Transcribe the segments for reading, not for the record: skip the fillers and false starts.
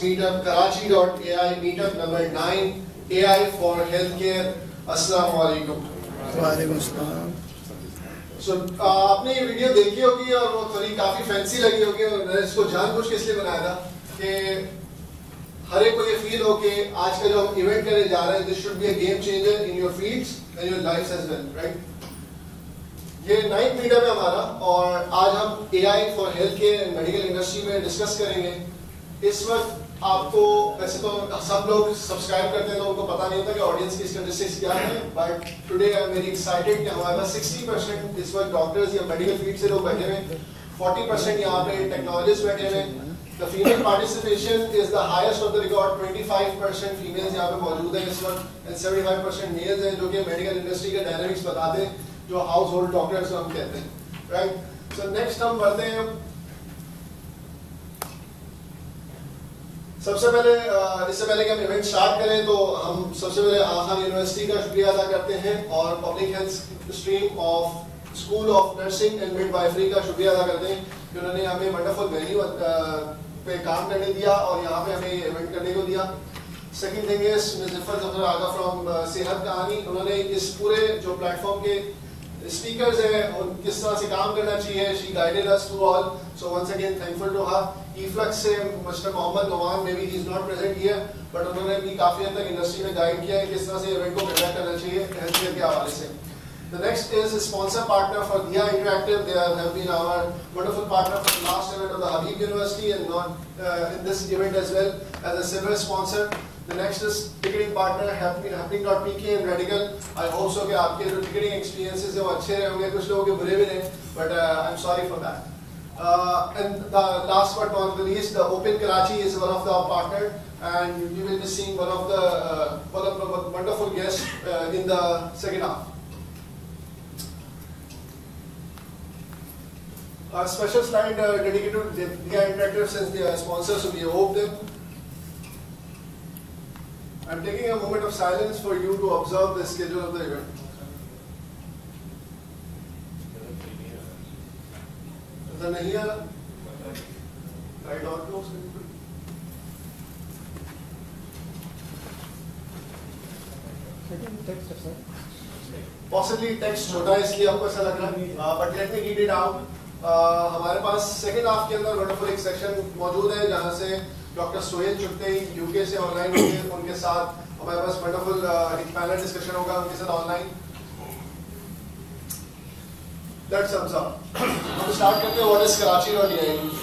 meetup, Karachi.ai meetup number 9, AI for healthcare. Assalamu alaikum. वालेकुम अस्सलाम। So आपने ये वीडियो देखी होगी और वो थोड़ी काफी फैंसी लगी होगी और मैंने इसको जानबूझ के इसलिए बनाया था कि हर एक को ये फील हो कि आज का जो हम इवेंट करने जा रहे हैं, this should be a game changer in your fields and your life as well, right. ये 9th मीटअप है हमारा और आज हम AI for health care and medical industry में डिस्कस करेंगे। इस वक्त आपको वैसे तो सब लोग सब्सक्राइब करते हैं तो उनको पता नहीं होता कि ऑडियंस की स्टैटिस्टिक्स क्या है, but today I am very excited कि हमारे पास 60% इस वक्त डॉक्टर्स या मेडिकल फील्ड से लोग बैठे हुए, 40% यहाँ पे टेक्नोलॉजिस्ट बैठे हुए। The female participation is the highest of the record, 25% females यहाँ पे मौजूद है इस वक्त and 75% males हैं, जो कि मेडिकल इंडस्ट्री के डायनामिक्स बताते हैं, जो हाउस होल्ड डॉक्टर्स हम कहते हैं, राइट। सो नेक्स्ट हम बढ़ते हैं। सबसे पहले इससे पहले कि हम इवेंट स्टार्ट करें तो हम सबसे पहले आखान यूनिवर्सिटी का शुक्रिया अदा करते हैं और public health stream of school of nursing and midwifery का शुक्रिया अदा करते हैं कि उन्होंने हमें वंडरफुल वेन्यू पे काम करने दिया और यहाँ पे हमें इवेंट करने को दिया। Second thing is Muzaffar Zafar Agha from Sehat Kahani, उन्होंने इस पूरे जो प्लेटफॉर्म के स्पीकर्स हैं और किस तरह से काम करना चाहिए, she guided us through all, so once again thankful to her. EFlux से mister Mohammad Noman, maybe he is not present here, but उन्होंने भी काफी हद तक इंडस्ट्री में गाइड किया है किस तरह से इवेंट को कंडक्ट करना चाहिए हेल्थ केयर के हवाले से। The next is a sponsor partner for Diya Interactive. They have been our wonderful partner for the last event of the Habib University and not in this event as well as a silver sponsor. The next is ticketing partner Happening.pk and Radical. I hope so कि आपके जो ticketing experiences हैं वो अच्छे रहे होंगे, कुछ लोगों के बुरे भी रहे, but I'm sorry for that. And the last but not the least, the Open Karachi is one of our partner, and you will be seeing one of the wonderful guests in the second half. Our special slide dedicated to Diya Interactive since they are sponsors, so we hope them. I'm taking a moment of silence for you to observe the schedule of the event. ऐसा नहीं आ रहा? Right or close? Possibly text छोटा है इसलिए आपको ऐसा लग रहा है, but let me read it out. हमारे पास सेकेंड हाफ के अंदर वंडरफुल एक सेक्शन मौजूद है जहां से डॉक्टर सोहेल चुगते यूके से ऑनलाइन होंगे, उनके साथ हमारे पास वंडरफुल एक पैनल डिस्कशन होगा उनके साथ ऑनलाइन। That's sums up. हम स्टार्ट करते हैं what is Karachi.ai।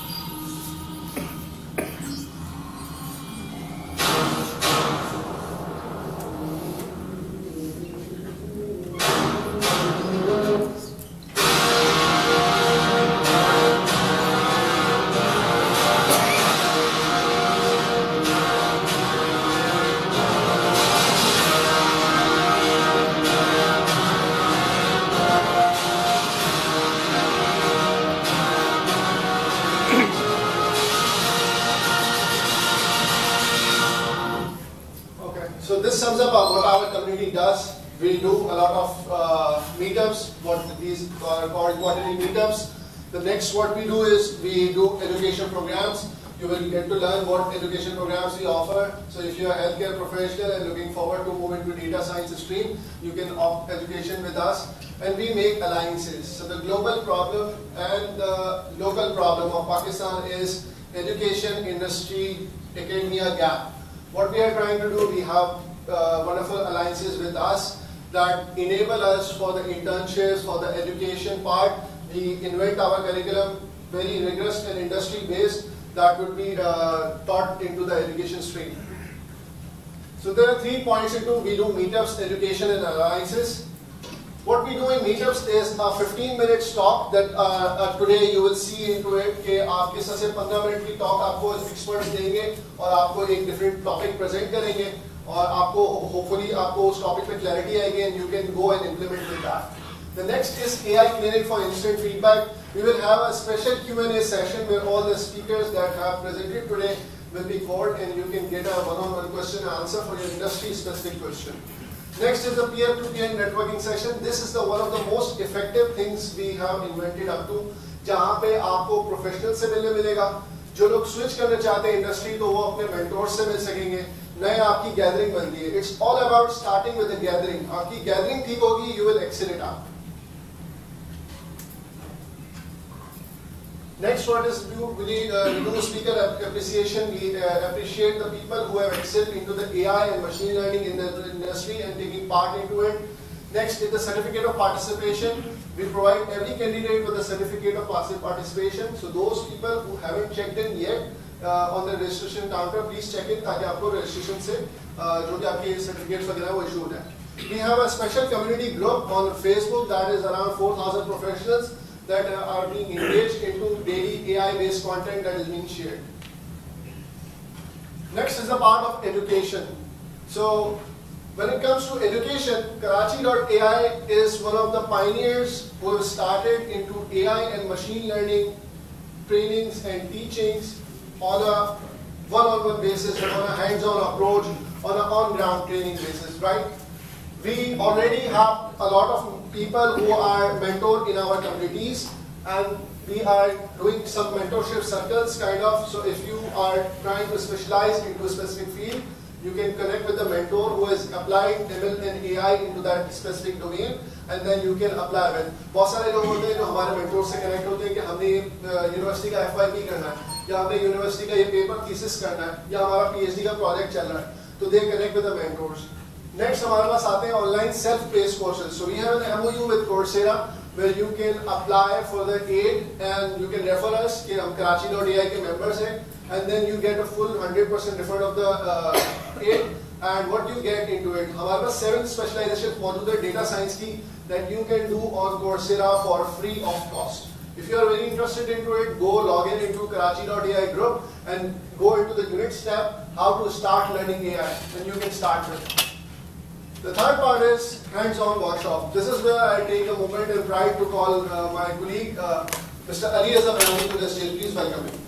What our community does, we do a lot of meetups, what these are called quarterly meetups. The next what we do is we do education programs. You will get to learn what education programs we offer. So if you are a healthcare professional and looking forward to move into data science stream, you can opt education with us, and we make alliances. So the global problem and the local problem of Pakistan is education industry academia gap. What we are trying to do, we have wonderful alliances with us that enable us for the internships, for the education part. We invent our curriculum very rigorous and industry based that would be taught into the education stream. So there are 3 points into we do meetups, education and alliances. What we do in meetups is a 15-minute talk that today you will see into it कि आप किस तरह से 15 minute की talk आपको experts देंगे और आपको एक डिफरेंट टॉपिक प्रेजेंट करेंगे और आपको होपफुली आपको उस टॉपिक पे क्लैरिटी आएगी and you can go and implement with that. The next is AI Clinic for instant feedback. We will have a special Q&A session where all the speakers that have presented today will be called and you can get a one-on-one question and answer for your industry specific question. Next is the peer-to-peer networking session. This is one of the most effective things we have invented up to, जहाँ पे आपको professional से मिलने मिलेगा, जो लोग switch करना चाहते हैं इंडस्ट्री तो वो अपने मेंटोर से मिल सकेंगे, नए आपकी गैदरिंग बनती है. It's all about starting with the gathering. आपकी गैदरिंग ठीक होगी, you will excel it out. Next one is we do speaker appreciation. We appreciate the people who have excelled into the AI and machine learning in the industry and taking part into it. Next is the certificate of participation. We provide every candidate with a certificate of participation. So those people who haven't checked in yet on the registration counter, please check in ताकि आपको registration से जो भी आपके certificates वगैरह वो issue हो जाए. We have a special community group on Facebook that is around 4,000 professionals that are being engaged into daily AI-based content that is being shared. Next is the part of education. So, when it comes to education, Karachi.ai is one of the pioneers who have started into AI and machine learning trainings and teachings on a one-on-one basis, on a hands-on approach, on an on-ground training basis, right? We already have a lot of people who are mentored in our communities, and we are doing some mentorship circles kind of. So if you are trying to specialize into a specific field, you can connect with a mentor who has applied ML and AI into that specific domain, and then you can apply with. बहुत सारे लोग होते हैं जो हमारे mentor से connect होते हैं कि हमने यूनिवर्सिटी का FYP करना है, या हमने यूनिवर्सिटी का ये पेपर थीसिस करना है, या हमारा PhD का प्रोजेक्ट चल रहा है, तो they connect with the mentors. Next हमारे पास आते हैं online self-paced courses. So we have an MOU with Coursera where you can apply for the aid and you can refer us कि हम Karachi.ai के members हैं, and then you get a full 100% refund of the aid. And what you get into it, हमारे पास 7 specializations मौजूद है data science की that you can do on Coursera for free of cost. If you are very interested into it, go log in into Karachi.ai group and go into the units tab, how to start learning AI, and you can start with it. The third part is hands-on workshop. This is where I take a moment and pride to call my colleague, Mr. Ali Azam to the stage. Please welcome him.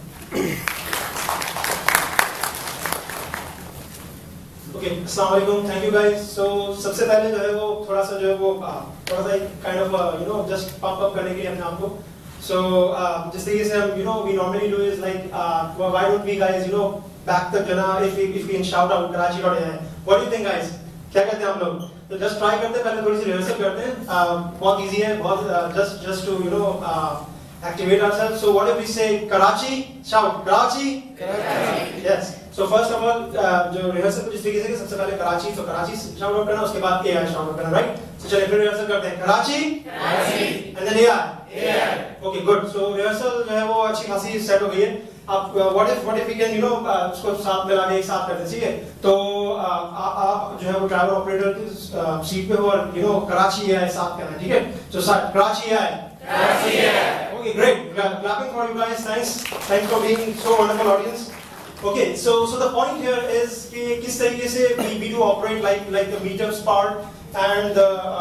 Okay, Assalamualaikum. Thank you guys. So सबसे पहले जो है वो थोड़ा सा जो है वो थोड़ा सा kind of just pump up करने के लिए अपने आप को. So जिस तरीके से हम we normally do is like why don't we guys back the jana if we can shout out Karachi.ai. What do you think guys? क्या कहते हैं हम लोग? तो जस्ट ट्राई करते हैं, पहले थोड़ी सी रिहर्सल करते हैं. बहुत इजी है, बहुत just to activate ourselves. So what if we say Karachi? Shout Karachi. Karachi. Yes. So first of all जो रिहर्सल कुछ इस तरीके से कि सबसे पहले कराची, तो कराची शाउट आउट करना, उसके बाद AI शाउट आउट करना, राइट? So चलिए फिर रिहर्सल करते हैं. Karachi. Karachi. And then AI. Okay, good. So rehearsal जो है वो अच्छी खासी सेट हो गई है. अब what if we can उसको साथ मिला के एक साथ करते हैं, ठीक है? तो आप जो है वो ड्राइवर ऑपरेटर की सीट पे हो और कराची AI साथ करना है, ठीक है? So Karachi AI. Karachi AI. Okay, great. Clapping for you guys. Thanks for being so wonderful audience. Okay, so the point here is कि किस तरीके से we do operate like the meetups part and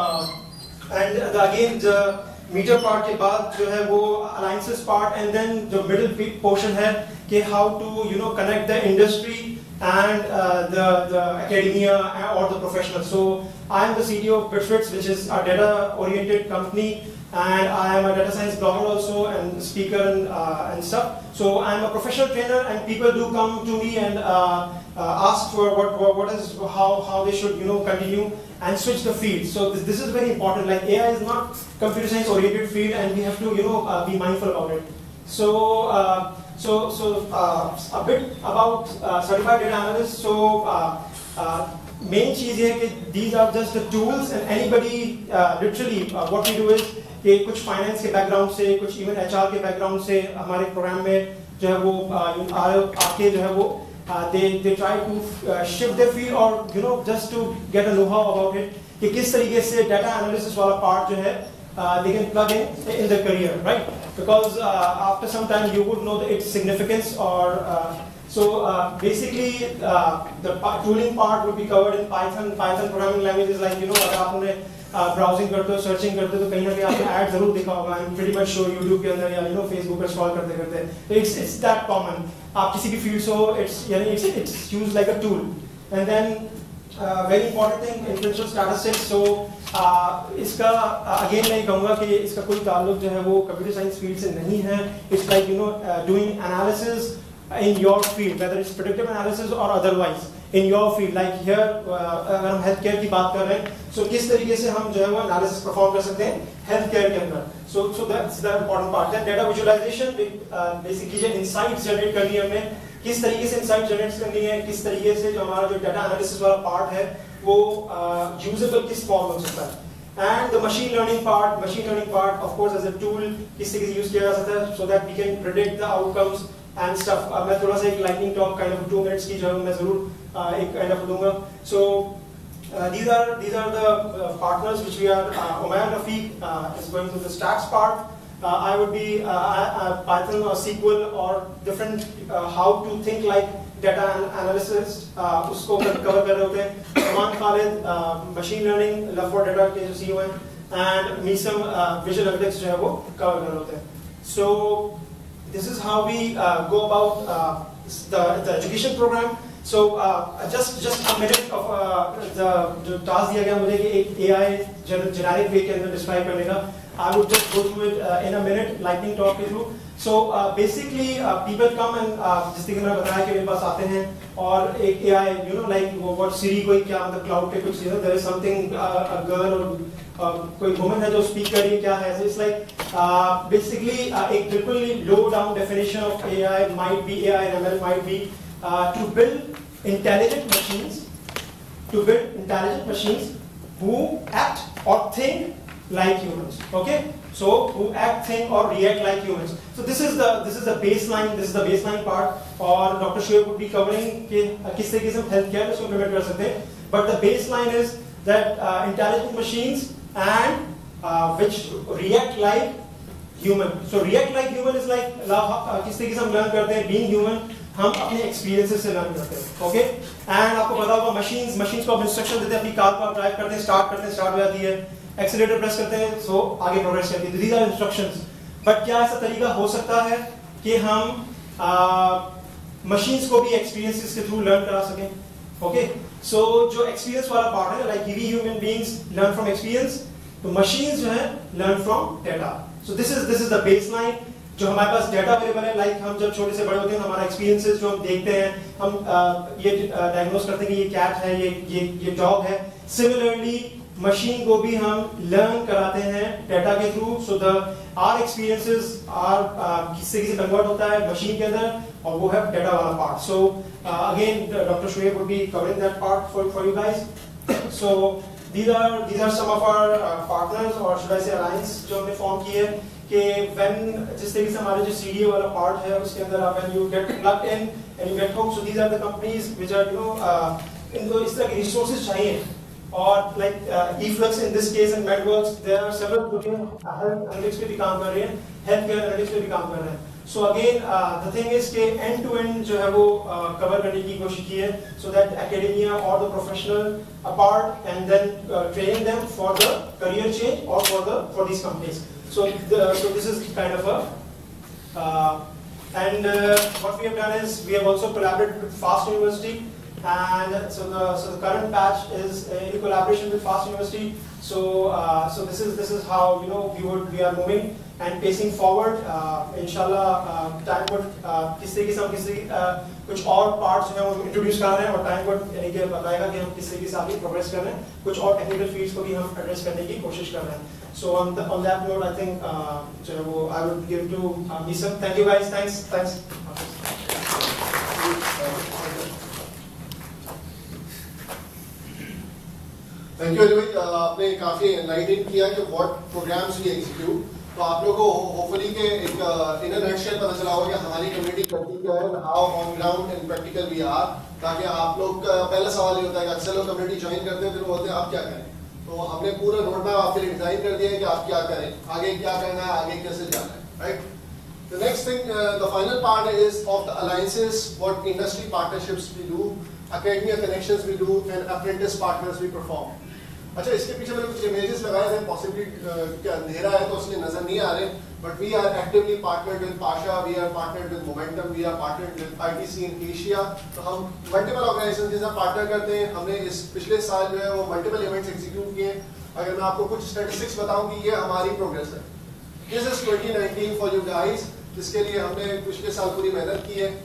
again the meetup part के बाद जो है वो alliances part and then the middle portion है कि how to connect the industry and the academia or the professionals. So I am the CTO of Bitfits, which is a data oriented company, and I am a data science blogger also and speaker and stuff. So I am a professional trainer, and people do come to me and ask for what is how they should continue and switch the field. So this is very important. Like AI is not computer science oriented field, and we have to be mindful about it. So a bit about certified data analysts. So main चीज ये है कि these are just the tools, and anybody literally what we do is कि कुछ finance के background से, कुछ even HR के बैकग्राउंड से हमारे प्रोग्राम में जो है वो आके जो है वो they try to shift their field or just to get a know-how about it कि किस तरीके से data analysis वाला part जो है they can plug in their career, right? Because after some time you would know its significance or so basically the tooling part would be covered in Python programming languages like अगर आपने browsing करते हो, searching करते हो तो कहीं ना कहीं आपने ऐड जरूर देखा होगा. I'm pretty much sure YouTube के अंदर या Facebook पर स्क्रॉल करते करते. So it's that common. आप किसी भी फील्ड से हो, it's used like a tool. And then very important thing, inferential statistics. So इसका again मैं कहूँगा कि इसका कोई ताल्लुक जो है वो कंप्यूटर साइंस फील्ड से नहीं है. It's like doing analysis in your field, whether it's predictive analysis or otherwise, in your field, like here, अगर हम health care की बात कर रहे हैं, so किस तरीके से हम जो है वो analysis perform कर सकते हैं health care के अंदर. So that's the important part. Then data visualization, basically जो insights generate करनी है हमें, किस तरीके से insight generate करनी है, किस तरीके से जो हमारा जो data analysis वाला part है, वो usable किस form में हो सकता है. And the machine learning part, of course, as a tool, किस तरीके से use किया जा सकता है, so that we can predict the outcomes and stuff. मैं थोड़ा सा एक lightning talk kind of 2 minutes की जो है मैं ज़रूर एक kind of दूँगा. So these are the partners which we are. Umair Rafiq is going through the stats part. I would be Python or SQL or different how to think like data analysis उसको cover कर रहे होते हैं. Aman Khalid machine learning, love for data के जो CEO हैं, and Misam visual analytics जो है वो cover कर रहे होते हैं. So this is how we go about the education program. So just a minute of the task दिया गया मुझे कि एक AI generic way के अंदर describe करने का. I would just go through it in a minute, lightning talk के through. So basically people come and जिस तरीके मैंने बताया कि मेरे पास आते हैं और एक AI, you know, like what Siri कोई क्या मतलब cloud पे कुछ चीज़, there is something a girl or कोई woman है जो speak कर रही है क्या है, so it's like basically एक बिल्कुल low down definition of AI might be AI and ML might be to build intelligent machines who act or think like humans. Okay, so who act, think or react like humans. So this is the baseline part. और Dr. Shoaib would be covering कि किस तरीके से हम healthcare में इसको implement कर सकते हैं. But the baseline is that intelligent machines and which react like human. So react like human is like किस तरीके से हम learn करते हैं being human. हम अपने एक्सपीरियंसेस से लर्न करते हैं. ओके, एंड आपको पता होगा मशीन्स को आप इंस्ट्रक्शन देते हैं, अपनी कार को आप ड्राइव करते हैं, स्टार्ट हो जाती है, एक्सीलरेटर प्रेस करते हैं, सो आगे प्रोग्रेस करती है. These are instructions. बट क्या ऐसा तरीका हो सकता है कि हम मशीन्स को भी एक्सपीरियंसेस के थ्रू लर्न करा सकें? ओके, सो जो एक्सपीरियंस वाला पार्ट है, like we human beings learn from experience, तो मशीन्स जो है learn from data. So this is the baseline. जो हमारे पास डेटा अवेलेबल है, लाइक हम जब छोटे से बड़े होते हैं, हमारा एक्सपीरियंसेस जो हम देखते हैं, हम ये डायग्नोस करते हैं कि ये कैट है, ये डॉग है. सिमिलरली मशीन को भी हम लर्न कराते हैं डेटा के through. So are experiences are किस तरीके से कन्वर्ट होता है मशीन के अंदर, और वो है डेटा वाला part. So again doctor Shoaib would be covering that part for you guys. So these are some of our partners, or should I say alliance, जो हमने फॉर्म की है कि जिस तरीके से हमारे जो CDA वाला पार्ट है उसके अंदर when you get plugged in and you get hooked, so these are the companies which are इनको इस तरह के resources चाहिए. और like eFlux in this case and MedWorks, there are several health analytics पे भी काम कर रहे हैं, healthcare analytics पे भी काम कर रहे हैं. So again, the thing is कि end to end जो है वो cover करने की कोशिश की है, so that academia or the professional apart, and then training them for the career change or for these companies. So this is kind of and what we have done is we have also collaborated with FAST University, and so the current batch is in collaboration with FAST University. So this is how we are moving and pacing forward. Inshallah, time would किस तरीके से हम कुछ और parts जो हैं वो introduce कर रहे हैं, और time would यानी कि बताएगा कि हम किस तरीके से आगे progress कर रहे हैं, कुछ और technical fields को भी हम address करने की कोशिश कर रहे हैं. So on that note, I think जो है वो I would give to Misam. Thank you guys. Thanks. Thank you very much. आपने काफी enlighten किया कि what programs we execute. तो आप लोगों को hopefully के एक in a nutshell पता चला होगा कि हमारी community करती क्या है, how on ground and practical we are. ताकि आप लोग का पहला सवाल ये होता है कि अक्सर लोग community join करते हैं, फिर वो बोलते हैं आप क्या करें. तो हमने पूरा रोड मैप आपके लिए डिजाइन कर दिया है कि आप क्या करें, आगे क्या करना है, आगे कैसे जाना है. Right? The next thing, the final part is of the alliances, what industry partnerships we do, academia connections we do, and apprentice partners we perform. अच्छा, इसके पीछे मैंने कुछ इमेजेस लगाए थे, पॉसिबली क्या अंधेरा है तो इसलिए नजर नहीं आ रहे, but we are actively partnered with Pasha, we are partnered with Momentum, we are partnered with ITC in Asia. तो हम मल्टीपल ऑर्गेनाइजेशन के साथ पार्टनर करते हैं. हमने इस पिछले साल जो है वो मल्टीपल इवेंट्स एग्जीक्यूट किए. अगर मैं आपको कुछ स्टैटिस्टिक्स बताऊं कि ये हमारी प्रोग्रेस है. This is 2019 for you guys, जिसके लिए हमने पिछले साल पूरी मेहनत की है.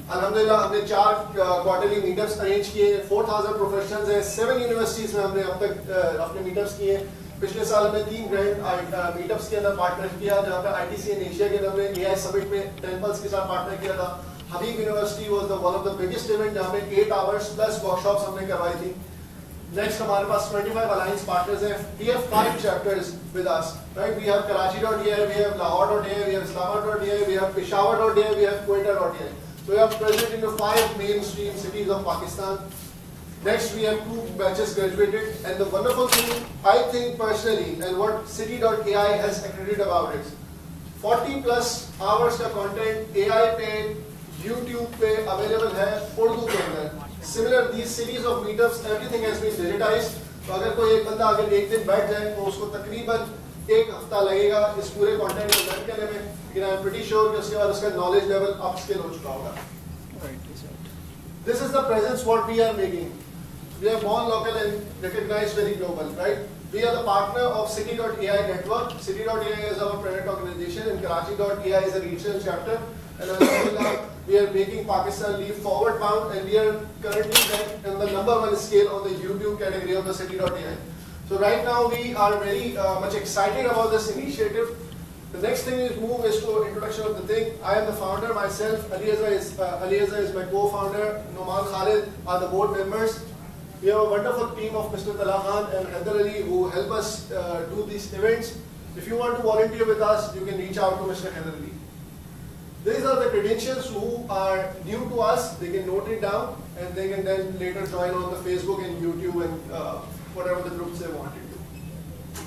अल्हम्दुलिल्लाह हमने 4 क्वार्टरली मीटअप्स अरेंज किए, 4000 प्रोफेशनल्स हैं, 7 यूनिवर्सिटीज में हमने अब तक अपने मीटअप्स किए। पिछले साल हमने 3 ग्रैंड मीटअप्स के अंदर पार्टनर किया, जहाँ पे ITC इन एशिया के हमने AI समिट में 10 पल्स के साथ पार्टनर किया था। Habib university was the one of the biggest event जहाँ पे 8 आवर्स प्लस वर्कशॉप्स हमने करवाई थी। नेक्स्ट हमारे पास 25 अलायंस पार्टनर्स हैं। We have 5 chapters with us, right? We have Karachi.ai, we have Lahore.ai, we have Islamabad.ai, we have Peshawar.ai, we have Quetta.ai. So we are present in the 5 mainstream cities of Pakistan. Next, we have 2 batches graduated, and the wonderful thing, I think personally, and what City.ai has accredited about it, 40 plus hours का content AI पे, YouTube पे available है उर्दू के अंदर। Similar, these series of meetups, everything has been digitized. तो अगर कोई एक बंदा अगर एक दिन बैठ जाए तो उसको तकरीबन 1 हफ्ता लगेगा इस पूरे कंटेंट को लर्न करने में, लेकिन आई एम प्रीटी श्योर कि उसके बाद उसका नॉलेज लेवल अपस्किल हो चुका होगा। This is the presence what we are making. We are born local and recognized very global, right? We are the partner of City.ai network. City.ai is our parent organization, and Karachi.ai is a regional chapter. And alhamdulillah, we are making Pakistan leap forward bound, and we are currently ranked in the #1 scale on the YouTube category of the City.ai. So right now we are very much excited about this initiative. The next thing is to introduction of the thing. I am the founder myself. Alieza is my co-founder. Noman Khalid are the board members. We have a wonderful team of Mr. Talha Khan and Haider Ali who help us do these events. If you want to volunteer with us, you can reach out to Mr. Haider Ali. These are the credentials who are new to us. They can note it down and they can then later join on the Facebook and YouTube and whatever the groups they want to do.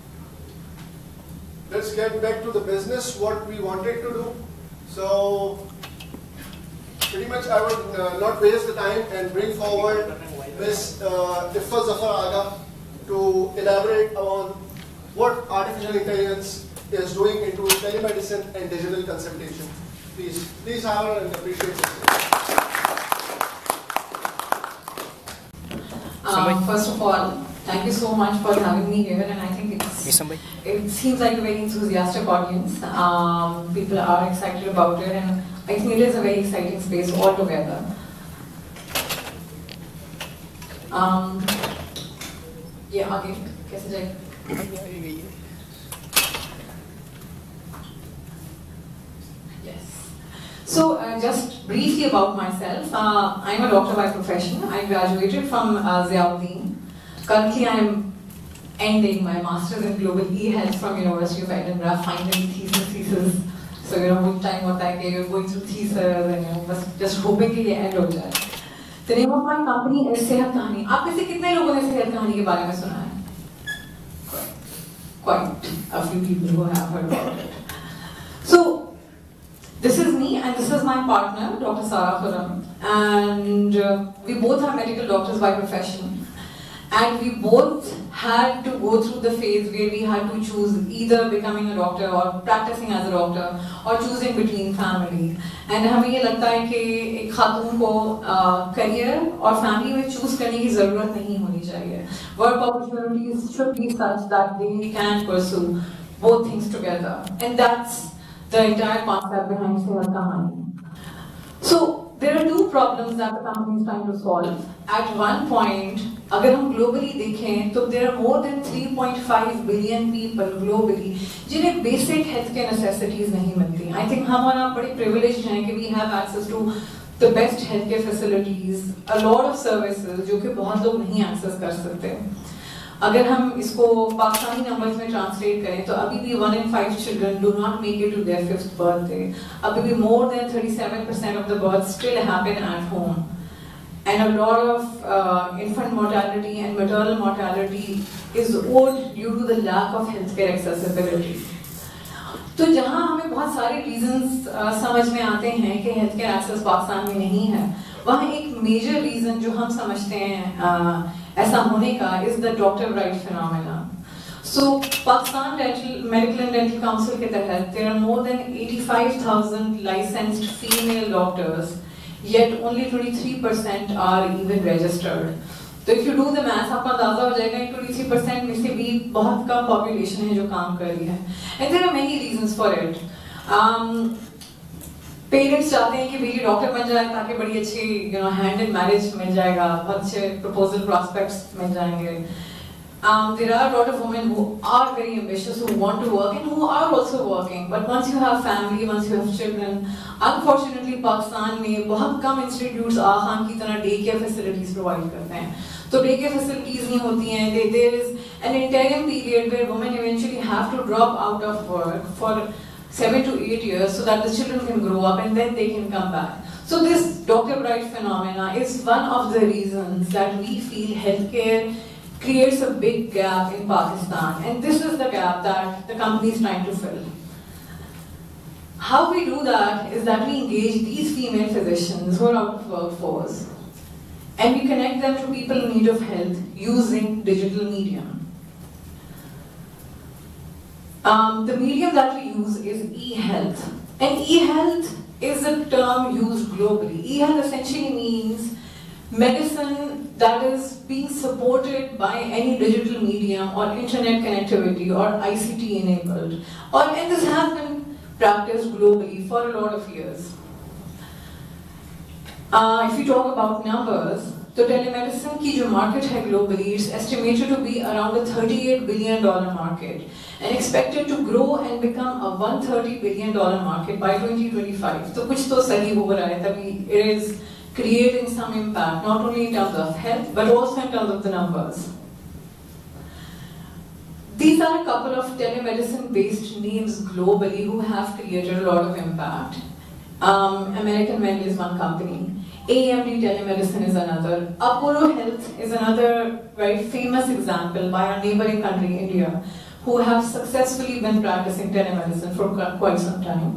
Let's get back to the business, what we wanted to do. So, pretty much I would not waste the time and bring forward Ms. Iffa Zafar Aga to elaborate on what artificial intelligence is doing into telemedicine and digital consultation. Please have her and appreciate it. First of all, thank you so much for having me here, and I think it seems like a very enthusiastic audience. People are excited about it, and I think it is a very exciting space altogether. Yeah, आगे कैसे जाए? Yes. So just briefly about myself, I'm a doctor by profession. I graduated from Ziauddin. Currently, I'm ending my master's in global e-health from University of Edinburgh. Finally, thesis. So good time होता है कि you're going through thesis and बस just hoping कि ये end हो जाए. The name of my company is सेहत कहानी. आप में से कितने लोगों ने सेहत कहानी के बारे में सुना है? Quite a few people who have heard about it. So, this is me and this is my partner, Dr. Sara Khurram. And we both are medical doctors by profession. And we both had to go through the phase where we had to choose either becoming a doctor or practicing as a doctor or choosing between family. And हमें ये लगता है कि एक खातून को career और family में choose करने की ज़रूरत नहीं होनी चाहिए. Work opportunities should be such that they can pursue both things together. And that's the entire concept behind Sehat Kahani. So there are 2 problems that the company is trying to solve. At one point, अगर हम globally देखें तो there are more than 3.5 billion people globally जिन्हें basic healthcare necessities नहीं मिलती. I think हमारा बड़े privileged हैं कि we have access to the best healthcare facilities, a lot of services जो कि बहुत लोग नहीं access कर सकते. अगर हम इसको पाकिस्तानी numbers में translate करें तो अभी भी 1 in 5 children do not make it to their 5th birthday. अभी भी more than 37% of the births still happen at home. And a lot of infant mortality and maternal mortality is owed due to the lack of healthcare accessibility. तो जहाँ हमें बहुत सारे reasons समझ में आते हैं कि healthcare access पाकिस्तान में नहीं है, वहाँ एक major reason जो हम समझते हैं ऐसा होने का is the doctor right phenomena. So Pakistan Medical and Dental Council के तहत there are more than 85,000 licensed female doctors. Yet only 23% are even registered. So if you do the math, आपको अंदाजा हो जाएगा 23% में से भी बहुत कम population है जो काम कर रही है. And there are many reasons for it. Parents चाहते हैं कि बेटी डॉक्टर बन जाए ताकि बड़ी अच्छी हैंड इन मैरिज मिल जाएगा, बहुत अच्छे प्रपोजल प्रॉस्पेक्ट्स मिल जाएंगे. There are a lot of women who are very ambitious, who want to work and who are also working. But once you have family, once you have children, unfortunately Pakistan में बहुत कम institutes आखान की तरह day care facilities provide करते हैं. तो day care facilities नहीं होती हैं. There is an interim period where women eventually have to drop out of work for 7 to 8 years so that the children can grow up and then they can come back. So this Dr. Bright phenomena is one of the reasons that we feel healthcare creates a big gap in Pakistan, and this is the gap that the company is trying to fill. How we do that is that we engage these female physicians who are out of workforce and we connect them to people in need of health using digital medium. The medium that we use is e-health, and e-health is a term used globally. E-health essentially means medicine that is being supported by any digital medium or internet connectivity or ICT enabled, and this has been practiced globally for a lot of years. If you talk about numbers, तो telemedicine की जो market है globally, it's estimated to be around a $38 billion market and expected to grow and become a $130 billion market by 2025. तो कुछ तो सही हो रहा है, तभी it is creating some impact, not only in terms of health, but also in terms of the numbers. These are a couple of telemedicine-based names globally who have created a lot of impact. American Well is one company. AMD Telemedicine is another. Apollo Health is another very famous example by our neighboring country, India, who have successfully been practicing telemedicine for quite some time.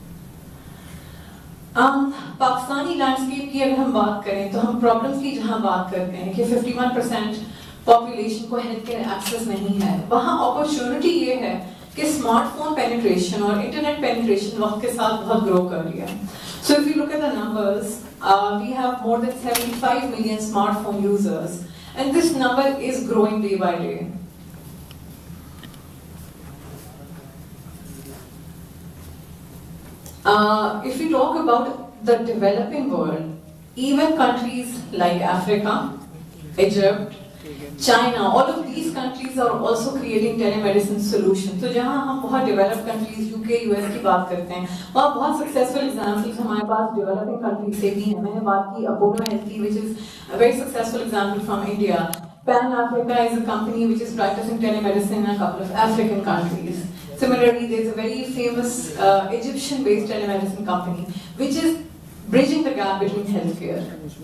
Pakistani landscape की अगर हम बात करें तो हम problems की जहां बात करते हैं कि 51% पॉपुलेशन को हेल्थ केयर एक्सेस नहीं है, वहां अपॉर्चुनिटी ये है कि स्मार्टफोन पेनिट्रेशन और इंटरनेट पेनिट्रेशन वक्त के साथ बहुत ग्रो कर रही है. So if you look at the numbers, we have more than 75 million smartphone users and this number is growing day by day. If we talk about the developing world, even countries like Africa, Egypt, China, all of these countries are also creating telemedicine solutions. तो जहाँ हम बहुत developed countries, UK, US की बात करते हैं, वहाँ बहुत successful examples हमारे पास developing countries से भी हैं. मैंने बात की Apollo Health की, which is a very successful example from India. Pan Africa is a company which is practicing telemedicine in a couple of African countries. Similarly, there is a very famous Egyptian-based telemedicine company which is bridging the gap between healthcare.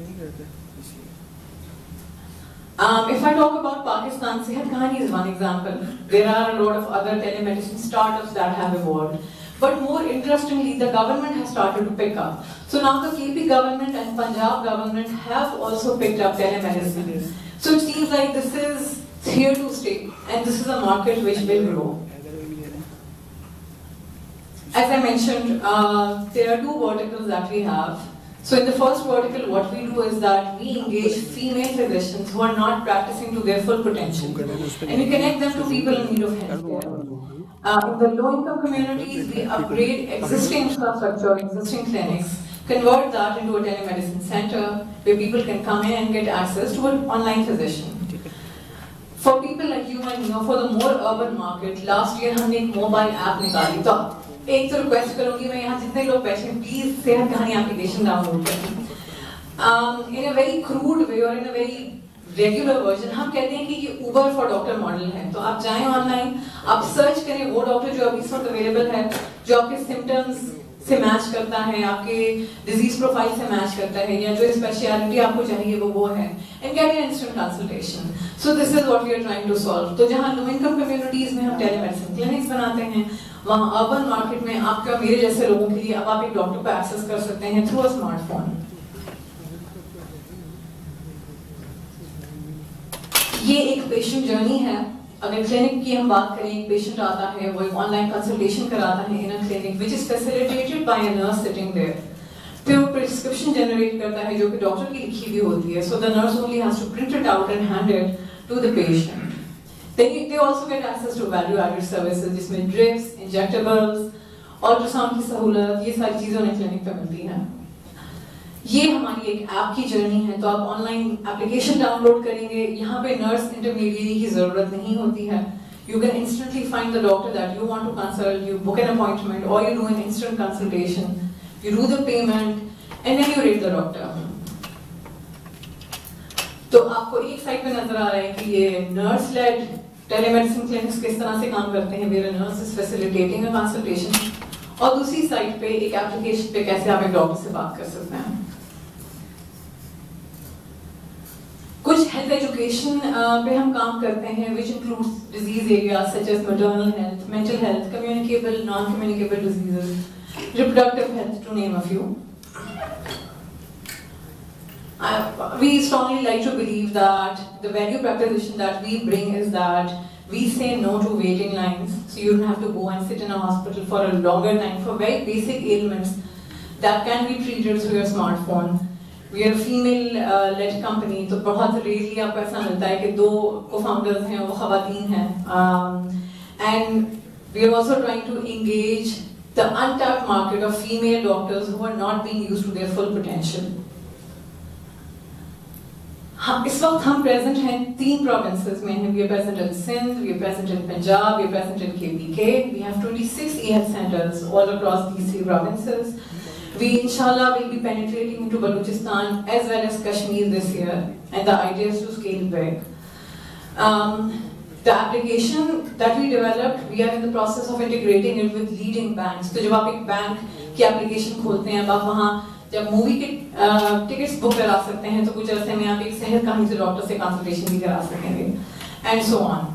If I talk about Pakistan, Sehat Kahani is one example. There are a lot of other telemedicine startups that have evolved. But more interestingly, the government has started to pick up. So now the KP government and Punjab government have also picked up telemedicine. So it seems like this is here to stay, and this is a market which will grow. As I mentioned, there are two verticals that we have. So in the first vertical, what we do is that we engage female physicians who are not practicing to their full potential, and we connect them to people in need of healthcare. In the low-income communities, we upgrade existing infrastructure, existing clinics, convert that into a telemedicine center where people can come in and get access to an online physician. For people like you and me, for the more urban market, last year हमने एक mobile app निकाली. तो एक तो request करूंगी मैं यहाँ जितने लोग बैठे हैं, प्लीज सेहत कहानी एप्लीकेशन डाउनलोड करें. इन अ वेरी क्रूड वे और in a very regular version हम कहते हैं कि ये उबर फॉर डॉक्टर मॉडल है. तो आप जाएं ऑनलाइन, आप सर्च करें वो डॉक्टर जो अभी इस वक्त अवेलेबल है, जो आपके सिम्टम्स से मैच करता है, आपके डिजीज प्रोफाइल से मैच करता है, या जो स्पेशलिटी आपको चाहिए वो है, and get an instant consultation. So this is what we are trying to solve. तो जहां लो इनकम कम्युनिटीज में हम टेलीमेडिसिन क्लिनिक्स बनाते हैं, वहां अर्बन मार्केट में आपके और मेरे जैसे लोगों के लिए अब आप एक डॉक्टर को एक्सेस कर सकते हैं थ्रू अ स्मार्टफोन. ये एक पेशेंट जर्नी है. अगर क्लिनिक की हम बात करें, एक पेशेंट आता है, वो एक ऑनलाइन कंसल्टेशन कराता है in a clinic which is facilitated by a nurse sitting there. फिर वो प्रिस्क्रिप्शन जनरेट करता है जो कि डॉक्टर की लिखी हुई होती है. So the nurse only has to print it out and hand it to the patient. They also get access to value-added services, जिसमें drips, injectables, अल्ट्रासाउंड की सहूलत, ये सारी चीज़ें उन्हें क्लिनिक पे मिलती हैं। ये हमारी एक ऐप की जर्नी है, तो आप ऑनलाइन एप्लीकेशन डाउनलोड करेंगे, यहाँ पे नर्स इंटरमीडियरी की ज़रूरत नहीं होती है। You can instantly find the doctor that you want to consult, you book an appointment, or you do an instant consultation, you do the payment, and then you rate the doctor. तो आपको एक side पे नजर आ रहा है कि ये nurse lead telemedicine clinics किस तरह से काम करते हैं, where a nurse is facilitating a consultation, और दूसरी साइड पे एक एप्लीकेशन पे कैसे आप एक डॉक्टर से बात कर सकते हैं। कुछ हेल्थ एजुकेशन पे हम काम करते हैं, which includes disease areas such as maternal health, mental health, communicable, non-communicable diseases, reproductive health, to name a few. We strongly like to believe that the value proposition that we bring is that we say no to waiting lines, so you don't have to go and sit in a hospital for a longer time for very basic ailments that can be treated through your smartphone. We are a female-led company, तो बहुत rarely आपको ऐसा मिलता है कि दो co-founders हैं वो ख़वातीन हैं, and we are also trying to engage the untapped market of female doctors who are not being used to their full potential. इस वक्त हम present हैं 3 provinces में हैं. We are present in Sindh, we are present in Punjab, we are present in KPK. We have 26 e-health centers all across these 3 provinces. We inshallah will be penetrating into Balochistan as well as Kashmir this year, and the idea is to scale big. The application that we developed, we are in the process of integrating it with leading banks. तो जब आप एक bank की application खोलते हैं, आप वहाँ जब मूवी के टिकट्स बुक करा सकते हैं, तो कुछ अर्से में आप एक सेहत कहानी से डॉक्टर से कंसल्टेशन भी करा सकेंगे, and so on.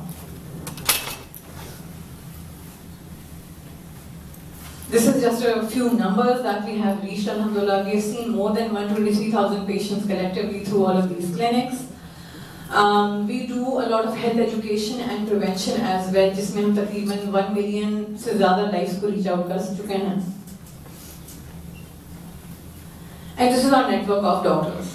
This is just a few numbers that we have reached, alhamdulillah. We have seen more than 123,000 patients collectively through all of these clinics. We do a lot of health education and prevention as well, जिसमें हम तकरीबन 1 million से ज़्यादा lives को reach out कर चुके हैं. And this is our network of doctors.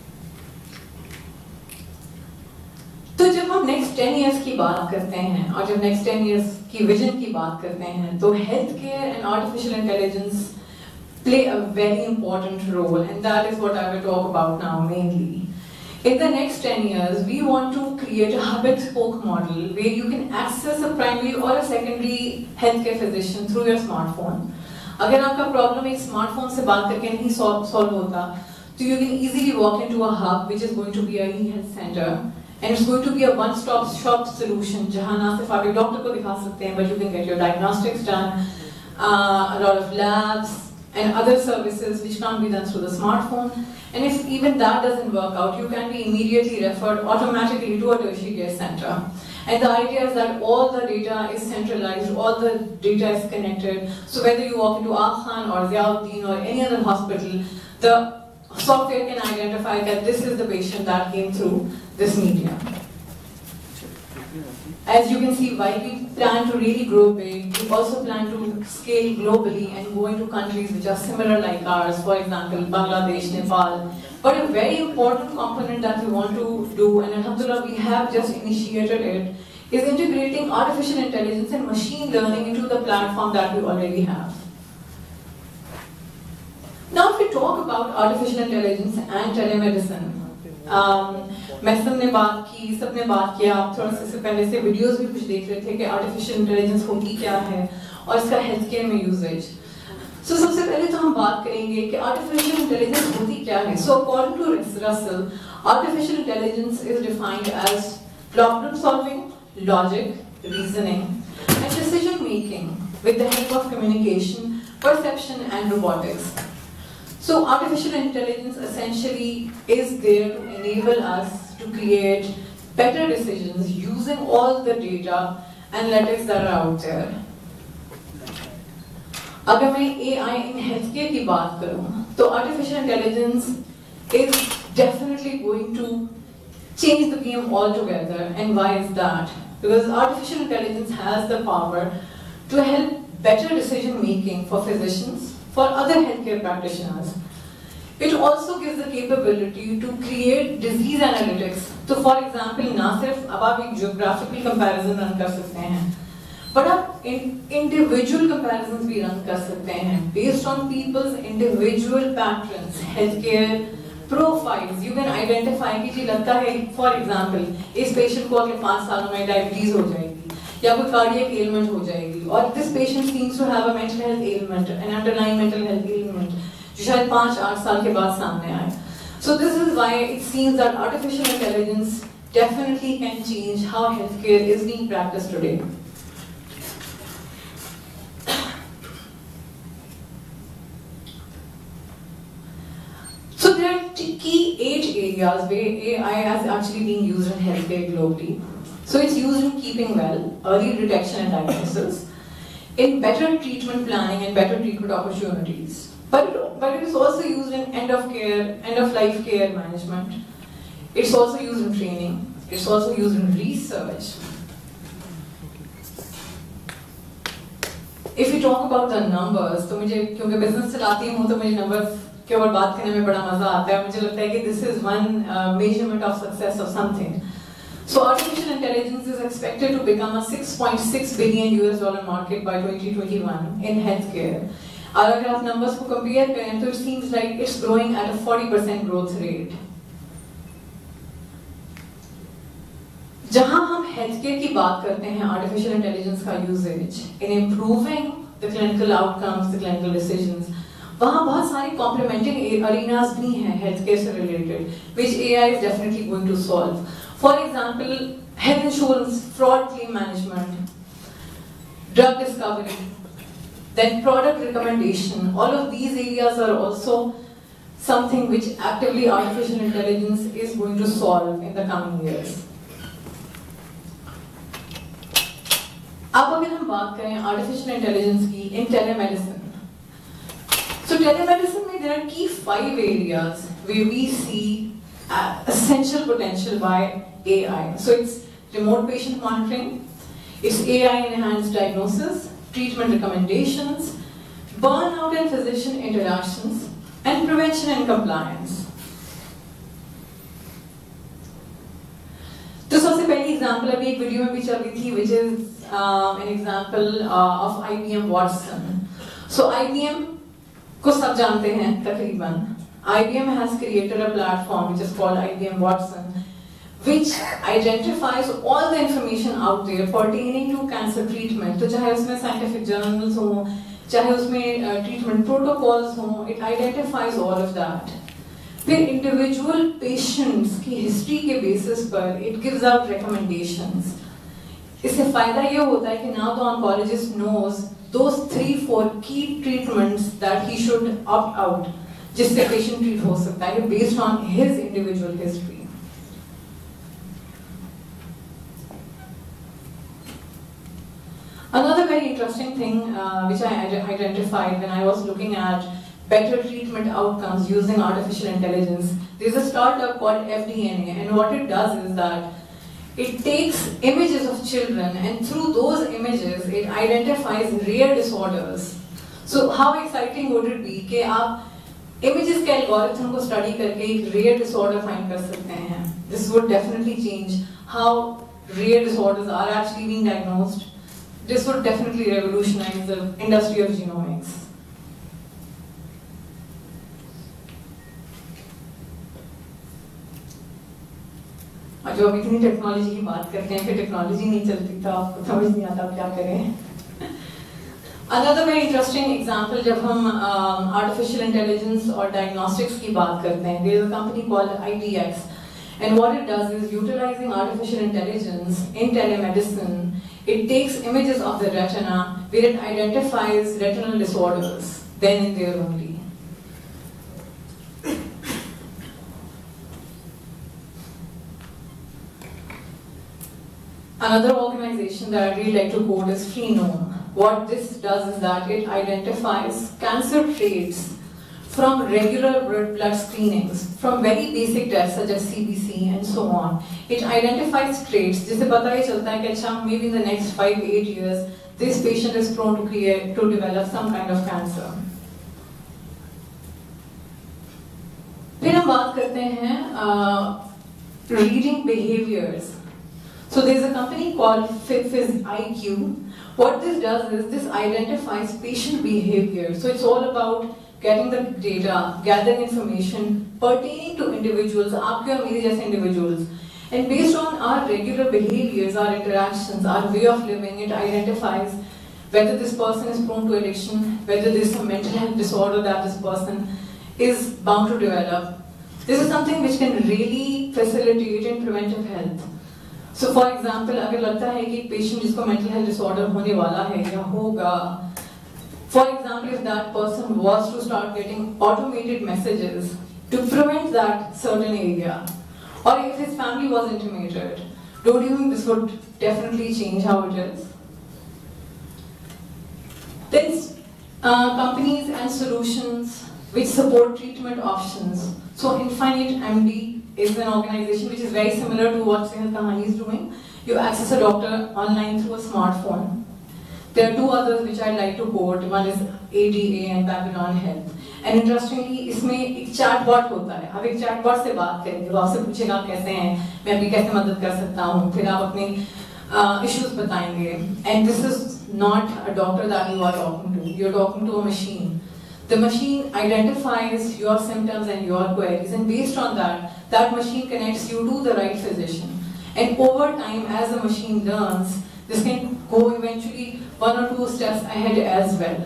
तो जब हम next 10 years की बात करते हैं और जब next 10 years की vision की बात करते हैं, तो healthcare and artificial intelligence play a very important role, and that is what I will talk about now mainly. In the next 10 years, we want to create a hub and spoke model where you can access a primary or a secondary healthcare physician through your smartphone. अगर आपका problem एक smartphone से बात करके नहीं solve होता, तो you can easily walk into a hub which is going to be a e-health center. And it's going to be a one-stop shop solution जहाँ ना सिर्फ आप एक डॉक्टर को दिखा सकते हैं, but you can get your diagnostics done, a lot of labs and other services which can't be done through the smartphone. And if even that doesn't work out, you can be immediately referred automatically to a tertiary care center. And the idea is that all the data is centralized, all the data is connected. So whether you walk into Agha Khan or Ziauddin or any other hospital, the software can identify that this is the patient that came through this medium. As you can see, while we plan to really grow big, we also plan to scale globally and go into countries which are similar like ours, for example, Bangladesh, Nepal. But a very important component that we want to do, and alhamdulillah we have just initiated it, is integrating artificial intelligence and machine learning into the platform that we already have. Now if we talk about artificial intelligence and telemedicine, मैं सबने बात की, सबने बात किया, आप थोड़ा सा पहले से वीडियोस भी कुछ देख रहे थे कि आर्टिफिशियल इंटेलिजेंस होती क्या है और इसका हेल्थ केयर में यूजेज. सो सबसे पहले तो हम बात करेंगे कि आर्टिफिशियल इंटेलिजेंस होती क्या है. So according to Russell, artificial intelligence is defined as problem solving, logic, reasoning and decision making with the help of communication, perception and robotics. So artificial intelligence essentially is there to enable us to create better decisions using all the data analytics that are out there. अगर मैं AI in healthcare की बात करूं, तो artificial intelligence is definitely going to change the game altogether. And why is that? Because artificial intelligence has the power to help better decision making for physicians, for other healthcare practitioners. It also gives the capability to create disease analytics. So for example, ना सिर्फ अब आप एक geographical comparison run कर सकते हैं, but आप individual comparisons भी रन कर सकते हैं based on people's individual patterns, health care profiles. You can identify कि जी लगता है फॉर एग्जांपल इस पेशेंट को अगले 5 सालों में डायबिटीज हो जाएगी या कोई कार्डियक एलिमेंट हो जाएगी, और this patient seems to have a mental health element, an underlying mental health element जो शायद 5-8 साल के बाद सामने आए. So this is why it seems that artificial intelligence definitely can change how healthcare is being practiced today. So there are key 8 areas where AI is actually being used in healthcare globally. So it's used in keeping well, early detection and diagnosis, in better treatment planning and better treatment opportunities. But it is also used in end of life care management. It's also used in training. It's also used in research. If we talk about the numbers, तो मुझे क्योंकि business चलाती हूँ तो मुझे numbers के ऊपर बात करने में बड़ा मजा आता है. मुझे लगता है कि this is one measurement of success of something. So artificial intelligence is expected to become a $6.6 billion market by 2021 in healthcare. और अगर आप नंबर्स को कंपेयर करें तो it seems like it's growing at a 40% growth rate. जहां हम health care की बात करते हैं आर्टिफिशियल इंटेलिजेंस का usages in improving the clinical outcomes, the clinical decisions, वहां बहुत सारे कॉम्प्लीमेंटिंग अरीनास भी हैं हेल्थ केयर से related which AI is definitely going to solve. For example health insurance, fraud claim management, drug discovery, then product recommendation, all of these areas are also something which actively artificial intelligence is going to solve in the coming years. अब अगर हम बात करें artificial intelligence की in telemedicine, so telemedicine में there are key 5 areas where we see essential potential by AI. So it's remote patient monitoring, it's AI enhanced diagnosis, treatment recommendations, burnout and physician interactions, and prevention and compliance. तो सबसे पहली example अभी एक video में भी चल रही थी which is an example of IBM Watson. So IBM को सब जानते हैं तकरीबन. IBM has created a platform which is called IBM Watson, which identifies all the information out there pertaining to cancer treatment. तो चाहे उसमें scientific journals हो, चाहे उसमें treatment protocols हो, it identifies all of that. फिर individual patients की history के basis पर it gives out recommendations. इससे फायदा ये होता है कि now the oncologist knows those 3-4 key treatments that he should opt out, जिससे patient treat हो सकता है based on his individual history. Another very interesting thing which I identified when I was looking at better treatment outcomes using artificial intelligence, there's a startup called FDNA, and what it does is that it takes images of children and through those images it identifies rare disorders. So how exciting would it be कि आप images के algorithm को study करके एक rare disorder find कर सकते हैं. This would definitely change how rare disorders are actually being diagnosed. This would definitely revolutionize the industry of genomics. और जो अभी इतनी टेक्नोलॉजी की बात करते हैं, फिर टेक्नोलॉजी नहीं चलती तो आपको समझ नहीं आता क्या करें. Another very interesting example जब हम artificial intelligence और diagnostics की बात करते हैं, there is a company called IDX, and what it does is utilizing artificial intelligence in telemedicine. It takes images of the retina where it identifies retinal disorders then and there only. Another organization that I'd really like to quote is Freenome. What this does is that it identifies cancer traits from regular blood screenings, from very basic tests such as CBC and so on. It identifies traits जिससे पता ही चलता है कि अच्छा maybe in the next 5-8 years this patient is prone to develop some kind of cancer. फिर हम बात करते हैं reading behaviors. So there's a company called FitFizz IQ. What this does is this identifies patient behavior. So it's all about getting the data, gathering information pertaining to individuals, आपके और मेरे जैसे individuals. And based on our regular behaviors, our interactions, our way of living, it identifies whether this person is prone to addiction, whether there's some mental health disorder that this person is bound to develop. This is something which can really facilitate in preventive health. So for example, अगर लगता है कि एक patient जिसको mental health disorder होने वाला है या होगा, for example, if that person was to start getting automated messages to prevent that certain area, or if his family was intimated, don't you think this would definitely change how it is? There's companies and solutions which support treatment options. So Infinite MD is an organization which is very similar to what Sehat Kahani is doing. You access a doctor online through a smartphone. There are two others which I'd like to quote. One is ADA and Babylon Health. And interestingly, इसमें एक chatbot होता है. आप एक chatbot से बात करेंगे, वो आपसे पूछेगा आप कैसे हैं, मैं अभी कैसे मदद कर सकता हूँ, फिर आप अपने issues बताएंगे. And this is not a doctor that you are talking to. You're talking to a machine. The machine identifies your symptoms and your queries, and based on that, that machine connects you to the right physician. And over time, as the machine learns, this can go eventually 1 or 2 steps ahead as well.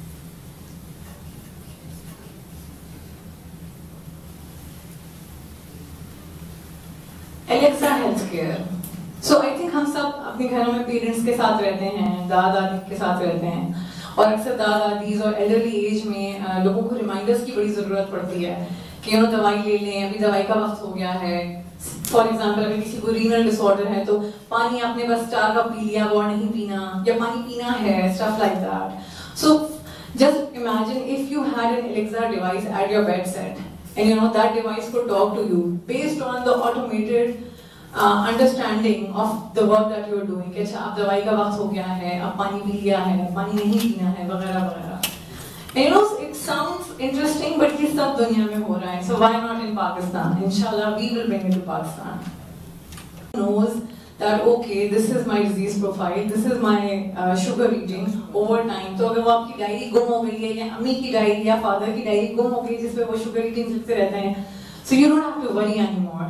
Alexa Healthcare. So I think हम सब अपने घरों में parents के साथ रहते हैं, दादा दादी के साथ रहते हैं, और अक्सर दादा दादीज और एल्डरली एज में लोगों को रिमाइंडर्स की बड़ी ज़रूरत पड़ती है कि दवाई ले लें, अभी दवाई का वक्त हो गया है. फॉर एग्जाम्पल अगर किसी को रीनल डिसऑर्डर है तो पानी आपने बस 4 कप पी लिया और नहीं पीना, या पानी पीना है, stuff like that. So just imagine if you had an Alexa device at your bedside, and that device could talk to you based on the automated understanding of the work that you are doing. कि अच्छा अब दवाई का वक्त हो गया है, अब पानी पी लिया है, पानी नहीं पीना है, वगैरह वगैरह. It sounds interesting, but ये सब दुनिया में हो रहा है. So why not in Pakistan? Inshallah, we will bring it to Pakistan. Knows that okay, this is my disease profile, this is my sugar reading over time. तो अगर वो आपकी डायरी गुम हो गई है, या अम्मी की डायरी या फादर की डायरी गुम हो गई जिसपे वो sugar readings लिखते रहते हैं, so you don't have to worry anymore.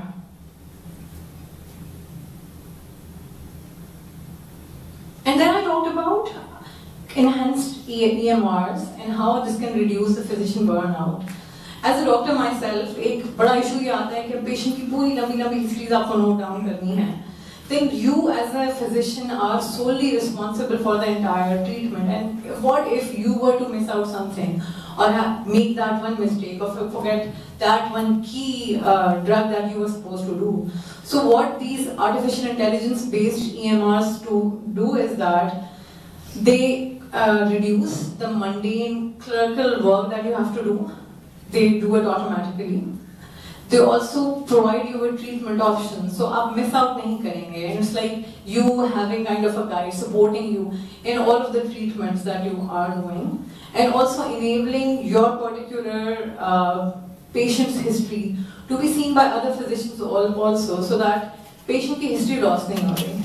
And then I talked about enhanced EMRs and how this can reduce the physician burnout. As a doctor myself, एक बड़ा issue ये आता है कि patient की पूरी लंबी histories आपको note down करनी है. Then you as a physician are solely responsible for the entire treatment. And what if you were to miss out something, or make that one mistake, or forget that one key drug that you were supposed to do? So what these artificial intelligence based EMRs do is that they reduce the mundane clerical work that you have to do. They do it automatically. They also provide you with treatment options, so आप miss out नहीं करेंगे. And it's like you having kind of a guide supporting you in all of the treatments that you are doing, and also enabling your particular patient's history to be seen by other physicians also, so that patient की history loss नहीं हो रही.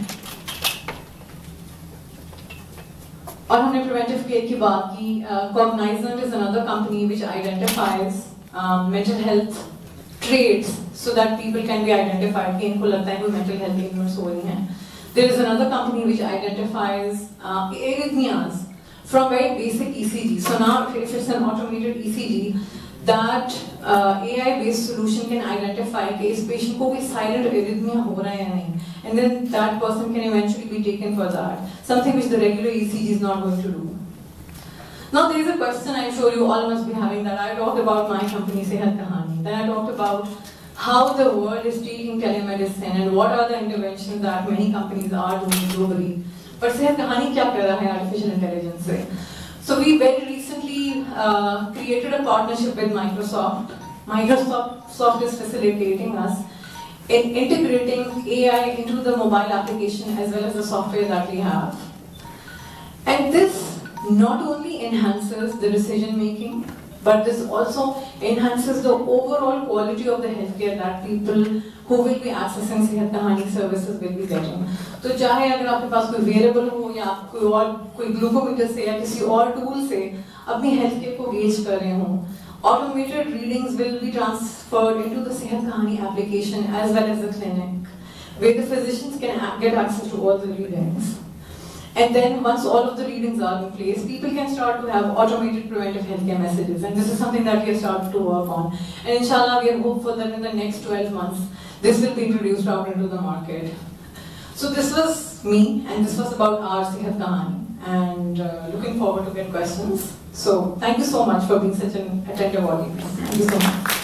और हमने preventive care की बात की. Cognizant is another company which identifies mental health traits so that people can be identified कि इनको लगता है कोई mental health illness हो रही है. There is another company which identifies arrhythmias from very basic ECG. So now if it's an automated ECG, that AI-based solution can identify कि इस patient को कोई silent arrhythmia हो रहा है या नहीं, and then that person can eventually be taken for that, something which the regular ECG is not going to do. Now there is a question I'm sure you all must be having, that I talked about my company Sehat Kahani, then I talked about how the world is treating telemedicine and what are the interventions that many companies are doing globally. But Sehat Kahani क्या कर रहा है artificial intelligence से? So we very recently created a partnership with Microsoft. Microsoft is facilitating us in integrating AI into the mobile application as well as the software that we have. And this not only enhances the decision making, but this also enhances the overall quality of the healthcare that people who will be accessing Sehat Kahani services will be getting. तो चाहे अगर आपके पास कोई variable हो या आप कोई glucometer से या किसी और टूल से अपनी हेल्थकेयर को गेज कर रहे हों, automated readings will be transferred into the Sehat Kahani application as well as the clinic, where the physicians can get access to all the readings. And then once all of the readings are in place, people can start to have automated preventive healthcare messages, and this is something that we have started to work on. And inshallah, we are hopeful that in the next 12 months, this will be introduced out into the market. So this was me, and this was about our Sehat Kahani, and looking forward to get questions. So thank you so much for being such an attentive audience. Thank you so much.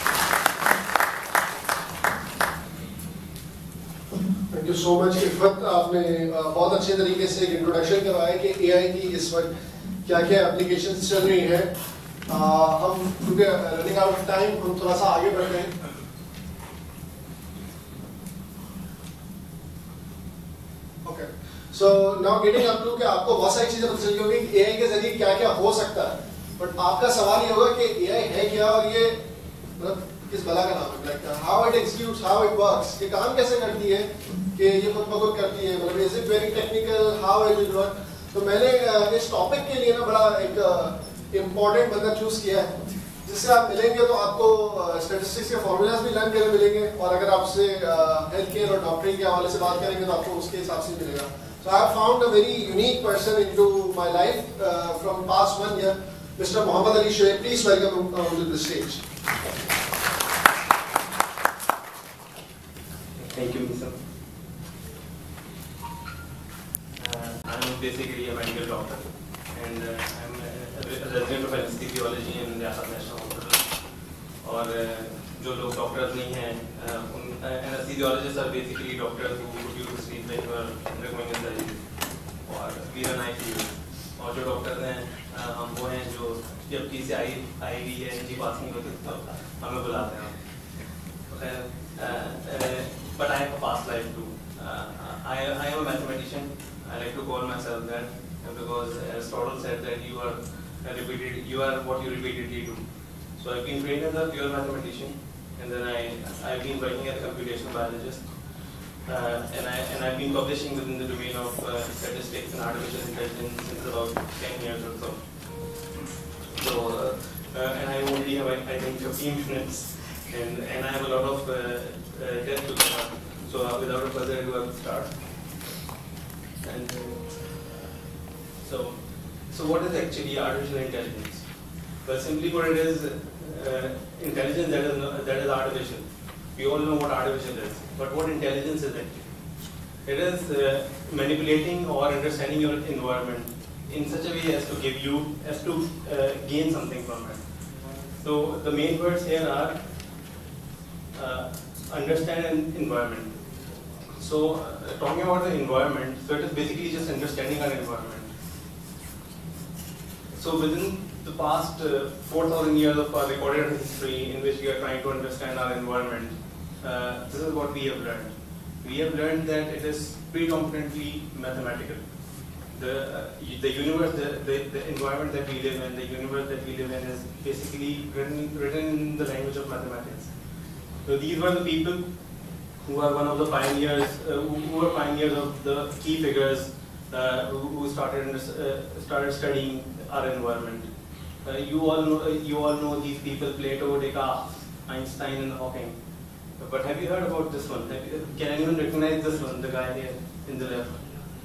Thank you so much Iffat, आपने बहुत अच्छे तरीके से एक introduction करवाया कि AI की इस वक्त क्या क्या एप्लीकेशंस चल रही हैं। हम क्योंकि रनिंग आउट ऑफ टाइम, हम थोड़ा सा आगे बढ़ रहे हैं। Okay, so now getting up to कि आपको बहुत सारी चीजें पता चल गई कि एआई के जरिए क्या क्या हो सकता है, बट आपका सवाल ये होगा कि एआई है क्या और ये मतलब किस बला का नाम है, like how it executes, how it works, ये काम कैसे करती है कि ये खुद ब खुद करती है, मतलब is it very technical, how it will work. तो मैंने इस टॉपिक के लिए ना बड़ा एक इम्पोर्टेंट बंदा चूज किया है, जिससे आप मिलेंगे तो आपको स्टैटिस्टिक्स के फॉर्मूलाज भी लर्न करने मिलेंगे, और अगर आपसे हेल्थ केयर और डॉक्टरी के हवाले से बात करेंगे तो आपको उसके हिसाब से मिलेगा। So I have found a very unique person into my life from past 1 year, Mr. Muhammad Ali Shoaib. Please welcome him to the stage. Thank you, Mr. I'm basically a medical doctor, and I'm a resident of anesthesiology in Riyasat National Hospital. और जो लोग doctors नहीं हैं, anesthesiologists are basically doctors who put you to sleep when you are undergoing a surgery, और we run ICU. और जो doctors हैं हम वो हैं जो जब किसी आईवी या एनजी पास नहीं होती तो हमें बुलाते हैं। But I have a past life too. I am a mathematician. I like to call myself that because Aristotle said that you are what you repeatedly do. So I've been trained as a pure mathematician, and then I've been working as a computational biologist, and I've been publishing within the domain of statistics and artificial intelligence since about 10 years or so. So and I only have I think 15 minutes, and I have a lot of tests to cover. So without further ado, I will start. And so what is actually artificial intelligence? Well, simply put, it is intelligence that is artificial. We all know what artificial is, but what intelligence is actually? It is manipulating or understanding your environment in such a way as to gain something from it. So the main words here are understand an environment. So talking about the environment, so it is basically just understanding our environment. So within the past 4,000 years of our recorded history in which we are trying to understand our environment, this is what we have learned. We have learned that it is predominantly mathematical. The universe, the environment that we live in, the universe that we live in is basically written in the language of mathematics. So these were the people who are one of the pioneers, who were pioneers of the key figures who started studying our environment. You all know these people: Plato, Descartes, Einstein, and Hawking. But have you heard about this one? Can anyone recognize this one? The guy here in the left.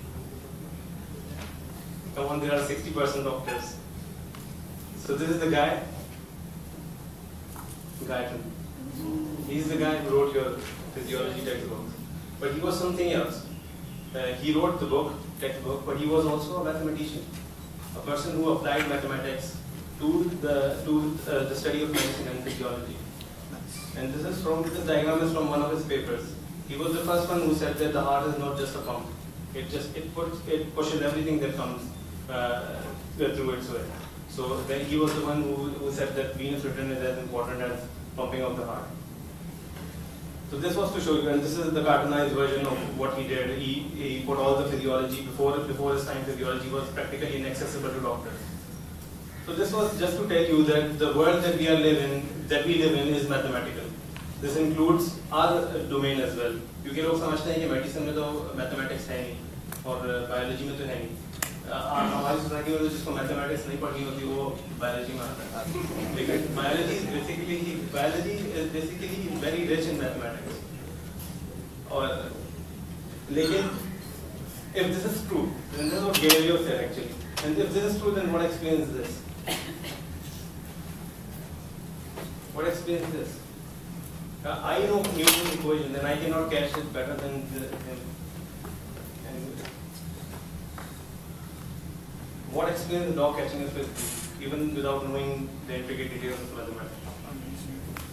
Come on, there are 60% doctors. So this is the guy. Guyton. He's the guy who wrote your physiology textbook. But he was something else. He wrote the textbook, but he was also a mathematician, a person who applied mathematics to the study of medicine and physiology. And this diagram is from one of his papers. He was the first one who said that the heart is not just a pump. It pushes everything that comes through its way. So then he was the one who said that venous return is as important as pumping of the heart. So this was to show you, and this is the cartoonized version of what he did. He put all the physiology, before his time physiology was practically inaccessible to doctors. So this was just to tell you that the world that we live in is mathematical. This includes our domain as well. क्योंकि लोग समझते हैं कि medicine में तो mathematics है नहीं और बायोलॉजी में तो है नहीं. हमारी सोसाइटी में जिसको मैथमेटिक्स नहीं पढ़नी होती वो बायोलॉजी में आता है. लेकिन biology is basically very rich in mathematics. और लेकिन if this is true, then this is what Galileo said actually. And if this is true, then what explains this? What explains this? I know Newton's equation, then I cannot catch it better than him. And what explains the dog catching a frisbee, even without knowing the intricate details of mathematics?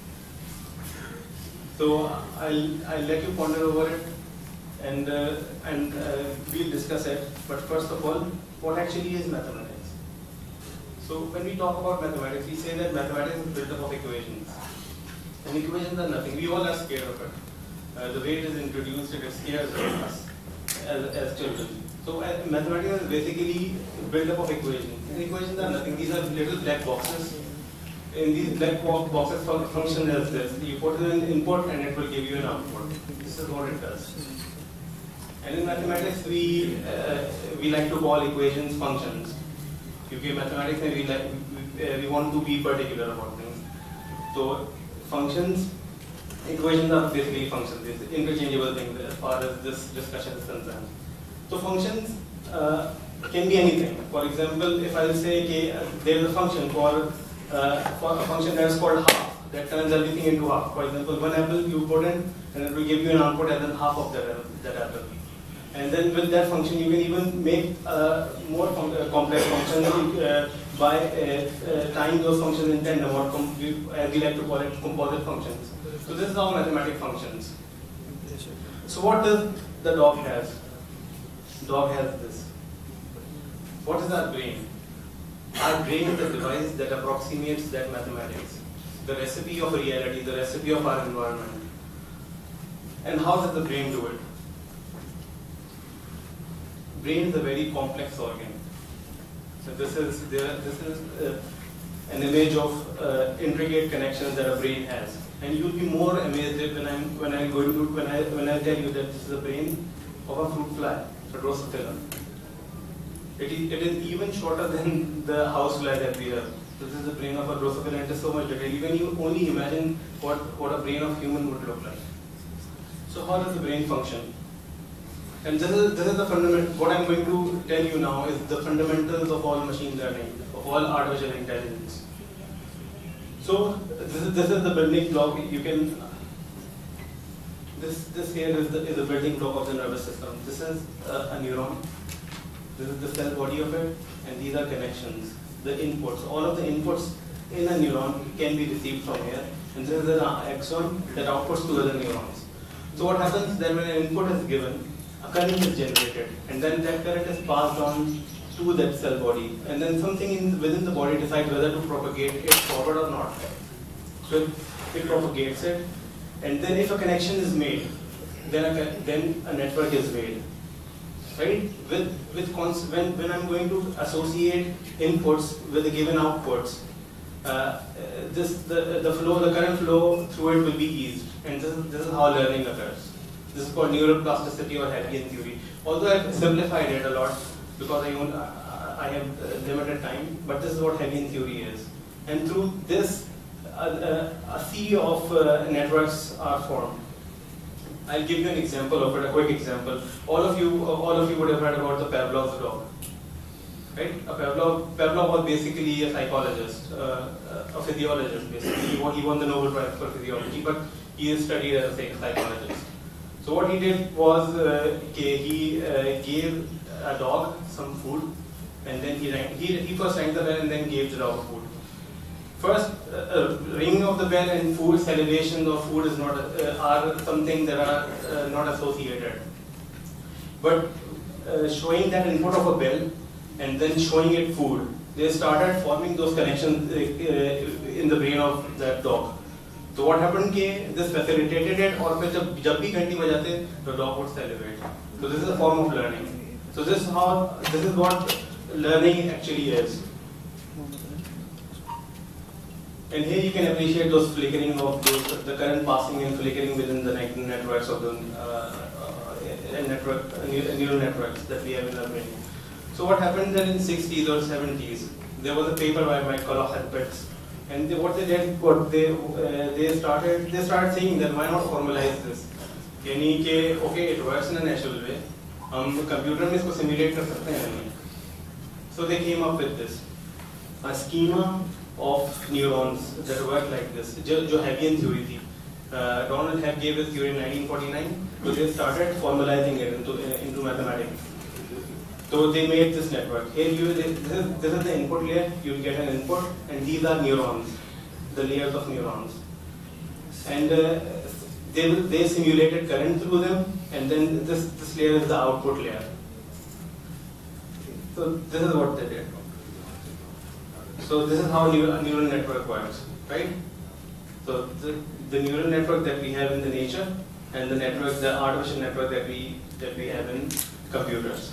So I'll let you ponder over it, and we'll discuss it. But first of all, what actually is mathematics? So when we talk about mathematics, we say that mathematics is built up of equations. And equations are nothing. We all are scared of it. The way it is introduced, it scares us as children. So mathematics is basically built up of equations. And equations are nothing. These are little black boxes. In these black boxes function as this. You put in an input and it will give you an output. This is what it does. And in mathematics, we like to call equations functions. Because mathematics we want to be particular about things. So functions, equations are basically functions. It's interchangeable things as far as this discussion is concerned. So functions can be anything. For example, if I will say there is a function for a function that is called half, that turns everything into half. For example, one apple you put in and it will give you an output as in half of that apple. And then with that function you can even make more complex functions by tying those functions in tandem, or as we like to call it, composite functions. So this is how mathematics functions. So what does the dog has? Dog has this. What is our brain? Our brain is the device that approximates that mathematics, the recipe of reality, the recipe of our environment. And how does the brain do it? Brain is a very complex organ. So this is an image of intricate connections that a brain has, and you'll be more amazed when I tell you that this is the brain of a fruit fly, a Drosophila. It is even shorter than the house fly that we have. This is the brain of a Drosophila, and it is so much detail. Even you only imagine what a brain of human would look like. So how does the brain function? And this is the fundamental. What I'm going to tell you now is the fundamentals of all machine learning, of all artificial intelligence. So this is the building block. You can. This here is the building block of the nervous system. This is a neuron. This is the cell body of it, and these are connections, the inputs. All of the inputs in a neuron can be received from here, and this is an axon that outputs to other neurons. So what happens then when an input is given? A current is generated, and then that current is passed on to that cell body, and then something within the body decides whether to propagate it forward or not. So it propagates it, and then if a connection is made, then a network is made. Right? When I'm going to associate inputs with the given outputs, the current flow through it will be eased, and this is how learning occurs. This is called neuroplasticity or Hebbian theory. Although I've simplified it a lot because I have limited time, but this is what Hebbian theory is. And through this, a sea of networks are formed. I'll give you an example of it, a quick example. All of you would have heard about the Pavlov's dog, right? Pavlov was basically a psychologist, a physiologist. Basically, he won the Nobel Prize for physiology, but he is studied as a psychologist. So what he did was he gave a dog some food, and then he first rang the bell and then gave the dog food. First, ringing of the bell and food, salivation of food is not are something that are not associated. But showing that input of a bell and then showing it food, they started forming those connections in the brain of that dog. So what happened कि this facilitated it, और फिर जब भी घंटी बजाते the dog would salivate. So this is a form of learning. So this is what learning actually is. And here you can appreciate those flickering of the current passing and flickering within the networks of the neural networks that we have in our brain. So what happened then in 60s or 70s, there was a paper by Kolloff and Pitts, and they started saying that why not formalize this? यानी कि okay, it works in a natural way, हम computer में इसको simulate कर सकते हैं नहीं. So they came up with this, a schema of neurons that work like this, जो Hebbian theory थी. Donald Hebb gave this theory in 1949, so they started formalizing it into mathematics. So they made this network. Here this is the input layer, you will get an input, and these are neurons, the layers of neurons. And they simulated current through them, and then this layer is the output layer. So this is what they did. So this is how a neural network works, right? So the neural network that we have in the nature, and the artificial network that we have in computers.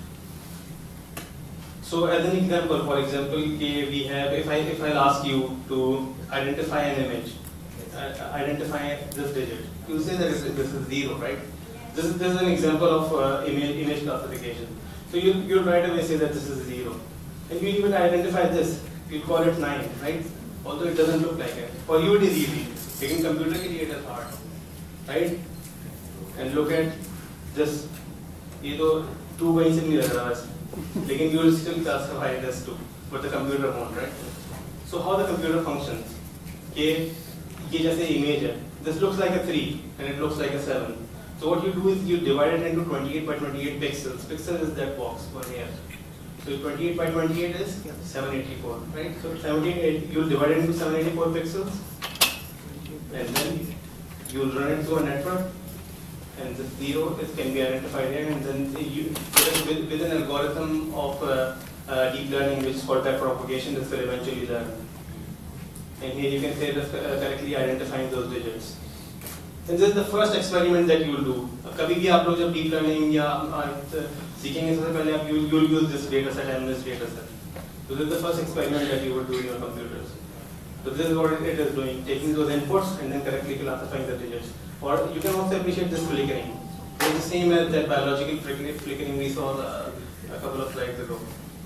So as an example, for example, we have, if I'll ask you to identify an image, identify this digit, you say that this is 0, right? This is an example of image classification. So you'll right away say that this is 0. And you even identify this, you call it 9, right? Although it doesn't look like it. For you it is easy. Taking computer ke liye it is hard, right? And look at this. ये तो 2 कहीं से नहीं लग रहा है, लेकिन you will still classify it as 2, but the computer won't, right? So how the computer functions? ये जैसे image है. This looks like a 3 and it looks like a 7. So what you do is you divide it into 28 by 28 pixels. Pixel is that box one here. So 28 by 28 is 784, right? So 78, you'll divide it into 784 pixels, and then you'll run it through a network, and the 0 can be identified here, and then with an algorithm of deep learning, which is called backpropagation, this will eventually learn. And here you can say this correctly identifying those digits. And this is the first experiment that you will do. कभी भी आप लोग जब deep learning या सीखेंगे सबसे पहले आप you will use this data set and this data set. So this is the first experiment that you will do in your computers. So this is what it is doing, taking those inputs and then correctly classifying the digits. Or you can also appreciate this flickering. It's the same as that biological flickering we saw a couple of slides ago.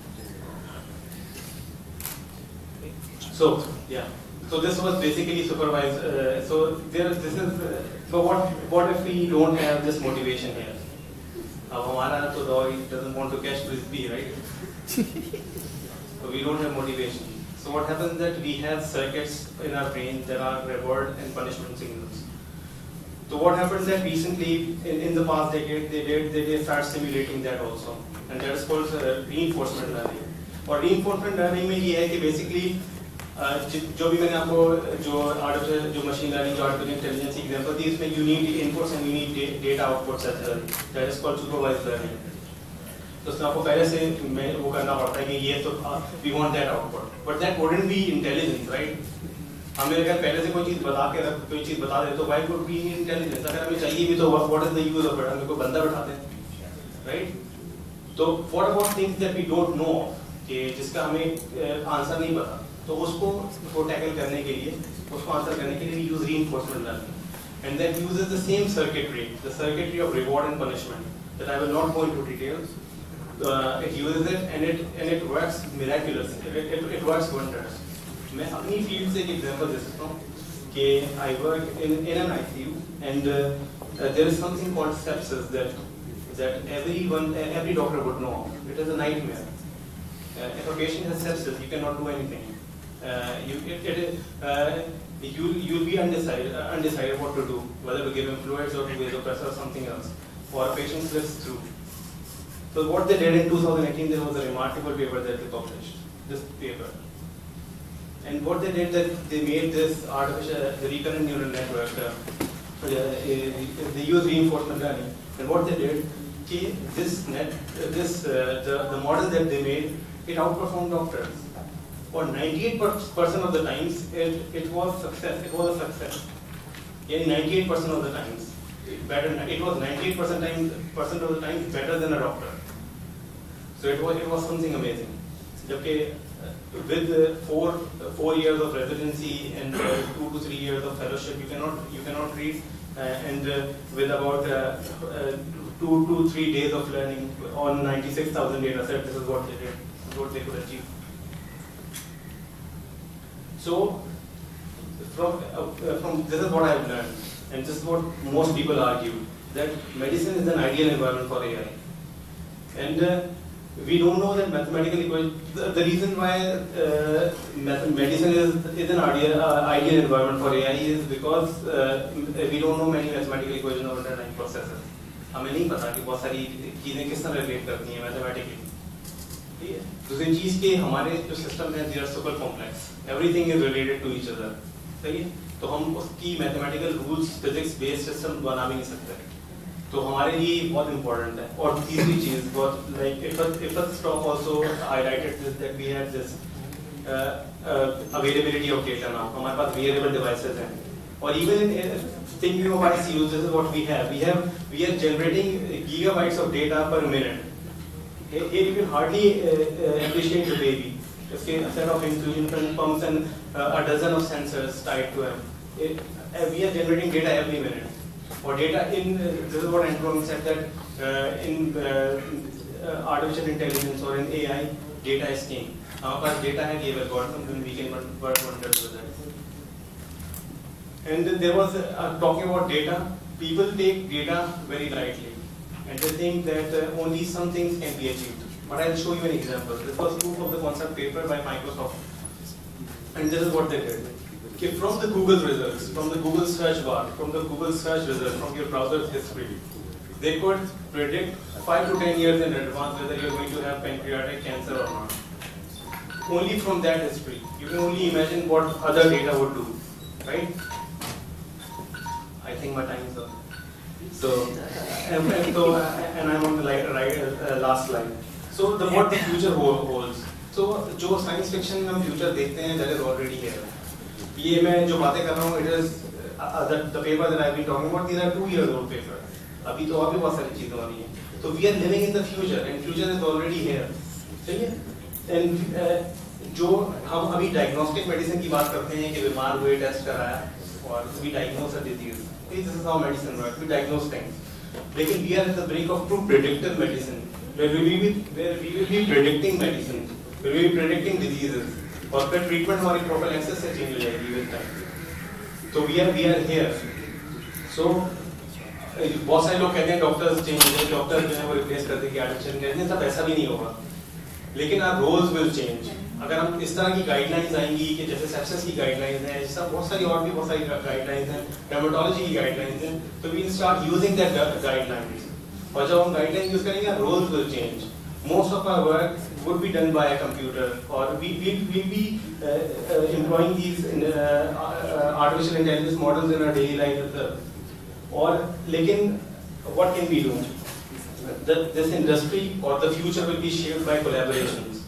So yeah. So this was basically supervised. So what if we don't have this motivation here? Now हमारा तो dog doesn't want to catch frisbee, right? So we don't have motivation. So what happens is that we have circuits in our brain that are reward and punishment signals. So what happens that recently in the past decade they start simulating that also, and that is called reinforcement learning. और reinforcement learning में ये है कि basically जो भी मैंने आपको जो machine learning, जो artificial intelligence example दी, इसमें you need inputs and you need data outputs as well. That is called supervised learning. तो उसमें आपको पहले से वो करना पड़ता है कि ये तो we want that output, but that wouldn't be intelligence, right? हमें अगर पहले से कोई चीज़ बता दे तो why would be intelligence? अगर हमें चाहिए भी तो what is the use of it? हमें कोई बंदा बैठा दे, right? तो what about things that we don't know, कि जिसका हमें आंसर नहीं पता, तो उसको टैकल करने के लिए, उसको आंसर करने के लिए we use reinforcement learning, and that uses the same circuitry, the circuitry of reward and punishment that I will not go into details. It uses it and it works miraculously. It works wonders. मैं अपनी field से एक example दे सकता हूँ कि I work in an ICU, and there is something called sepsis that every doctor would know. It is a nightmare. If a patient has sepsis, you cannot do anything. You'll be undecided what to do, whether to give him fluids or to vasopressor or something else, or a patient slips through. So what they did in 2018, there was a remarkable paper that they published, this paper. And what they did, that they made this the recurrent neural network, they used reinforcement learning. And what they did, the model that they made, it outperformed doctors. For 98% of the times, it was success. It was a success. In 98% of the times, it was 98% of the times better than a doctor. So it was something amazing. जबकि with 4 years of residency and 2 to 3 years of fellowship, you cannot read, and with about 2 to 3 days of learning on 96,000 data set, this is what they did, this is what they could achieve. So from this is what I have learned, and this is what most people argue, that medicine is an ideal environment for AI, and we don't know that mathematical equation. The reason why medicine is an ideal environment for AI is because we don't know many mathematical equations or underlying processes. हमें नहीं पता कि बहुत सारी चीजें किस तरह relate करती हैं मैथमेटिकली. ठीक है. दूसरी चीज के हमारे जो सिस्टम है they are super complex. Everything is related to each other. सही है. तो हम उसकी mathematical rules physics based system बना भी नहीं सकते. तो हमारे लिए बहुत इम्पोर्टेंट है. और तीसरी चीज बहुत like if a stock also highlighted this that we had this availability of data now. हमारे पास wearable devices हैं. और even in thinking of ICUs, this is what we have. We are generating gigabytes of data per minute. Here you can hardly appreciate the baby. It's a set of infusion pumps and a dozen of sensors tied to them. We are generating data every minute. Or data in this is what Antoine said, that in artificial intelligence or in AI, data is king. Our pass data है, we have algorithms, and we can work wonders with that. And there was talking about data. People take data very lightly, and they think that only some things can be achieved. But I'll show you an example. This was proof of the concept paper by Microsoft, and this is what they did. Okay, from the Google results, from the Google search bar, from the Google search results, from your browser's history, they could predict 5 to 10 years in advance whether you're going to have pancreatic cancer or not. Only from that history. You can only imagine what other data would do, right? I think my time is up. So, and I'm on the last slide. So, what the future holds. So, जो science fiction में हम future देखते हैं, that is already here. ये मैं जो बातें कर रहा हूँ, it is the paper that I've been talking about. These are 2-year-old paper. अभी तो और भी बहुत सारी चीजें हो रही हैं. So we are living in the future, and future is already here. सही है? And जो हम अभी diagnostic medicine की बात करते हैं कि बीमार हुए टेस्ट कराया और we diagnose a disease. This is how medicine works. We diagnose things. लेकिन we are at the brink of true predictive medicine, where we will be predicting medicine, where we will be predicting diseases. और फिर treatment हमारी prophylaxis से change हो जाएगी with time. So we are here. So बहुत सारे लोग कहते हैं डॉक्टर्स चेंज हो जाएंगे, डॉक्टर जो है वो रिप्लेस कर देंगे आर्टिफिशियल इंटेलिजेंस. सब ऐसा भी नहीं होगा, लेकिन आवर रोल्स विल चेंज. अगर हम इस तरह की गाइडलाइंस आएंगी कि जैसे सेप्सिस की गाइडलाइंस हैं, जैसा बहुत सारी और भी बहुत सारी गाइडलाइंस हैं, डर्मेटोलॉजी की गाइडलाइंस हैं, तो we will start using that guidelines. और जब हम गाइडलाइन यूज करेंगे, roles will change. Most of our work would be done by a computer, or we will be employing these artificial intelligence models in our daily life. Or, लेकिन what can we do? This industry or the future will be shaped by collaborations.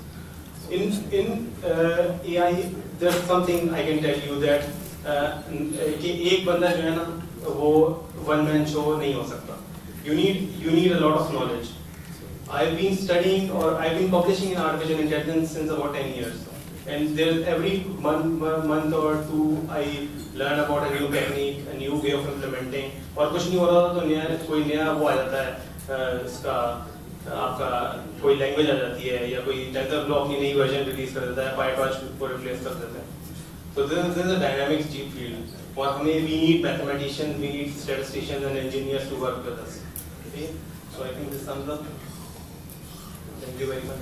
In AI, there's something I can tell you that कि एक बंदा जो है ना वो one man show नहीं हो सकता. You need a lot of knowledge. I've been studying or I've been publishing in artificial intelligence since about 10 years. And there's every month or two I learn about a new technique, a new way of implementing. और कुछ नहीं हो रहा तो कोई नया वो आ जाता है, इसका आपका कोई लैंग्वेज आ जाती है या कोई टेंसर ब्लॉक की नई वर्जन रिलीज कर देता है, PyTorch को रिप्लेस कर देता है. So this is a dynamic field. और हमें we need mathematicians, we need statisticians and engineers to work with us. Okay? So I think this sums up. Thank you very much.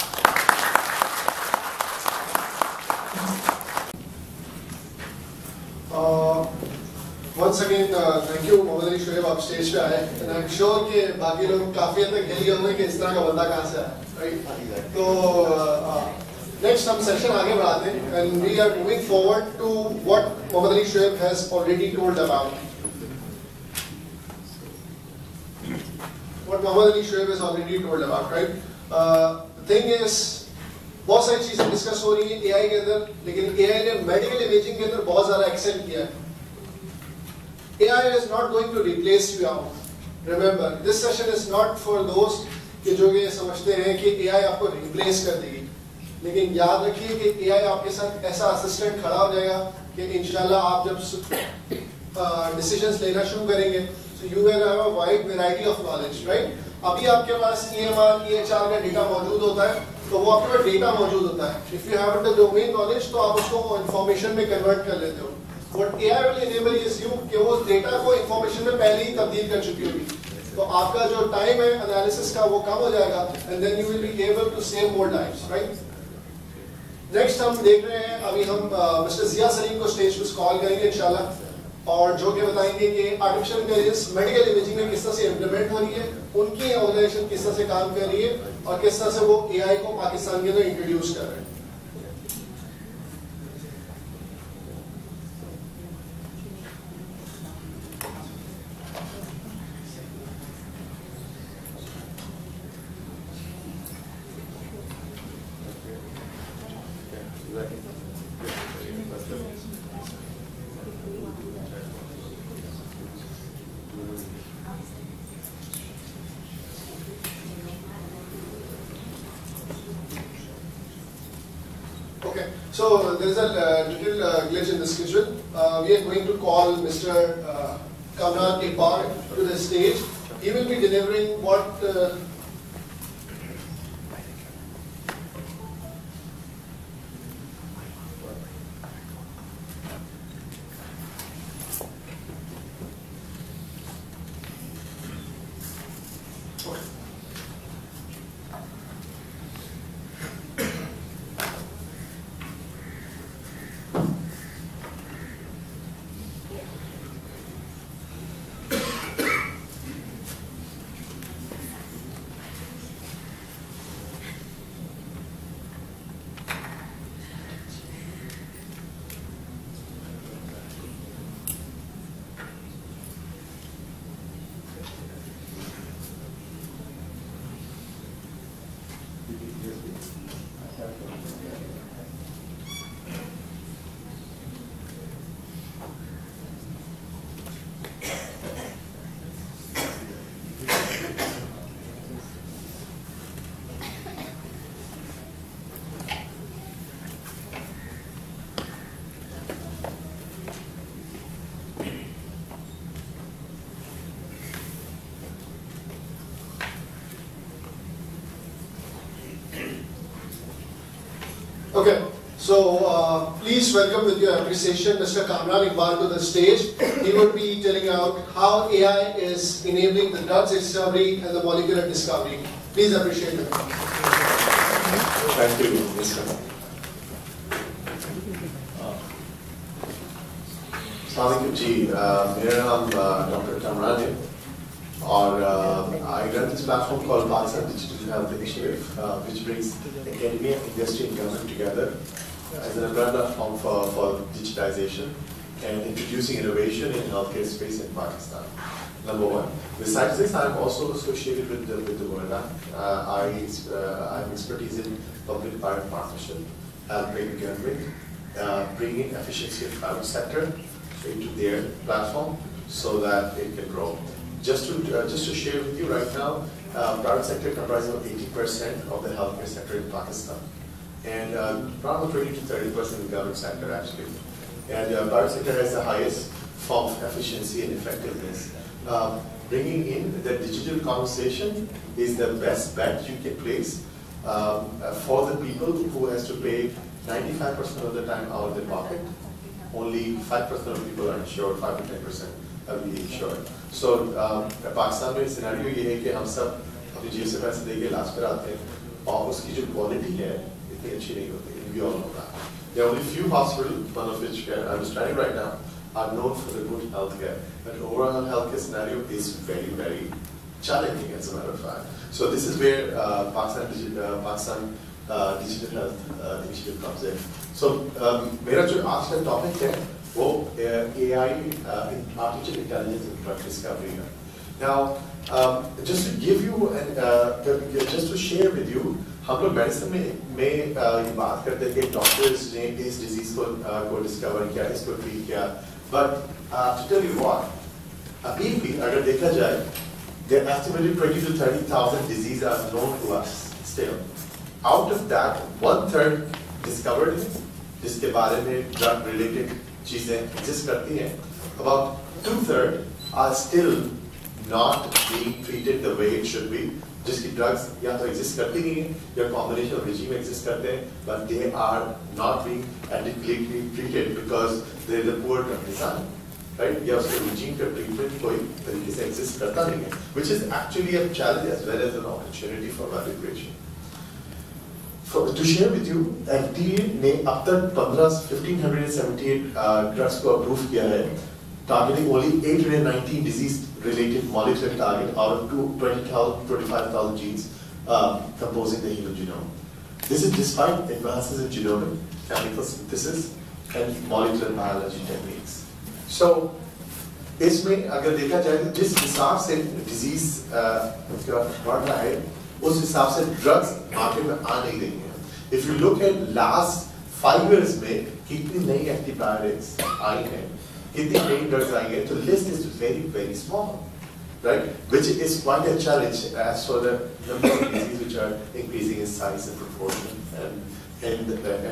Once again, thank you Mohammad Ali Shoaib, आप stage पे आए. And I'm sure कि बाकी लोग काफी हद तक हिल गए होंगे कि इस तरह का बंदा कहाँ से आया, right? तो next हम सेशन आगे बढ़ाते हैं, and we are moving forward to what Mohammad Ali Shoaib has already told about. What Mohammad Ali Shoaib has already told about, right? The thing is, बहुत सारी चीजें डिस्कस हो रही हैं AI के अंदर, लेकिन AI ने मेडिकल इमेजिंग के अंदर बहुत ज़्यादा एक्सेल किया है. AI is not going to replace you out. Remember, this session is not for those कि जो ये समझते हैं कि AI आपको replace कर देगी. लेकिन याद रखिए कि AI आपके साथ ऐसा असिस्टेंट खड़ा हो जाएगा कि इंशाल्लाह आप जब डिसीजंस लेना शुरू करेंगे, so you will have a wide variety of knowledge, right? अभी आपके पास EMR, EHR का डेटा मौजूद होता है, तो वो आपके पास डेटा मौजूद होता है. If you have the domain knowledge, तो आप उसको इंफॉर्मेशन में कन्वर्ट कर लेते हो. What AI will enable is you कि वो डेटा को इंफॉर्मेशन में पहले ही तब्दील कर चुकी होगी. तो आपका जो टाइम है एनालिसिस का वो कम हो जाएगा, and then you will be able to save more times, right? Next हम देख रहे हैं, अभी हम मिस्टर जिया सलीम को स्टेज पर कॉल करेंगे इंशाल्लाह, और जो कि बताएंगे कि आर्टिफिशियल इंटेलिजेंस मेडिकल इमेजिंग में किस तरह से इम्प्लीमेंट हो रही है, उनकी ऑर्गेनाइजेशन किस तरह से काम कर रही है, और किस तरह से वो AI को पाकिस्तान के अंदर इंट्रोड्यूस कर रहे हैं. Okay, so there is a little glitch in the schedule. We are going to call Mr. Kamran Iqbal to the stage. He will be delivering what Okay, so please welcome with your appreciation Mr. Kamran Iqbal to the stage. He will be telling out how AI is enabling the drugs discovery and the molecular discovery. Please appreciate him. Thank you, Mr. Assalamualaikum जी, मेरा नाम doctor Kamran है और I run this platform called Pakistan Digital Health Initiative, which brings academia, industry, and government together as an umbrella platform for digitization and introducing innovation in healthcare space in Pakistan. Number one. Besides this, I'm also associated with the World Bank. I have expertise in public-private partnership, helping government bring in efficiency of private sector into their platform so that it can grow. Just to share with you right now, private sector comprises of 80% of the healthcare sector in Pakistan, and around 20 to 30% in the government sector actually. And private sector has the highest form of efficiency and effectiveness. Bringing in the digital conversation is the best bet you can place for the people who has to pay 95% of the time out of their pocket. Only 5% of people are insured, 5 to 10% are really insured. So Pakistan में scenario ये है कि हम सब अपनी जेब से पैसे देके इलाज कराते हैं और उसकी जो क्वालिटी है इतनी अच्छी नहीं होती. We all know that. There are only few hospitals, one of which I'm standing right now, are known for the good healthcare. But overall healthcare scenario is very, very challenging as a matter of fact. So this is where Pakistan Digital Health Initiative comes in. So मेरा जो आज का topic है वो AI, artificial intelligence and drug discovery है. Now just to give you and just to share with you, हम लोग medicine में ये बात करते हैं कि डॉक्टर्स ने इस डिजीज को डिस्कवर किया, इसको ट्रीट किया. But to tell you what, अभी भी अगर देखा जाए, there are estimated 20 to 30,000 diseases are known to us still. out of that 1/3 discovered है, जिसके बारे में drug related चीजें exist करती हैं. About 2/3 are still not being treated the way it should be. जिसकी drugs या तो exist करती नहीं है या combination of regime exist करते हैं, but they are not being adequately treated because there is a poor drug design, right? या उसके regime का treatment कोई तरीके से exist करता नहीं है, which is actually a challenge as well as an opportunity for value creation. To share with you, FDA ने अब तक 1578 drugs को approve किया है, targeting only 819 disease-related molecular target out of 25,000 genes composing the human genome. This is despite advances in genomic, chemical synthesis, and molecular biology techniques. So, इसमें अगर देखा जाए तो जिस हिसाब से disease बढ़ रहा है, उस हिसाब से drugs मार्केट में आ नहीं रही हैं. If you look at last 5 years में कितनी नई antibiotics आई हैं, कितनी नई drugs आई हैं, तो list is very very small, right? Which is quite a challenge as for the number of diseases which are increasing in size and proportion and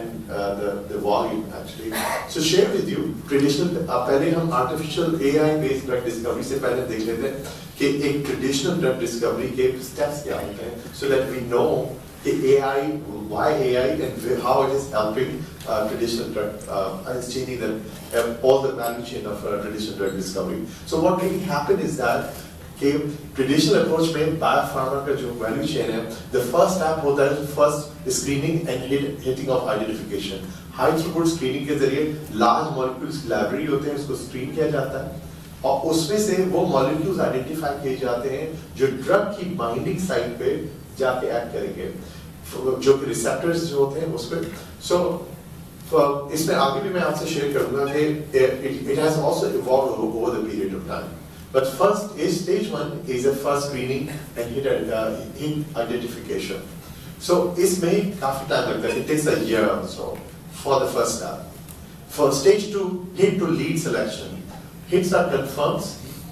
the volume actually. So share with you traditional. पहले हम artificial AI based drug discovery से पहले देख लेते हैं कि एक traditional drug discovery के steps क्या होते हैं, so that we know AI, why AI, and how it is helping traditional drug, it's changing all the value chain of traditional drug discovery. So what really happened is that कि traditional approach में biopharma का जो value chain है, the first step होता है first screening and hitting of identification. High throughput screening के जरिए large molecules library होते हैं, उसको screen किया जाता है और उसमें से वो molecules identify किए जाते हैं जो drug की binding site पे जाके act करेंगे, जो receptors जो होते हैं उस पे. So इसमें आगे भी मैं आपसे share करूँगा कि it has also evolved over the period of time. But first is stage 1 is a first screening and hit identification. So इसमें काफी time लगता है. It takes a year or so for the first step. For stage 2, hit to lead selection. Hits are confirmed,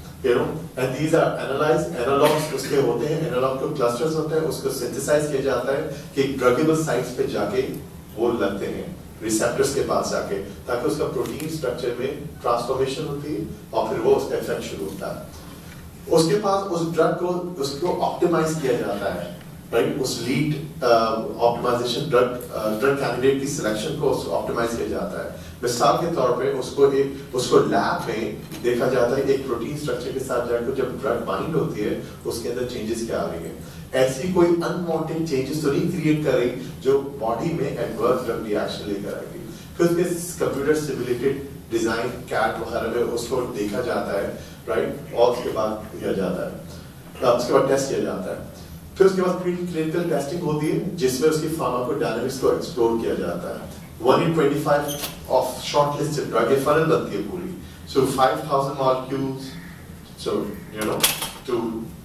and these are analyzed. Analogs उसके होते हैं, analog to clusters होते हैं, उसको synthesize किया जाता है कि druggable sites पे जाके वो लगते हैं, receptors के पास जाके, ताकि उसका protein structure में transformation होती है और फिर वो उसका effect शुरू होता है. उसके पास उस drug को उसको optimize किया जाता है, right? उस lead optimization drug candidate की selection को उसको optimize किया जाता है. मिसाल के तौर पे उसको लैब में देखा जाता है एक प्रोटीन स्ट्रक्चर के साथ जाकर जब ड्रग बाइंड होती है उसके अंदर चेंजेस क्या आ रही है. ऐसी कोई अनवांटेड चेंजेस तो नहीं क्रिएट कर रही जो बॉडी में एडवर्स ड्रग रिएक्शन लेकर आएगी. फिर उसके कंप्यूटर सिमुलेटेड डिजाइन कैट वगैरह में उसको देखा जाता है, राइट, और उसके बाद किया जाता है, उसके बाद टेस्ट किया जाता है. फिर उसके बाद प्री क्लिनिकल टेस्टिंग होती है जिसमें उसकी फार्माकोडायनामिक्स को एक्सप्लोर किया जाता है. 1 in 25 of shortlisted drug ये funnel बनती है पूरी. So 5,000 molecules, so to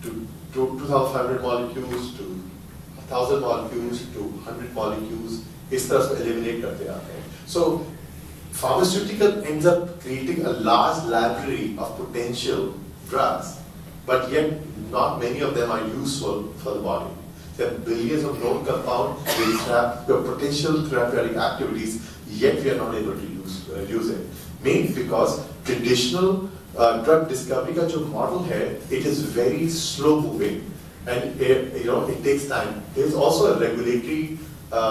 2,500 molecules to 1,000 molecules to 100 molecules, इस तरह से eliminate करते आते हैं. So pharmaceutical ends up creating a large library of potential drugs, but yet not many of them are useful for the body. There are billions of known compounds which have potential therapeutic activities, yet we are not able to use it. Mainly because traditional drug discovery का जो model है, it is very slow moving, and it takes time. There is also a regulatory,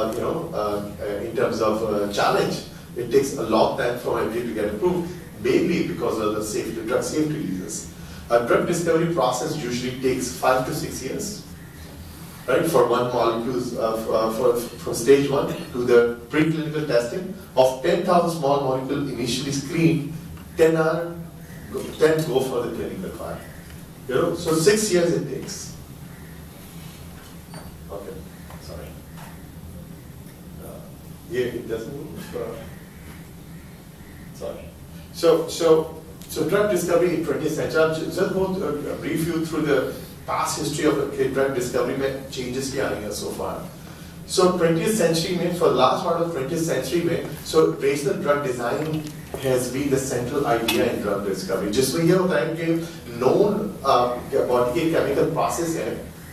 in terms of challenge. It takes a long time for FDA to get approved, mainly because of the drug safety reasons. A drug discovery process usually takes 5 to 6 years. Right, for one molecule, from stage 1 to the preclinical testing of 10,000 small molecules initially screened, 10 go for the clinical trial. So 6 years it takes. Okay, sorry. Yeah, it doesn't move. Sorry. So drug discovery in 20th century. I'll just go brief you through the past history of drug discovery में changes क्या आई हैं so far. So 20th century में, for the last part of 20th century में, so rational drug design has been the central idea in drug discovery. जिसमें ये होता है कि known body के chemical process है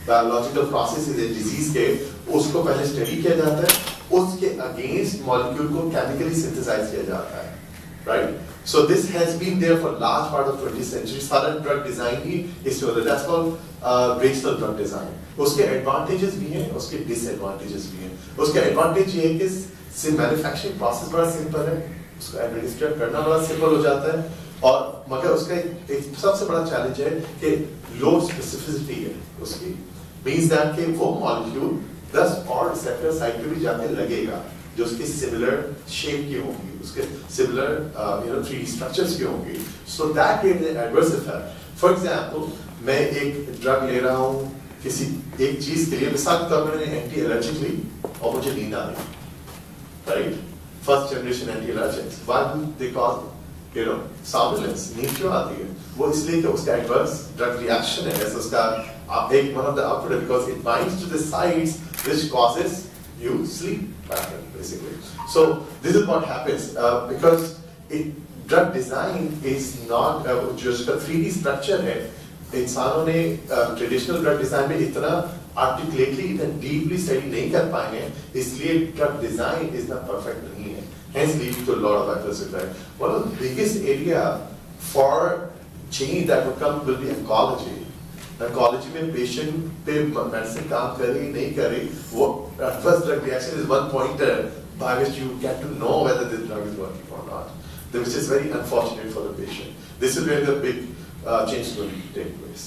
बायोलॉजिकल प्रोसेस इज डिजीज के उसको पहले स्टडी किया जाता है, उसके अगेंस्ट मॉलिक्यूल को केमिकली सिंथेसाइज किया जाता है, right? So this has been there for large part of 20th century. सारा drug design ही इससे होता है. That's called rational drug design. उसके advantages भी हैं, उसके disadvantages भी हैं. उसके advantage ये है कि से manufacturing process बड़ा simple है, उसको administer करना बड़ा simple हो जाता है, और मगर उसका एक सबसे बड़ा challenge है कि low specificity है उसकी. Means that कि वो molecule 10 और receptor site पे भी जाके लगेगा, जो उसके सिमिलर शेप की होंगी, उसके सिमिलर 3D स्ट्रक्चर्स की होंगी. So that creates an adverse effect. For example, मैं एक ड्रग ले रहा हूँ किसी एक चीज के लिए, मिसाल के तौर पर एंटी एलर्जिकली, और मुझे नींद आ रही, right? First generation anti allergics, why they cause somnolence, नींद क्यों आती है? वो इसलिए कि उसका एडवर्स ड्रग रिएक्शन है, ऐसा उसका एक one of the output, because it binds to the sites which causes you sleep pattern, basically. So this is what happens because drug design is not just a 3D structure है. इंसानों ने traditional drug design में इतना articulately, इतना deeply study नहीं कर पाए हैं, इसलिए drug design is not perfect नहीं है. Hence leading to a lot of adverse effects. One of the biggest area for change that would come will be oncology. Oncology में patient पे medicine काम कर रही नहीं कर रही, वो adverse drug reaction is one pointer by which you get to know whether this drug is working or not, which is very unfortunate for the patient. This is where the big change is going to take place.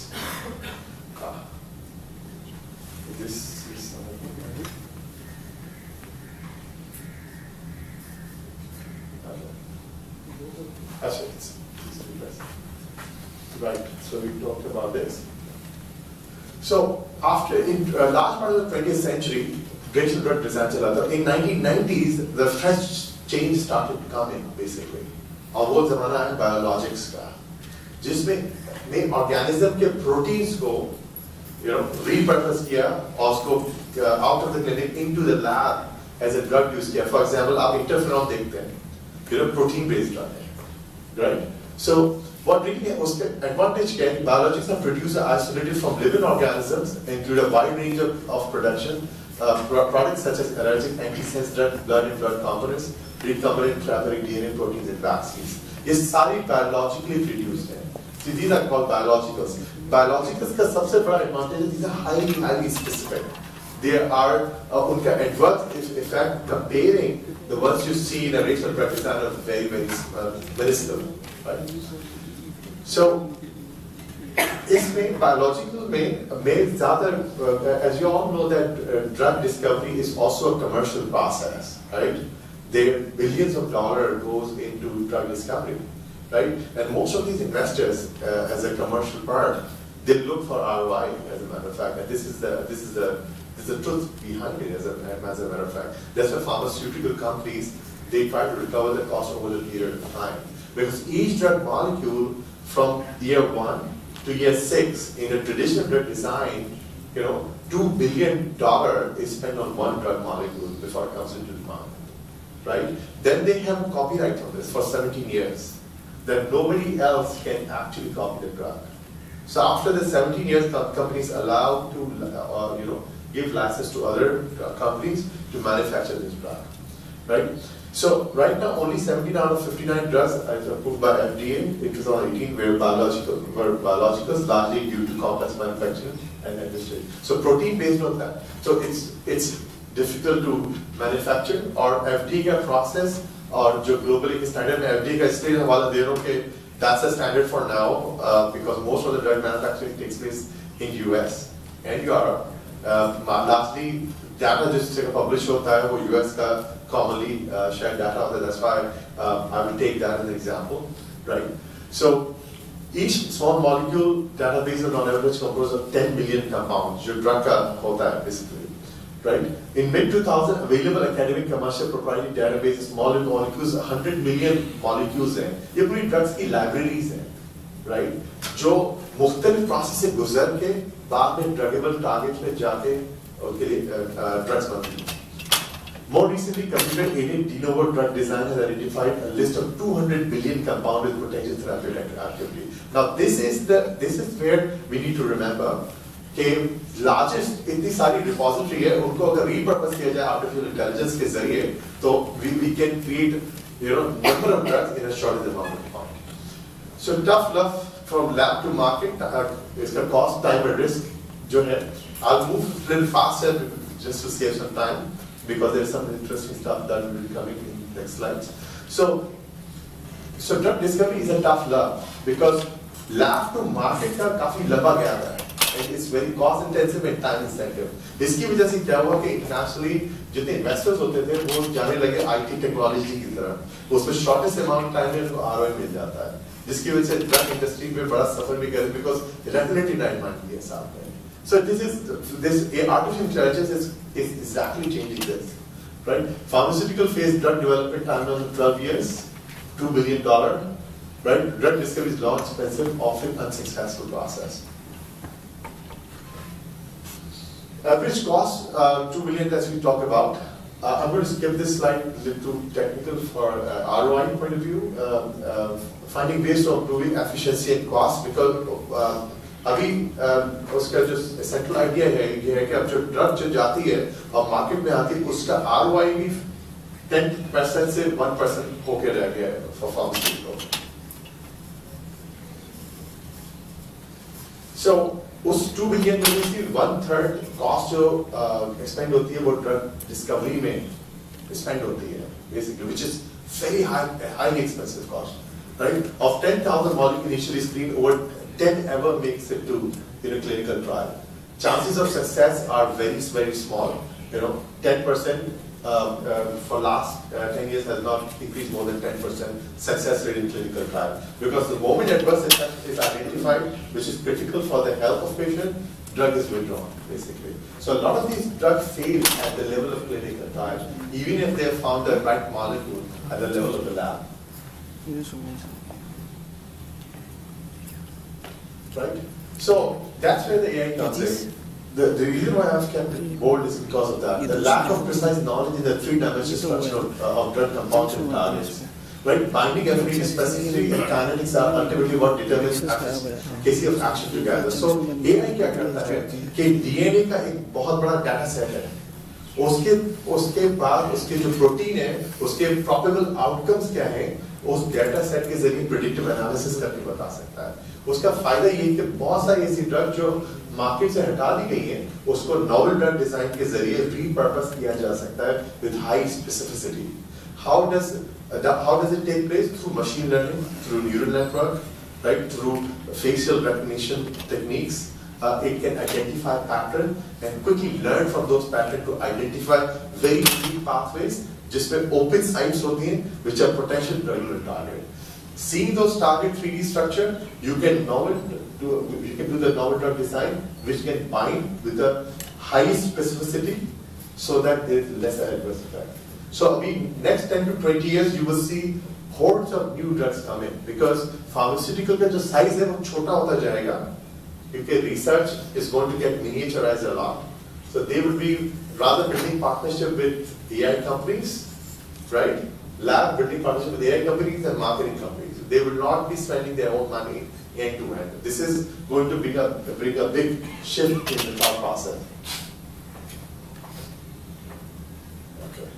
This is right. So we talked about this. So after in large part of the 20th century, rational drug design चला था. In 1990s, the fresh change started coming basically. और वो ज़माना है biologics का, जिसमें organism के proteins को repurpose किया और उसको out of the clinic into the lab as a drug use किया. For example, आप interferon देखते हैं, protein based drug है, right? So what really उसके advantage क्या है? Biologics are produced isolated from living organisms, include a wide range of production products such as allergic, antisense drug, blood and blood components, recombinant traveling DNA proteins and vaccines. ये सारी biologically produced हैं. So these are called biologicals. Biologicals का सबसे बड़ा advantage है, these are highly specific. They are उनका adverse effect comparing the ones you see in a rational drug design are very minuscule, right? So, इसमें biological में ज़्यादा, as you all know that drug discovery is also a commercial process, right? There billions of dollars goes into drug discovery, right? And most of these investors, as a commercial part, they look for ROI, as a matter of fact, and this is the truth behind it, as a matter of fact. That's why pharmaceutical companies, they try to recover the cost over a period of time, because each drug molecule from year 1 to year 6 in a traditional drug design, $2 billion is spent on one drug molecule before it comes into the market, right? Then they have copyright on this for 17 years. Then nobody else can actually copy the drug. So after the 17 years, companies allowed to, give license to other companies to manufacture this drug, right? So right now, only 17 out of 59 drugs are approved by FDA in 2018 were biologicals, largely due to complex manufacturing and industry. So protein based on that. So it's difficult to manufacture, or FDA का process और जो globally standard में FDA का इसलिए हवाला दे रहा हूँ कि that's the standard for now because most of the drug manufacturing takes place in US and Europe. Lastly, data जिससे publish होता है वो US का commonly shared data होता है. That's why I will take that as an example, right? So each small molecule database is on average composed of 10 million compounds. जो drug का होता है basically, right? In mid-2000, available academic commercial proprietary database small molecules 100 million molecules हैं. ये पूरी drugs की libraries हैं, right? जो मुख्तलिफ process से गुजर के बाद में druggable targets में जाके उनके लिए drugs बनती हैं. More recently, computer-aided de novo drug design has identified a list of 200 billion compounds with potential therapeutic activity. Now, this is where we need to remember कि लार्जेस्ट इतनी सारी रिपोजिटरी है, उनको अगर रीपर्पस किया जाए आर्टिफिशियल इंटेलिजेंस के जरिए, तो we can create number of drugs in a short amount of time. So tough love from lab to market, इसका cost, time and risk जो है. I'll move a little faster just to save some time because there's some interesting stuff that will be coming in the next slides. So drug discovery is a tough love because lab to market का काफी लंबा गया है. It's very cost intensive and time intensive. इसकी वजह से क्या हुआ कि internationally जितने investors होते थे वो जाने लगे IT टेक्नोलॉजी की तरफ. उसमें shortest amount time में उनको ROI मिल जाता है, जिसकी वजह से drug industry में बड़ा सफर भी करे because regulatory timeline भी है साथ में. So this artificial intelligence is exactly changing this, right? Pharmaceutical phase drug development timeline 12 years, $2 billion, right? Drug discovery is long, expensive, often unsuccessful process. Average cost, $2 billion as we talk about. I'm going to skip this slide a little too technical for ROI point of view. Finding ways of improving efficiency and cost because अभी उसका जो central idea है ये है कि अब जो drug जो जाती है और मार्केट में आती है उसका ROI भी 10% से 1% होके रह गया है for pharmaceutical. So उस 2 बिलियन में से 1/3 कॉस्ट जो एक्सपेंड होती है वो ड्रग डिस्कवरी में स्पेंड होती है basically, which is very highly expensive cost, right? Of 10,000 molecules initially screened, over 10 ever makes it to clinical trial. Chances of success are very small. 10% for last 10 years has not increased more than 10% success rate in clinical trial. Because the moment adverse effect is identified, which is critical for the health of patient, drug is withdrawn, basically. So a lot of these drugs fail at the level of clinical trial, even if they have found the right molecule at the level of the lab. Right? So that's where the AI comes in. The reason why I've kept it bold is because of that. The lack of precise knowledge in the three-dimensional structure of drug compounds and targets. Right? Binding affinity, specificity, and kinetics are ultimately what determines efficacy of action together. So AI क्या करता है कि DNA का एक बहुत बड़ा data set है. उसके बाद उसके जो प्रोटीन है, उसके probable outcomes क्या है, उस डाटा सेट के जरिए प्रेडिक्टिव एनालिसिस करके बता सकता है. उसका फायदा ये है कि बहुत सारी ऐसी ड्रग जो मार्केट से हटा दी गई है, उसको नोवेल ड्रग डिजाइन के जरिए रीपर्पस किया जा सकता है with high specificity. How does it take place? Through machine learning, through neural network, right? Through facial recognition techniques. It can identify pattern and quickly learn from those patterns to identify very key pathways, जिसमें open sites होती हैं, which are potential drug target. Seeing those target 3D structure, you can do the novel drug design, which can bind with a high specificity, so that there is less adverse effect. So, next 10 to 20 years, you will see hordes of new drugs come in because pharmaceutical का जो size है वो छोटा होता जाएगा, because research is going to get miniaturized a lot. So they will be rather building partnership with AI companies, right? Lab building partnership with AI companies and marketing companies. They will not be spending their own money end to end. This is going to bring a big shift in the thought process. Okay.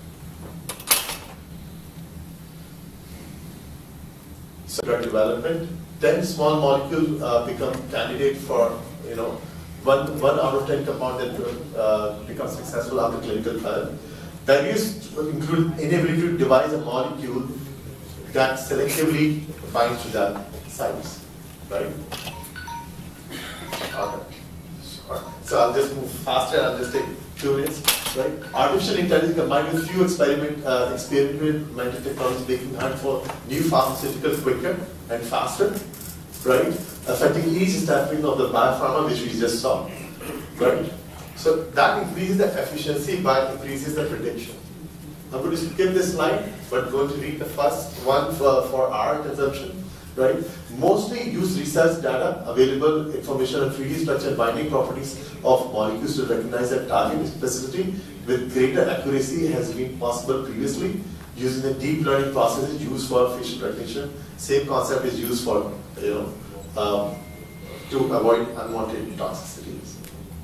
So drug development, 10 small molecules become candidate for one out of 10 compound that becomes successful after clinical trial. Barriers include inability to devise a molecule that selectively binds to that sites, right? Okay. So I'll just move faster. I'll just take 2 minutes, right? Artificial intelligence combined with few experimental technologies making hunt for new pharmaceuticals quicker and faster, right? Affecting each stepping of the biopharma, which we just saw, right? So that increases the efficiency by increases the prediction. I'm going to skip this slide, but going to read the first one for our consumption, right? Mostly use research data, available information on 3D structure binding properties of molecules to recognize their target specificity with greater accuracy has been possible previously using the deep learning processes used for facial recognition. Same concept is used for, to avoid unwanted toxicities.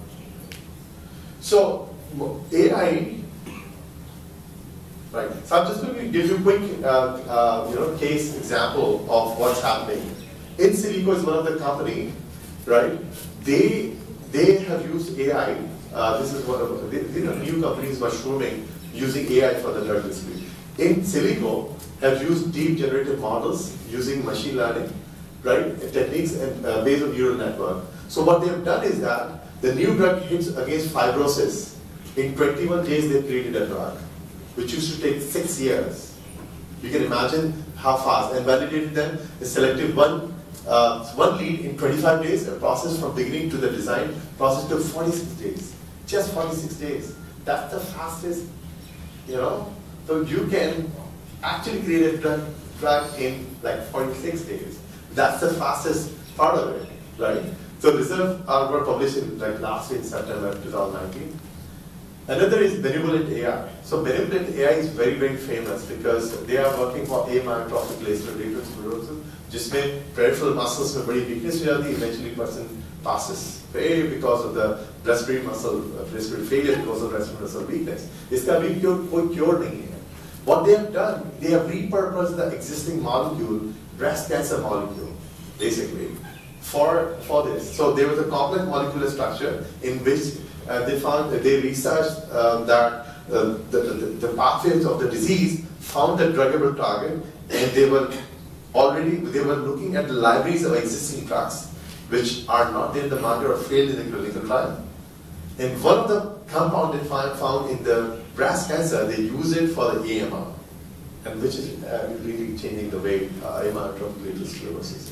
So AI, right? So I'm just going to give you a quick, case example of what's happening. InSilico is one of the company, right? They have used AI. This is one of new companies mushrooming using AI for the drug discovery. InSilico have used deep generative models using machine learning, right? Techniques and based on neural network. So what they have done is that the new drug hits against fibrosis. In 21 days, they created a drug, which used to take 6 years. You can imagine how fast. And validated them. They selected one lead in 25 days, a process from beginning to the design process took 46 days. Just 46 days. That's the fastest, So you can actually create a drug in like 46 days. That's the fastest part of it, right? So results were published in like last year in September 2019. Another is Benevolent AI. So Benevolent AI is very, very famous because they are working for amyotrophic lateral sclerosis, जिसमें peripheral muscles में बड़ी weakness हो जाती है, eventually person passes away because of the respiratory failure because of respiratory muscle weakness. इसका भी कोई cure नहीं है. What they have done, they have repurposed the existing molecule, breast cancer molecule, basically, for this. So there was a complex molecular structure in which they researched that the pathways of the disease found a druggable target, and they were looking at the libraries of existing drugs which are not there in the market or failed in the clinical trial. And one of the compounds they found in the breast cancer, they use it for the AMR, and which is really changing the way amyotrophic lateral sclerosis.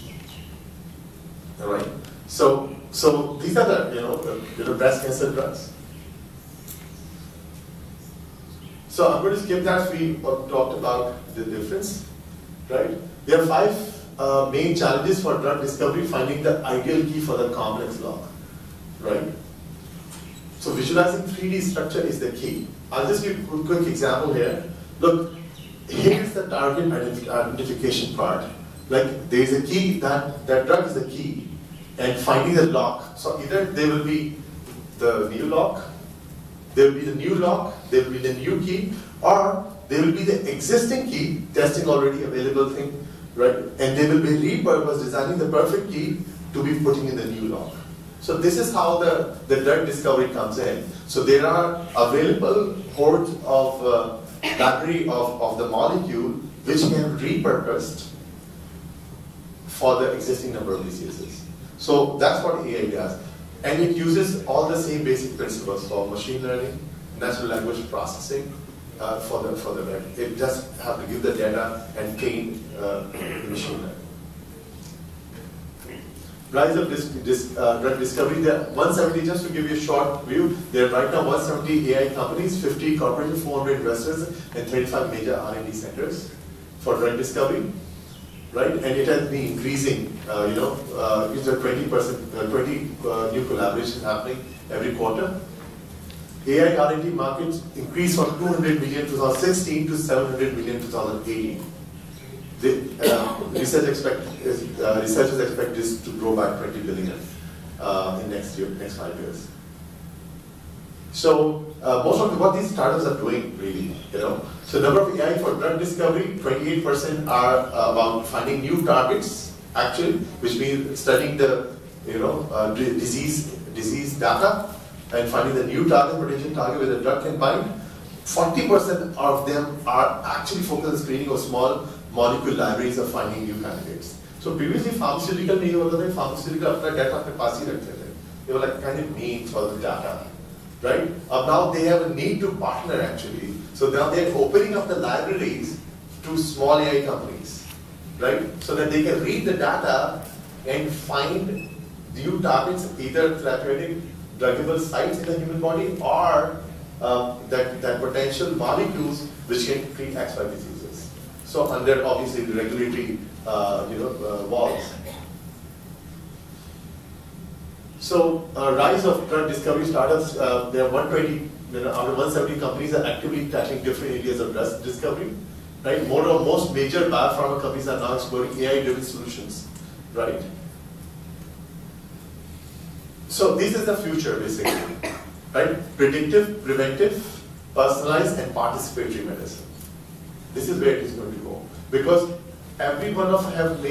All right. So these are the breast cancer drugs. So I'm going to skip that. We talked about the difference, right? There are 5 main challenges for drug discovery: finding the ideal key for the complex lock, right? So visualizing 3D structure is the key. I'll just give a quick example here. Look, here's the target identification part. Like there is a key, that drug is the key, and finding the lock. So either there will be the new lock, there will be the new lock, there will be the new key, or there will be the existing key, testing already available thing, right? And they will be repurposed, designing the perfect key to be putting in the new lock. So this is how the drug discovery comes in. So there are available hordes of library of the molecule which can be repurposed for the existing number of diseases. So that's what AI does. And it uses all the same basic principles for machine learning, natural language processing for the drug. It just have to give the data and train machine learning. Rise of drug discovery. There are 170, just to give you a short view, there are right now 170 AI companies, 50 corporate, 400 investors, and 35 major R&D centers for drug discovery. Right, and it has been increasing. It's a 20% new collaborations happening every quarter. AI R&D markets increased from 200 million 2016 to 700 million 2018. Researchers expect this to grow by 20 billion in next 5 years. So most of what these startups are doing, really, So number of AI for drug discovery, 28% are about finding new targets, actually, which means studying the disease data and finding the new target, potential target where the drug can bind. 40% of them are actually focused on screening of small molecule libraries of finding new candidates. So previously pharmaceutical नहीं होता था, pharmaceutical अपना data अपने पास ही रखते थे. They were like kind of mean for the data, right? Now they have a need to partner actually. So now they're opening up the libraries to small AI companies, right? So that they can read the data and find new targets, either therapeutic druggable sites in the human body or that potential molecules which can treat XY diseases. So under obviously the regulatory walls. So rise of drug discovery startups. There are 120 out of 170 companies are actively tackling different areas of drug discovery. Right, most major biopharma companies are now exploring AI-driven solutions. Right. So this is the future basically. right? Predictive, preventive, personalized, and participatory medicine. This is where it is going to go, because every one of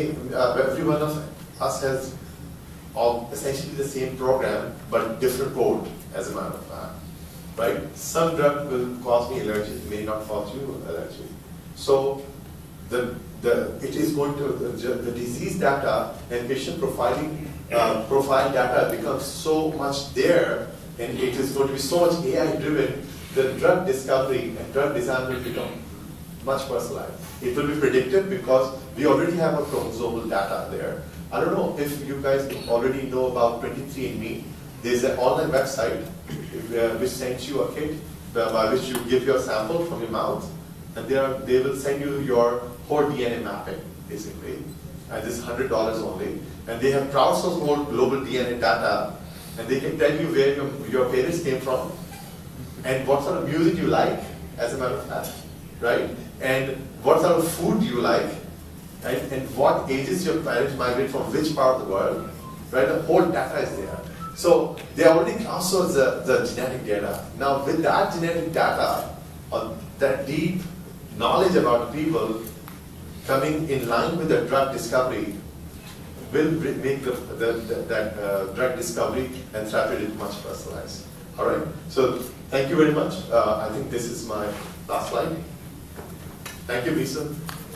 us has essentially the same program but different code, as a matter of fact, right? Some drug will cause me allergy, may not cause you allergy. So it is going to the disease data and patient profiling profile data becomes so much there, and it is going to be so much AI driven. The drug discovery and drug design will become much personalized. It will be predictive because we already have a chromosomal data there. I don't know if you guys already know about 23andMe. There's an online website which sends you a kit by which you give your sample from your mouth, and they will send you your whole DNA mapping, basically. And this is $100 only. And they have crowdsourced whole global DNA data, and they can tell you where your parents came from, and what sort of music you like, as a matter of fact, right? And what sort of food you like, right? And what ages your parents migrate from which part of the world, right? The whole data is there. So they already crowdsourced the genetic data. Now with that genetic data, or that deep knowledge about people coming in line with the drug discovery, will make that drug discovery and therapeutic much personalized. All right. So thank you very much. I think this is my last slide. Thank you, Lisa.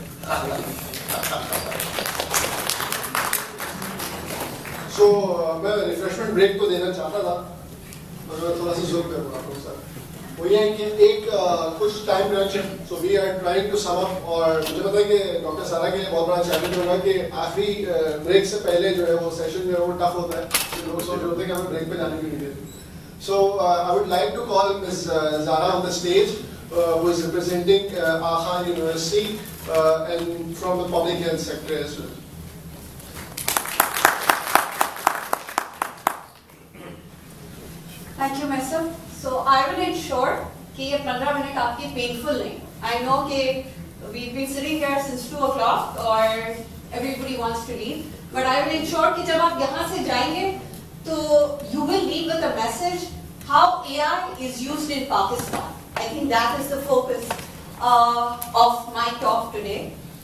So मैं refreshment break तो देना चाहता था, मगर थोड़ा सा जोर कर रहा हूँ सर। वो ये है कि एक कुछ टाइम क्रंच है, so we are trying to sum up, और मुझे पता है कि डॉक्टर सारा के लिए बहुत बड़ा चैलेंज होगा कि आखिरी ब्रेक से पहले जो है वो सेशन जो है वो टफ होता है, लोग सोच रहे होते हैं कि हमें ब्रेक पे जाने के लिए। So I would like to call Ms. Zara on the stage, who is representing Khan University and from the public health sector as well. Thank you, Mr. So I will ensure कि ये 15 minute आपके painful नहीं. I know कि we've been sitting here since 2 o'clock or everybody wants to leave, but I will ensure कि जब आप यहाँ से जाएंगे तो you will leave with a message how AI is used in Pakistan. I think that is the focus of my talk today.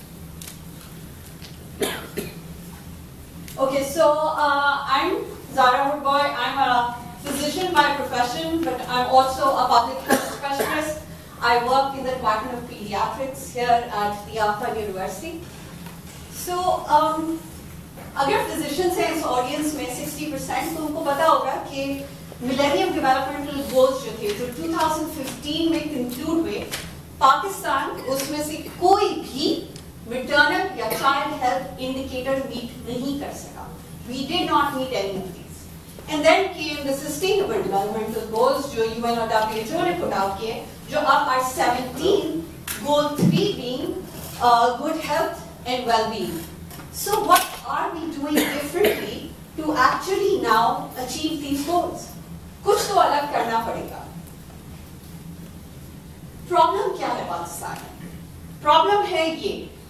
Okay, so I'm Zara Woodboy. I'm a physician by profession, but I'm also a public health specialist. I work in the Department of Pediatrics here at the Khan University. So, अगर physicians हैं इस audience में 60%, तो उनको पता होगा कि Millennium Developmental Goals जो थे, जो 2015 में conclude हुए, पाकिस्तान उसमें से कोई भी maternal या child health indicator meet नहीं कर सका. We did not meet any of these. And then came the Sustainable Developmental Goals, जो UN और WHO ने put out किए, जो up are 17, Goal 3 being good health and well-being. So what are we doing differently to actually now achieve these goals? कुछ तो अलग करना पड़ेगा. Problem क्या है पाकिस्तान में? Problem है ये.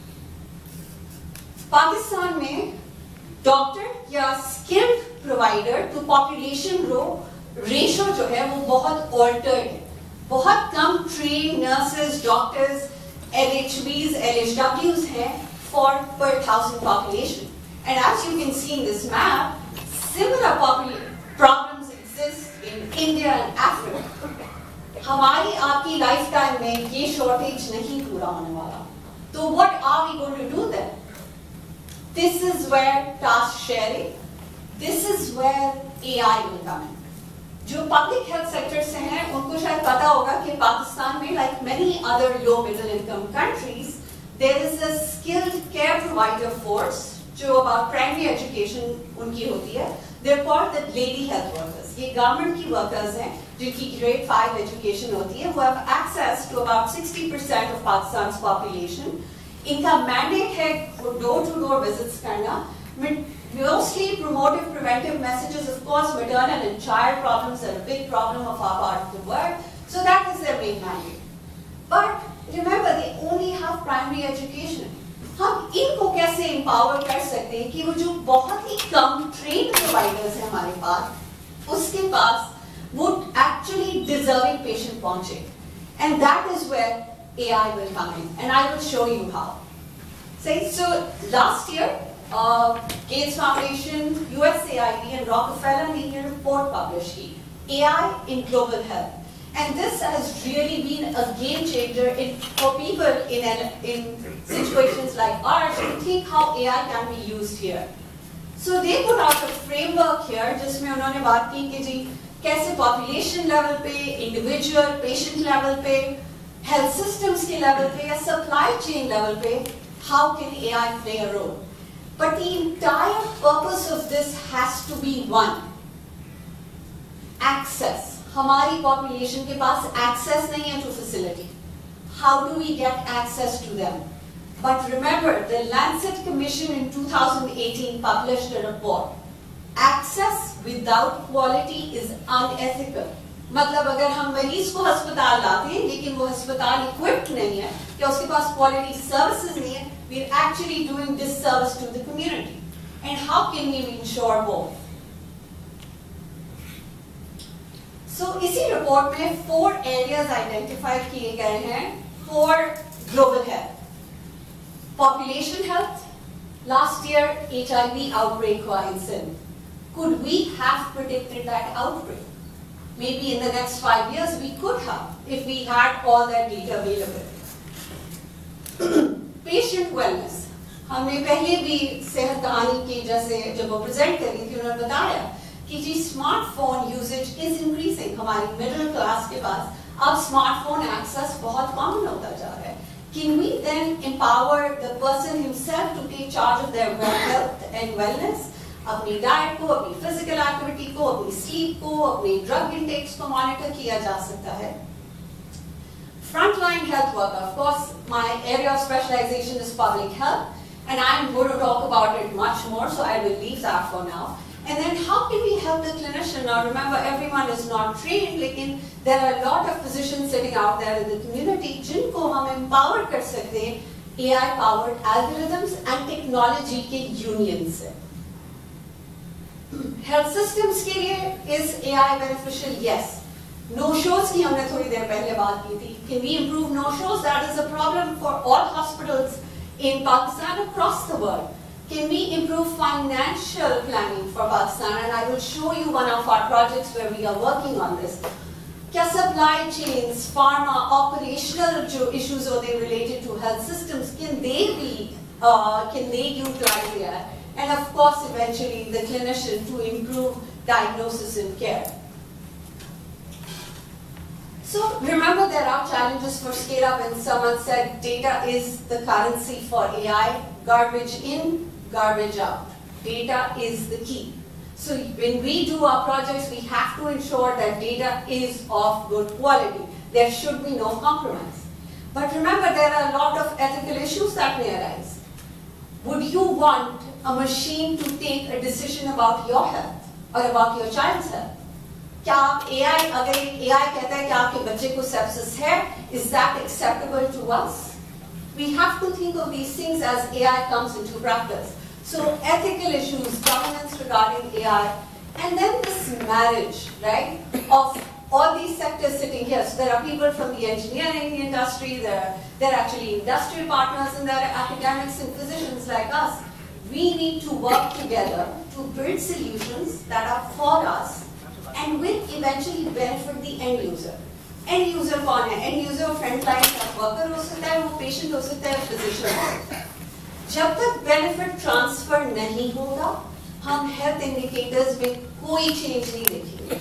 पाकिस्तान में डॉक्टर या skilled provider to population ratio जो है वो बहुत ऑल्टर्ड है. बहुत कम train nurses, doctors, LHBs, LHWs हैं for per 1,000 population. And as you can see in this map, similar problems exist in India and Africa. हमारी आपकी लाइफ टाइम में ये शॉर्टेज नहीं पूरा होने वाला. तो what are we going to do then? This is where task sharing, this is where AI will come in. जो public health sector से हैं, उनको शायद पता होगा कि पाकिस्तान में, like many other low middle income countries, there is a skilled care provider force, जो about primary education उनकी होती है. They're called the lady health workers. ये government की workers हैं, जिनकी grade 5 education होती है, who have access to about 60% of Pakistan's population. इनका mandate है door-to-door visits करना, mostly promotive preventive messages. Of course, maternal and child problems are a big problem of our part of the world, so that is their main mandate. But remember, they only have primary education. हम इनको कैसे empower कर सकते हैं कि वो जो बहुत ही कम trained providers हैं हमारे पास, उसके पास would actually deserving patient पहुंचे. And that is where AI will come in, and I will show you how. So last year, Gates Foundation, USAID, and Rockefeller ने ये report published की, AI in global health. And this has really been a game changer for people in situations like ours to think how AI can be used here. So they put out a framework here, जिसमें उन्होंने बात की कि जी कैसे population level पे, individual, patient level पे, health systems के level पे या supply chain level पे, how can AI play a role? But the entire purpose of this has to be one: access. हमारी population के पास access नहीं है to facility. How do we get access to them? But remember, the Lancet Commission in 2018 published a report. Access without quality is unethical. मतलब अगर हम मरीज को अस्पताल लाते हैं लेकिन वो अस्पताल equipped नहीं है या उसके पास quality services नहीं है, we're actually doing disservice to the community. And how can we ensure both? So इसी report में 4 areas identify किए गए हैं for global health. Population health. Last year, HIV outbreak हुआ in Sindh. Could we have predicted that outbreak? Maybe in the next 5 years we could have, if we had all that data available. Patient wellness. हमने पहले भी सेहत कहानी की जैसे जब वो present करी थी उन्होंने बताया कि जी smartphone usage is increasing. हमारी middle class के पास अब smartphone access बहुत common होता जा रहा है. Can we then empower the person himself to take charge of their health and wellness? अपनी diet को, अपनी physical activity को, अपनी sleep को, अपनी drug intakes को monitor किया जा सकता है. Frontline health worker. Of course, my area of specialization is public health, and I'm going to talk about it much more, so I will leave that for now. And then how can we help the clinician? Now remember, everyone is not trained, लेकिन there are a lot of physicians sitting out there in the community जिनको हम empower कर सकते हैं AI-powered algorithms and technology के union से. Health systems के लिए is AI beneficial? Yes. No-shows की हमने थोड़ी देर पहले बात की थी. Can we improve no-shows? That is a problem for all hospitals in Pakistan across the world. Can we improve financial planning for Pakistan? And I will show you one of our projects where we are working on this. क्या supply chains, pharma, operational issues होते हैं related to health systems, can they utilize AI? And of course, eventually, the clinician to improve diagnosis and care. So remember, there are challenges for scale up, and someone said data is the currency for AI. Garbage in, garbage out. Data is the key. So when we do our projects, we have to ensure that data is of good quality. There should be no compromise. But remember, there are a lot of ethical issues that may arise. Would you want a machine to take a decision about your health or about your child's health? क्या आप AI, अगर AI कहता है कि आपके बच्चे को sepsis है, is that acceptable to us? We have to think of these things as AI comes into practice. So ethical issues, governance regarding AI, and then this marriage, right, of all these sectors sitting here. So there are people from the engineering industry, there are actually industrial partners, and there are academics and physicians like us. We need to work together to build solutions that are for us and will eventually benefit the end user. End user कौन है? End user frontline worker हो सकता है, वो patient हो सकता है, physician हो सकता है. जब तक benefit transfer नहीं होगा, हम health indicators में कोई change नहीं देखेंगे.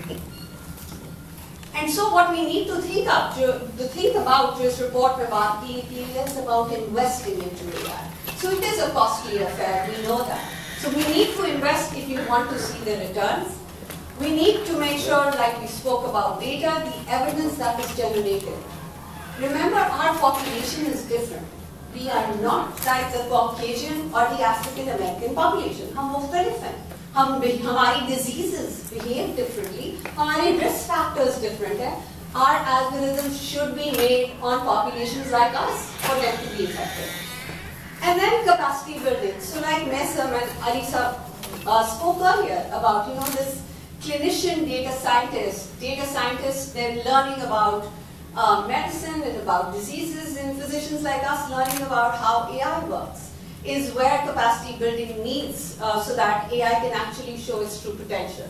And so what we need to think about this report में बात की is about investing into AI. So it is a costly affair, we know that. So we need to invest if you want to see the returns. We need to make sure, like we spoke about data, the evidence that is generated. Remember, our population is different. We are not like the Caucasian or the African American population. हम मुख्तलिफ हैं. हमारी diseases behave differently. हमारे risk factors different हैं. Our algorithms should be made on populations like us for them to be effective. And then capacity building. So like Mesam and Alisa spoke earlier about, this clinician data scientists, they're learning about medicine and about diseases, and physicians like us learning about how AI works, is where capacity building needs so that AI can actually show its true potential.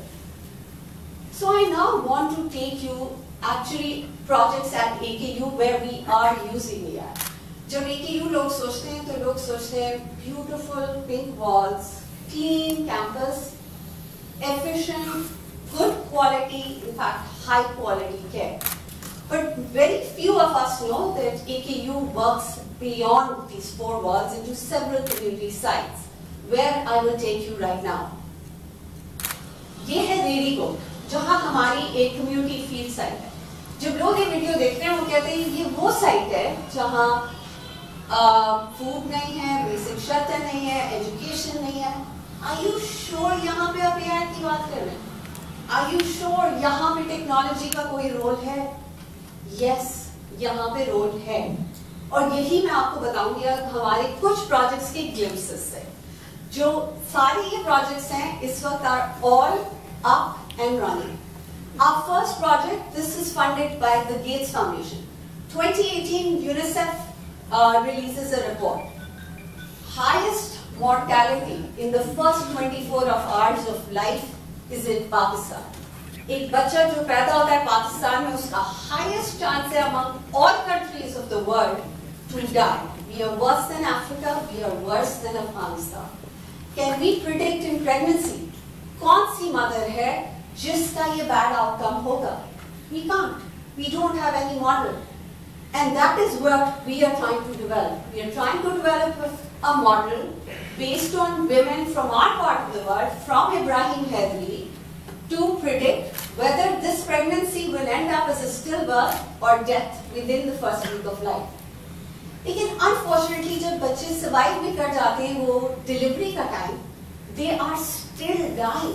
So I now want to take you actually projects at AKU where we are using AI. जब AKU लोग सोचते हैं तो लोग सोचते हैं beautiful pink walls, clean campus, efficient, good quality, in fact high quality care. But very few of us know that AKU works beyond these four walls into several community sites, where I will take you right now. ये है रेडिको, जहाँ हमारी एक community field site है. जब लोग ये video देखते हैं वो कहते हैं ये वो साइट है जहाँ फूड नहीं है, बेसिक शेल्टर नहीं है, एजुकेशन नहीं है. Are you sure यहाँ पे आप AI की बात कर रहे हैं? Are you sure यहाँ पे टेक्नोलॉजी का कोई रोल है? Yes, यहाँ पे रोल है. और यही मैं आपको बताऊंगी हमारे कुछ प्रोजेक्ट्स के ग्लिम्पसेस से. जो सारे ये प्रोजेक्ट्स हैं इस वक्त are all up and running. Our first project, this is funded by the Gates Foundation. 2018 UNICEF releases a report. Highest mortality in the first 24 hours of life is in Pakistan. एक बच्चा जो पैदा होता है पाकिस्तान में उसका highest chance है among all countries of the world to die. We are worse than Africa, we are worse than Afghanistan. Can we predict in pregnancy? कौन सी mother है जिसका ये bad outcome होगा? We can't. We don't have any model. And that is what we are trying to develop. We are trying to develop a model based on women from our part of the world, from Ibrahim Hedri, to predict whether this pregnancy will end up as a stillbirth or death within the first week of life. लेकिन unfortunately जब बच्चे survive भी कर जाते हैं वो delivery का time, they are still dying.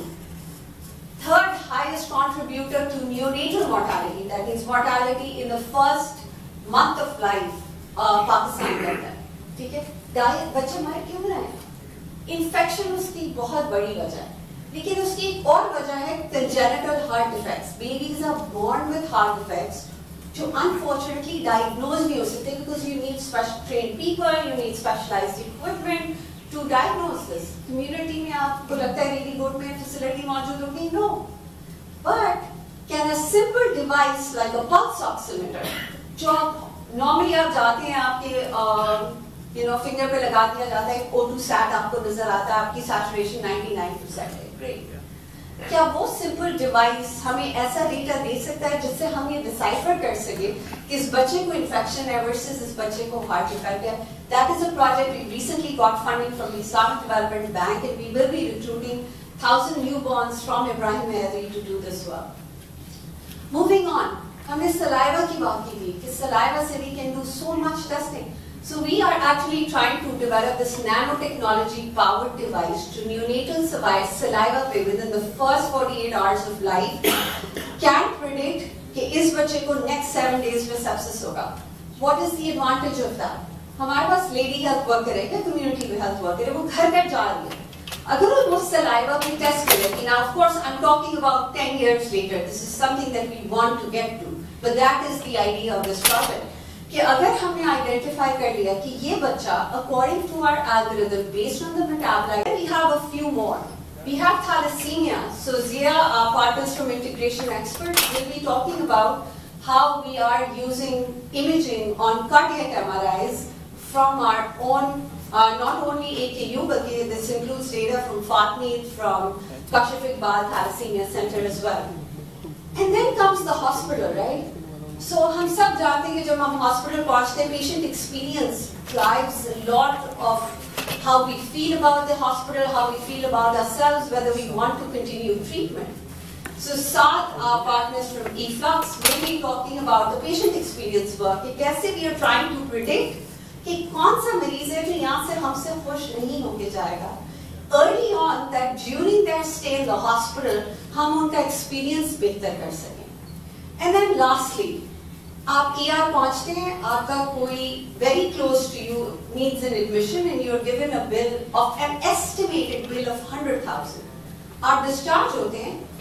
Third highest contributor to neonatal mortality, that means mortality in the first month of life, Pakistan के अंदर, ठीक है? बच्चे मर क्यों रहे हैं? Infection उसकी बहुत बड़ी वजह है. लेकिन उसकी एक और वजह है congenital heart defects. Babies are born with heart defects जो unfortunately diagnosed नहीं हो सकते because you need special trained people, you need specialized equipment to diagnose this. Community में आपको लगता है रेडी बोर्ड में facility मौजूद होगी? No. But can a simple device like a pulse oximeter, जो आप normally आप जाते हैं आपके finger पे लगा दिया जाता है, O2 sat आपको नजर आता है, आपकी saturation 99% है, great. क्या वो सिंपल डिवाइस हमें ऐसा डेटा दे सकता है जिससे हम ये डिसाइफर कर सके कि इस बच्चे को इन्फेक्शन है वर्सेस इस बच्चे को हार्ट डिफेक्ट है? That is a project we recently got funding from the Islamic Development Bank and we will be recruiting 1000 newborns from Ibrahim Hyderi to do this work. Moving on, हमने सलाइवा की बात की थी कि सलाइवा से we can do so much testing. So we are actually trying to develop this nanotechnology powered device to neonatal saliva पे within the first 48 hours of life can predict कि इस बच्चे को next 7 days में sepsis होगा. What is the advantage of that? हमारे पास lady health worker है या community health worker है, वो घर घर जा रही है. अगर वो saliva पे test करेगी, now of course I'm talking about 10 years later, this is something that we want to get to, but that is the idea of this project. कि अगर हमने आइडेंटिफाई कर लिया कि ये बच्चा according to our algorithm based on the metabolite, we have a few more. We have thalassemia. So Zia, our partners from Integration Experts, will be talking about how we are using imaging on cardiac MRIs from our own, not only AKU, but this includes data from Fatmeet, from Kashif Iqbal Thalassemia Center as well. And then comes the hospital, right? So हम सब जानते हैं कि जब हम hospital पहुंचते हैं, patient experience drives a lot of how we feel about the hospital, how we feel about ourselves, whether we want to continue treatment. So साथ our partners from eFlux will be talking about the patient experience work, कि कैसे we are trying to predict कि कौन सा मरीज है जो यहाँ से हमसे खुश नहीं होके जाएगा. Early on, that during their stay in the hospital, हम उनका experience बेहतर कर सकें. And then lastly, आप ER पहुंचते हैं, आपका कोई very close to you needs an admission and you are given a bill of an estimated bill of 100,000. आप discharge होते हैं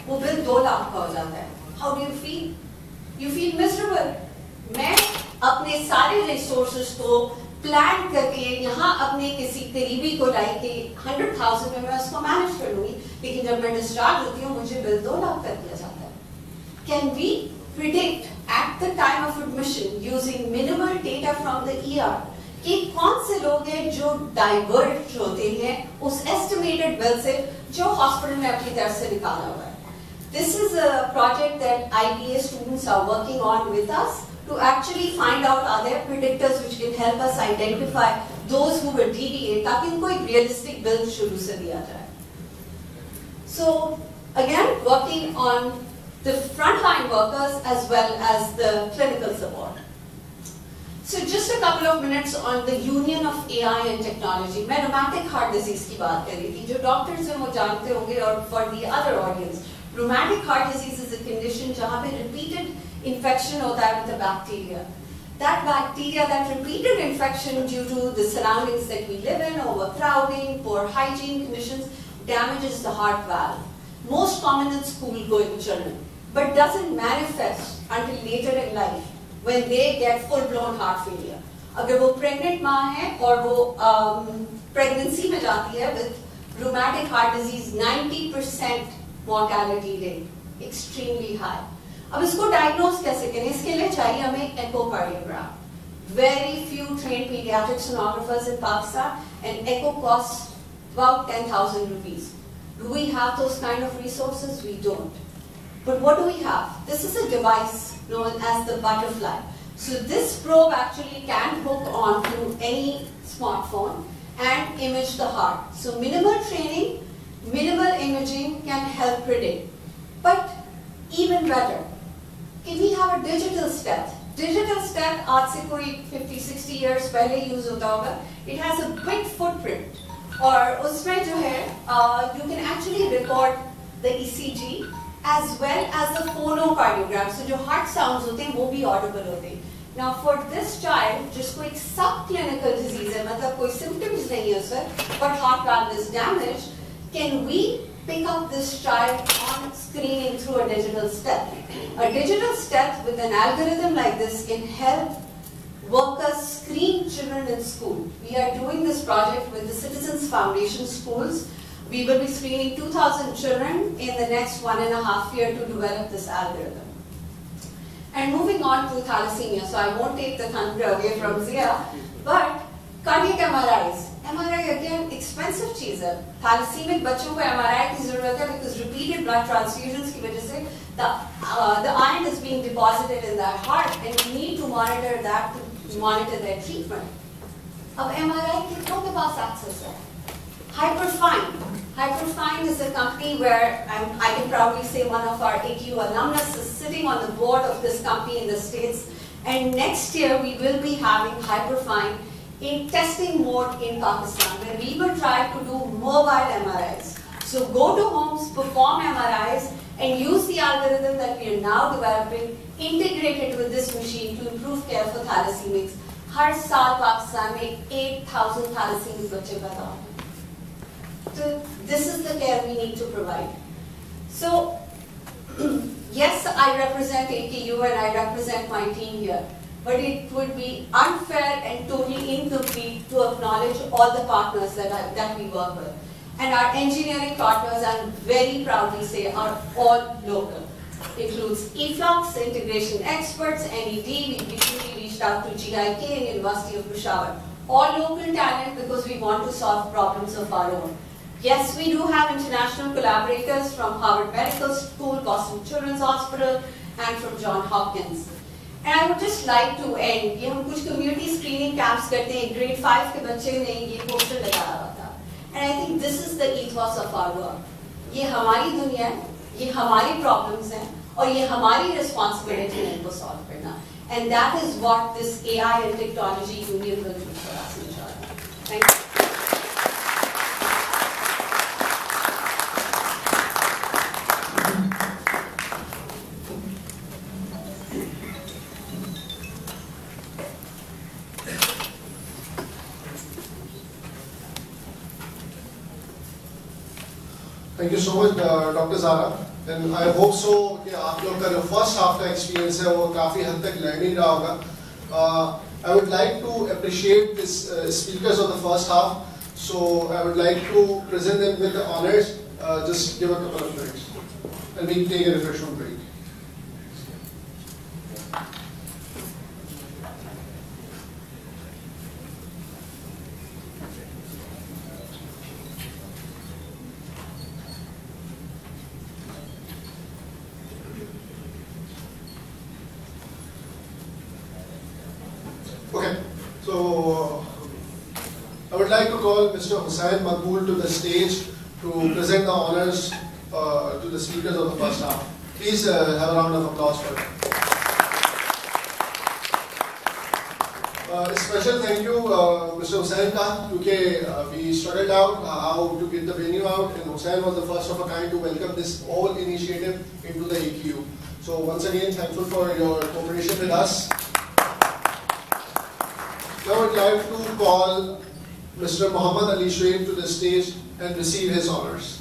वो बिल 2 लाख का हो जाता है. How do you feel? You feel miserable. मैं अपने सारे रिसोर्सेज को प्लान करके यहाँ अपने किसी करीबी को लाई के 100,000 में मैं उसको मैनेज कर लूंगी, लेकिन जब मैं डिस्चार्ज होती हूँ मुझे बिल 2 लाख कर दिया जाता है. Can we predict at the time of admission using minimal data from the ER कि कौन से लोग हैं जो डाइवर्ट होते हैं उस एस्टिमेटेड बिल से जो हॉस्पिटल में अपनी तरफ से निकाला हुआ है. This is a project that IBA students are working on with us to actually find out are there predictors which can help us identify those who will deviate ताकि उनको एक realistic bill शुरू से दिया जाए. So again working on the frontline workers as well as the clinical support. So just a couple of minutes on the union of AI and technology. मैं rheumatic heart disease की बात कर रही थी. जो doctors हैं वो जानते होंगे और for the other audience, rheumatic heart disease is a condition जहाँ पे repeated infection होता है with a bacteria. That bacteria, that repeated infection due to the surroundings that we live in, overcrowding, poor hygiene conditions, damages the heart valve. Most common in school-going children, but doesn't manifest until later in life when they get full-blown heart failure. अगर वो pregnant माँ है और वो pregnancy में जाती है with rheumatic heart disease, 90% mortality rate, extremely high. अब इसको diagnose कैसे करें? इसके लिए चाहिए हमें echocardiogram. Very few trained pediatric sonographers in Pakistan, and echo costs about 10,000 rupees. Do we have those kind of resources? We don't. But what do we have? This is a device known as the butterfly. So this probe actually can hook on to any smartphone and image the heart. So minimal training, minimal imaging can help predict. But even better, can we have a digital steth? Digital steth आज से कोई 50-60 years पहले use होता होगा. It has a big footprint. और उसमें जो है, you can actually record the ECG as well as the phonocardiogram. So जो heart sounds होते हैं वो भी audible होते हैं. Now for this child जिसको एक subclinical disease है, मतलब कोई symptoms नहीं है उसमें, but heart valve is damaged, can we pick up this child on screening through a digital steth? A digital steth with an algorithm like this can help workers screen children in school. We are doing this project with the Citizens Foundation schools. We will be screening 2,000 children in the next 1.5 years to develop this algorithm. And moving on to thalassemia, so I won't take the thunder away from Zia, but cardiac MRIs. MRI again expensive चीज़ है. Thalassemic बच्चों को MRI की ज़रूरत है because repeated blood transfusions की वजह से the iron is being deposited in their heart, and we need to monitor that to monitor their treatment. अब MRI कितनों के पास access है? Hyperfine. Hyperfine is a company where I can proudly say one of our ATU alumnus is sitting on the board of this company in the States. And next year we will be having Hyperfine in testing mode in Pakistan, where we will try to do mobile MRIs. So go to homes, perform MRIs, and use the algorithm that we are now developing, integrate it with this machine to improve care for thalassemics. हर साल पाकिस्तान में 8,000 thalassemic बच्चे पैदा होते हैं. So this is the care we need to provide. So yes, I represent AKU and I represent my team here, but it would be unfair and totally incomplete to acknowledge all the partners that we work with. And our engineering partners, I very proudly say, are all local. Includes eFlux, integration experts, NED, we recently reached out to GIK and University of Peshawar. All local talent because we want to solve problems of our own. Yes, we do have international collaborators from Harvard Medical School, Boston Children's Hospital, and from Johns Hopkins. And I would just like to end. ये हम कुछ community screening camps करते हैं. Grade 5 के बच्चे ने ये poster लगाया हुआ था. And I think this is the ethos of our work. ये हमारी दुनिया है, ये हमारी problems हैं, और ये हमारी responsibility है इनको solve करना. And that is what this AI and technology union will do for us, inshallah. Thank you. Thank you so much, Dr. Zara. And I hope so कि आप लोग का जो first half का experience है वो काफी हद तक learning रहा होगा. I would like to appreciate this speakers of the first half. So I would like to present them with the honors. Just give a couple of minutes, and we take a refreshment break. Okay, so I would like to call Mr. Hussain Maqbool to the stage to present the honors to the speakers of the first half. Please have a round of applause for him. Special thank you, Mr. Hussain Khan, because we struggled out how to get the venue out, and Hussain was the first of a kind to welcome this whole initiative into the AQU. So once again, thankful for your cooperation with us. Now I would like to call Mr. Muhammad Ali Shoaib to the stage and receive his honors.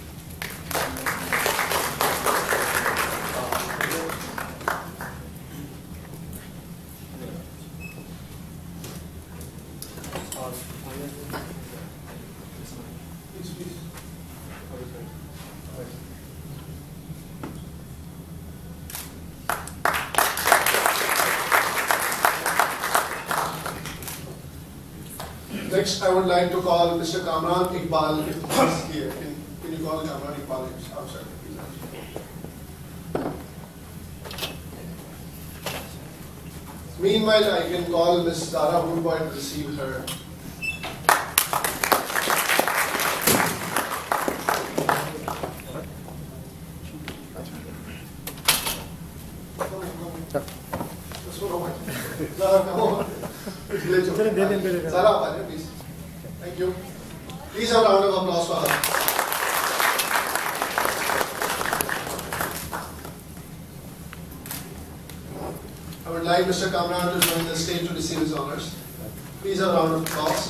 Next, I would like to call Mr. Kamran Iqbal here. Can you call Kamran Iqbal outside? Meanwhile, I can call Ms. Zara Woodboy to receive her. Zara, come on. Zara, please. Thank you. Please have a round of applause for her. I would like Mr. Kamran to join the stage to receive his honors. Please have a round of applause.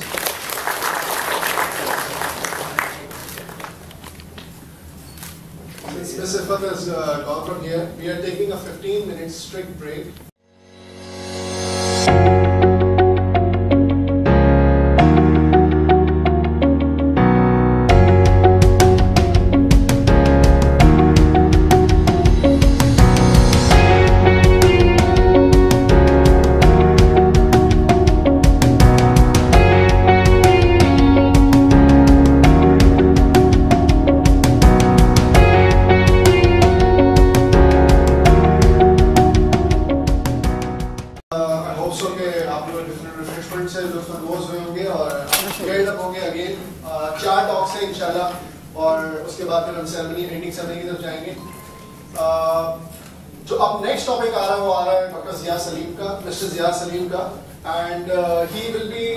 Since Ms. Ifat has gone from here, we are taking a 15-minute strict break. जो अब next topic आ रहा है वो आ रहा है doctor जिया सलीम का, mister Zia Saleem का, and he will be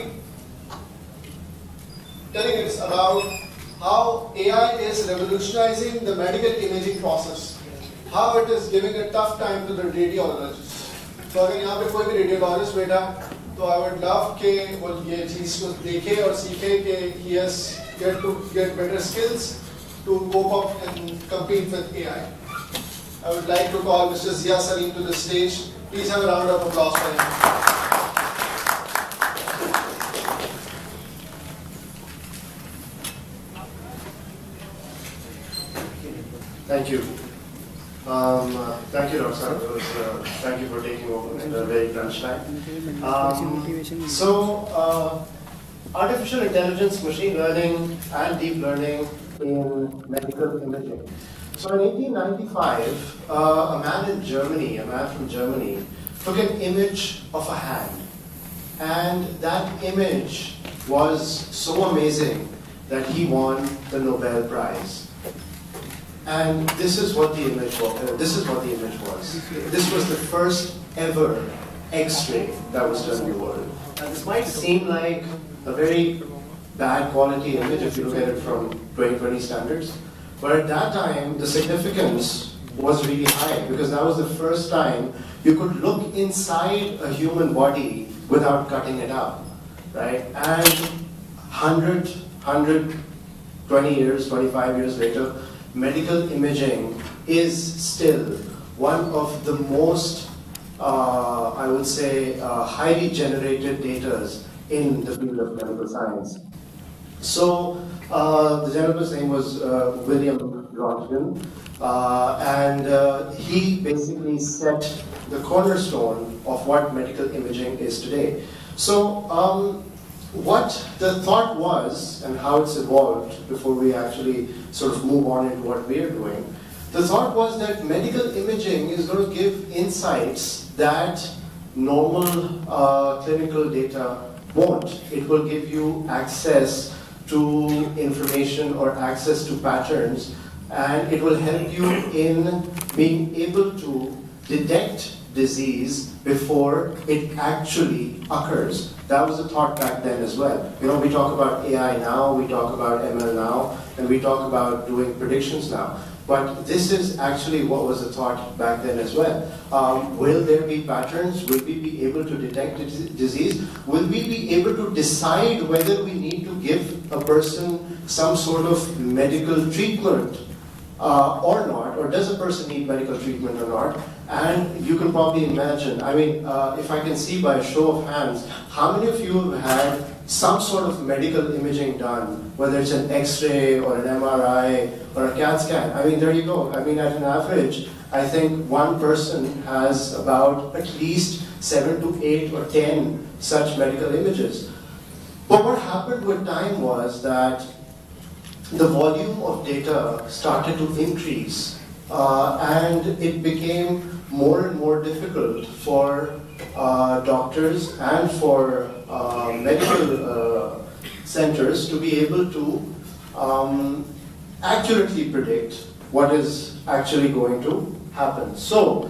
telling us about how AI is revolutionizing the medical imaging process, how it is giving a tough time to the radiologists. तो अगर यहाँ पे कोई भी रेडियोलॉजिस्ट बैठा तो I would love के वो ये चीज को देखे और सीखे कि he has get better skills to cope up and compete with AI. I would like to call Mr. Zia Salim to the stage. Please have a round of applause for him. Thank you. Thank you, Dr. Sir. Thank you for taking over at a very crunch time. Artificial intelligence, machine learning, and deep learning in medical imaging. So in 1895, a man from Germany, took an image of a hand. And that image was so amazing that he won the Nobel Prize. And this is what the image was. This was the first ever X-ray that was done in the world. And this might seem like a very bad quality image if you look at it from 2020 standards. But at that time, the significance was really high because that was the first time you could look inside a human body without cutting it up, right? And 120 years, 25 years later, medical imaging is still one of the most, I would say, highly generated data in the field of medical science. So the gentleman's name was William Röntgen, and he basically set the cornerstone of what medical imaging is today. So what the thought was and how it's evolved before we actually sort of move on into what we are doing, the thought was that medical imaging is going to give insights that normal clinical data won't. It will give you access to information or access to patterns, and it will help you in being able to detect disease before it actually occurs. That was the thought back then as well. You know, we talk about AI now, we talk about ML now, and we talk about doing predictions now. But this is actually what was the thought back then as well. Will there be patterns? Will we be able to detect disease? Will we be able to decide whether we need to give a person some sort of medical treatment or not? Or does a person need medical treatment or not? And you can probably imagine, I mean, if I can see by a show of hands, how many of you have had some sort of medical imaging done, whether it's an X-ray or an MRI or a CAT scan? I mean, there you go. I mean, at an average, I think one person has about at least 7 to 8 or 10 such medical images. But what happened with time was that the volume of data started to increase, and it became more and more difficult for doctors and for medical centers to be able to accurately predict what is actually going to happen. So,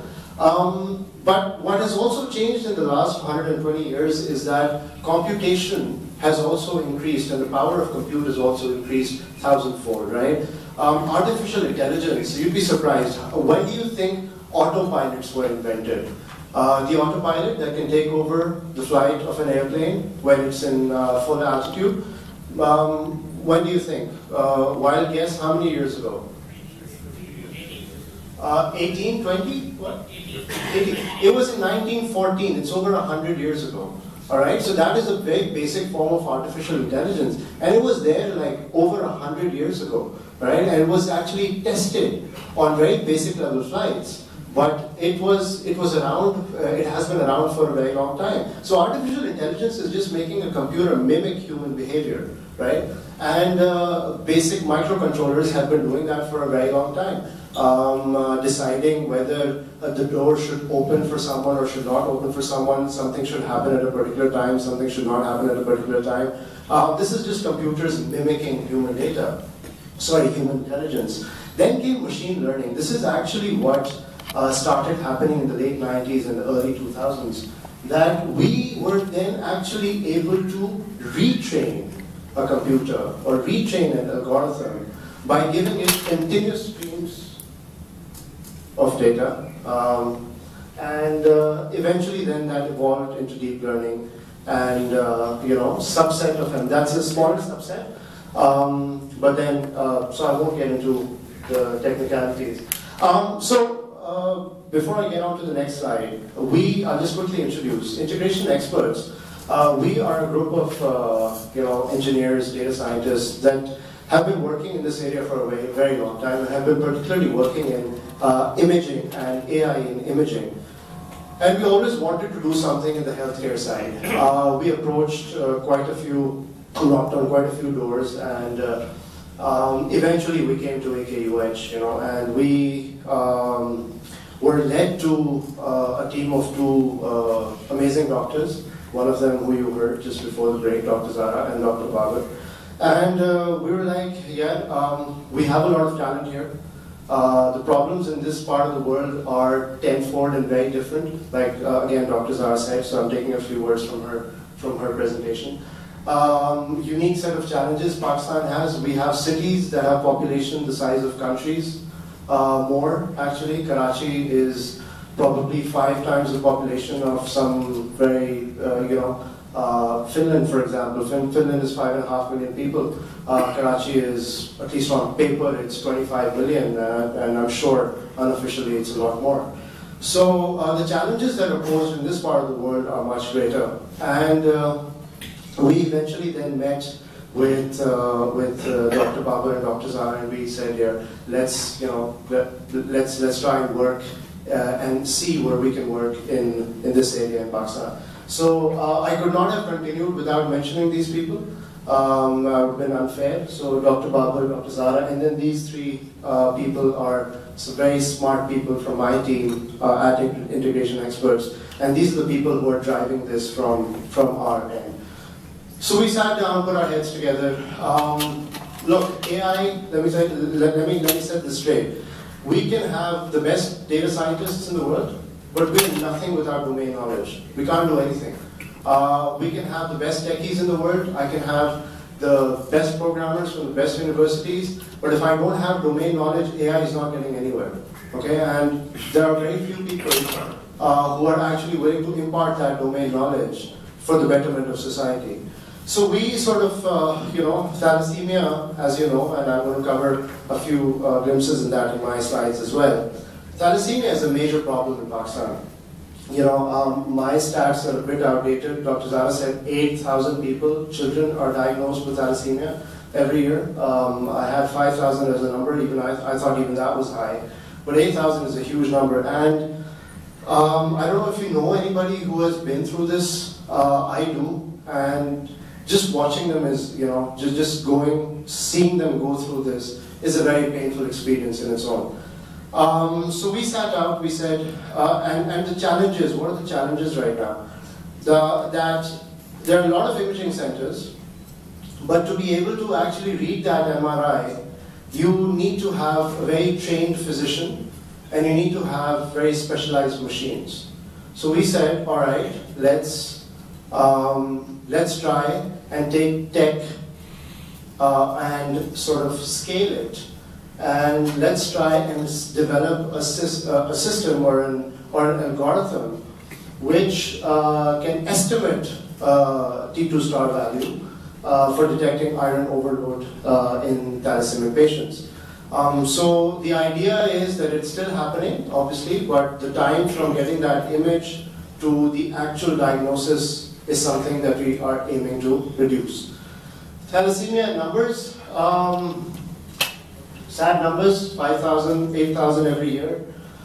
but what has also changed in the last 120 years is that computation has also increased, and the power of compute has also increased 1,000-fold, right? Artificial intelligence, you'd be surprised. When do you think autopilots were invented? The autopilot that can take over the flight of an airplane when it's in full altitude. When do you think? Wild guess, how many years ago? 18, 20? What? 80. It was in 1914. It's over 100 years ago. All right, so that is a very basic form of artificial intelligence, and it was there like over 100 years ago, right? And it was actually tested on very basic level flights, but it was around. It has been around for a very long time. So artificial intelligence is just making a computer mimic human behavior, right? And basic microcontrollers have been doing that for a very long time. Deciding whether the door should open for someone or should not open for someone, something should happen at a particular time, something should not happen at a particular time. This is just computers mimicking human data, human intelligence. Then came machine learning. This is actually what started happening in the late 90s and the early 2000s, that we were then actually able to retrain a computer or retrain an algorithm by giving it continuous streams of data, and eventually then that evolved into deep learning, and subset of them. That's a smaller subset, but then so I won't get into the technicalities. Before I get on to the next slide, I'll just quickly introduce Integration Experts. We are a group of engineers, data scientists that have been working in this area for a very, very long time, and have been particularly working in imaging and AI in imaging. And we always wanted to do something in the healthcare side. We approached knocked on quite a few doors, and eventually we came to AKUH, and we were led to a team of two amazing doctors. One of them who you heard just before the break, Dr. Zara and Dr. Bhagat. And we were like, we have a lot of talent here. The problems in this part of the world are tenfold and very different. Like again, Dr. Zara said, so I'm taking a few words from her presentation. Unique set of challenges Pakistan has. We have cities that have population the size of countries. More actually, Karachi is probably 5 times the population of some very Finland, for example, Finland is 5.5 million people. Karachi is, at least on paper, it's 25 million, and I'm sure unofficially it's a lot more. So the challenges that are posed in this part of the world are much greater. And we eventually then met with Dr. Babar and Dr. Zara, and we said, yeah, let's try and work and see where we can work in this area in Pakistan. So I could not have continued without mentioning these people. I would have been unfair. So Dr. Babar, Dr. Zara, and then these three people are some very smart people from my team at Integration Experts. And these are the people who are driving this from our end. So we sat down, put our heads together. Look, AI, let me set this straight. We can have the best data scientists in the world, but we have nothing without domain knowledge. We can't do anything. We can have the best techies in the world. I can have the best programmers from the best universities, but if I don't have domain knowledge, AI is not getting anywhere. Okay, and there are very few people who are actually willing to impart that domain knowledge for the betterment of society. So we sort of, thalassemia, as you know, and I'm going to cover a few glimpses in that in my slides as well. Thalassemia is a major problem in Pakistan. My stats are a bit outdated. Dr. Zara said 8,000 people, children, are diagnosed with thalassemia every year. I had 5,000 as a number. Even I thought even that was high. But 8,000 is a huge number. And I don't know if you know anybody who has been through this. I do. And just watching them is, seeing them go through this is a very painful experience in its own. So we sat out, we said, and the challenges, what are the challenges right now? That there are a lot of imaging centers, but to be able to actually read that MRI, you need to have a very trained physician, and you need to have very specialized machines. So we said, all right, let's try and take tech and sort of scale it. And let's try and develop a system or an algorithm which can estimate T2 star value for detecting iron overload in thalassemia patients. So the idea is that it's still happening, obviously, but the time from getting that image to the actual diagnosis is something that we are aiming to reduce. Thalassemia numbers. Sad numbers, 5,000, 8,000 every year.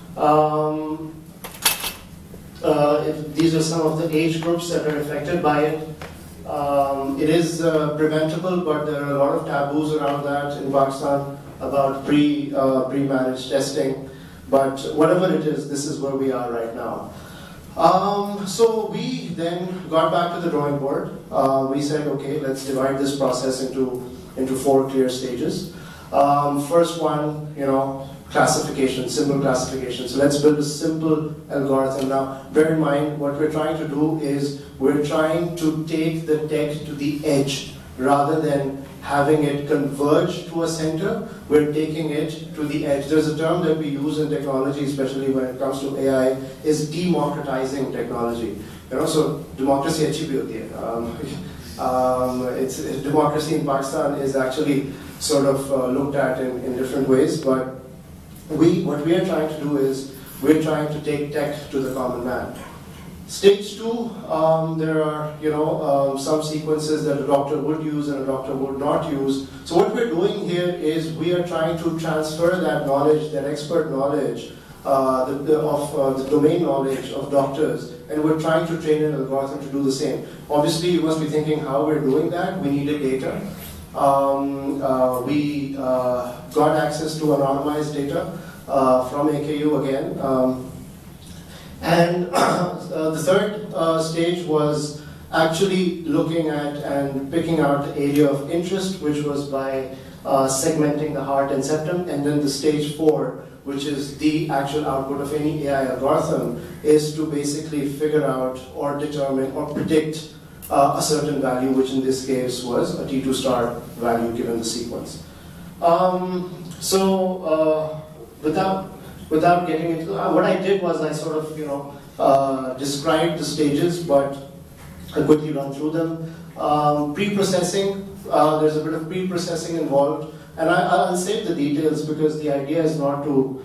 These are some of the age groups that are affected by it. It is preventable, but there are a lot of taboos around that in Pakistan about pre-marriage testing. But whatever it is, this is where we are right now. So we then got back to the drawing board. We said, okay, let's divide this process into 4 clear stages. First one, classification, simple classification. So let's build a simple algorithm. Now, bear in mind, what we're trying to do is we're trying to take the tech to the edge rather than having it converge to a center. We're taking it to the edge. There's a term that we use in technology, especially when it comes to AI, is democratizing technology. So democracy achhi bhi hoti hai. Democracy in Pakistan is actually sort of looked at in different ways, but what we are trying to do is we're trying to take tech to the common man. Stage 2, there are some sequences that a doctor would use and a doctor would not use. So what we're doing here is we are trying to transfer that knowledge, that expert knowledge, the domain knowledge of doctors, and we're trying to train an algorithm to do the same. Obviously, you must be thinking how we're doing that. We needed data. We got access to anonymized data from AKU again. And the third stage was actually looking at and picking out the area of interest, which was by segmenting the heart and septum. And then the stage 4, which is the actual output of any AI algorithm, is to basically figure out or determine or predict a certain value, which in this case was a T2 star value given the sequence. Without getting into what I did was I sort of described the stages, but I'll quickly run through them. Pre-processing, there's a bit of pre-processing involved, and I'll save the details because the idea is not to,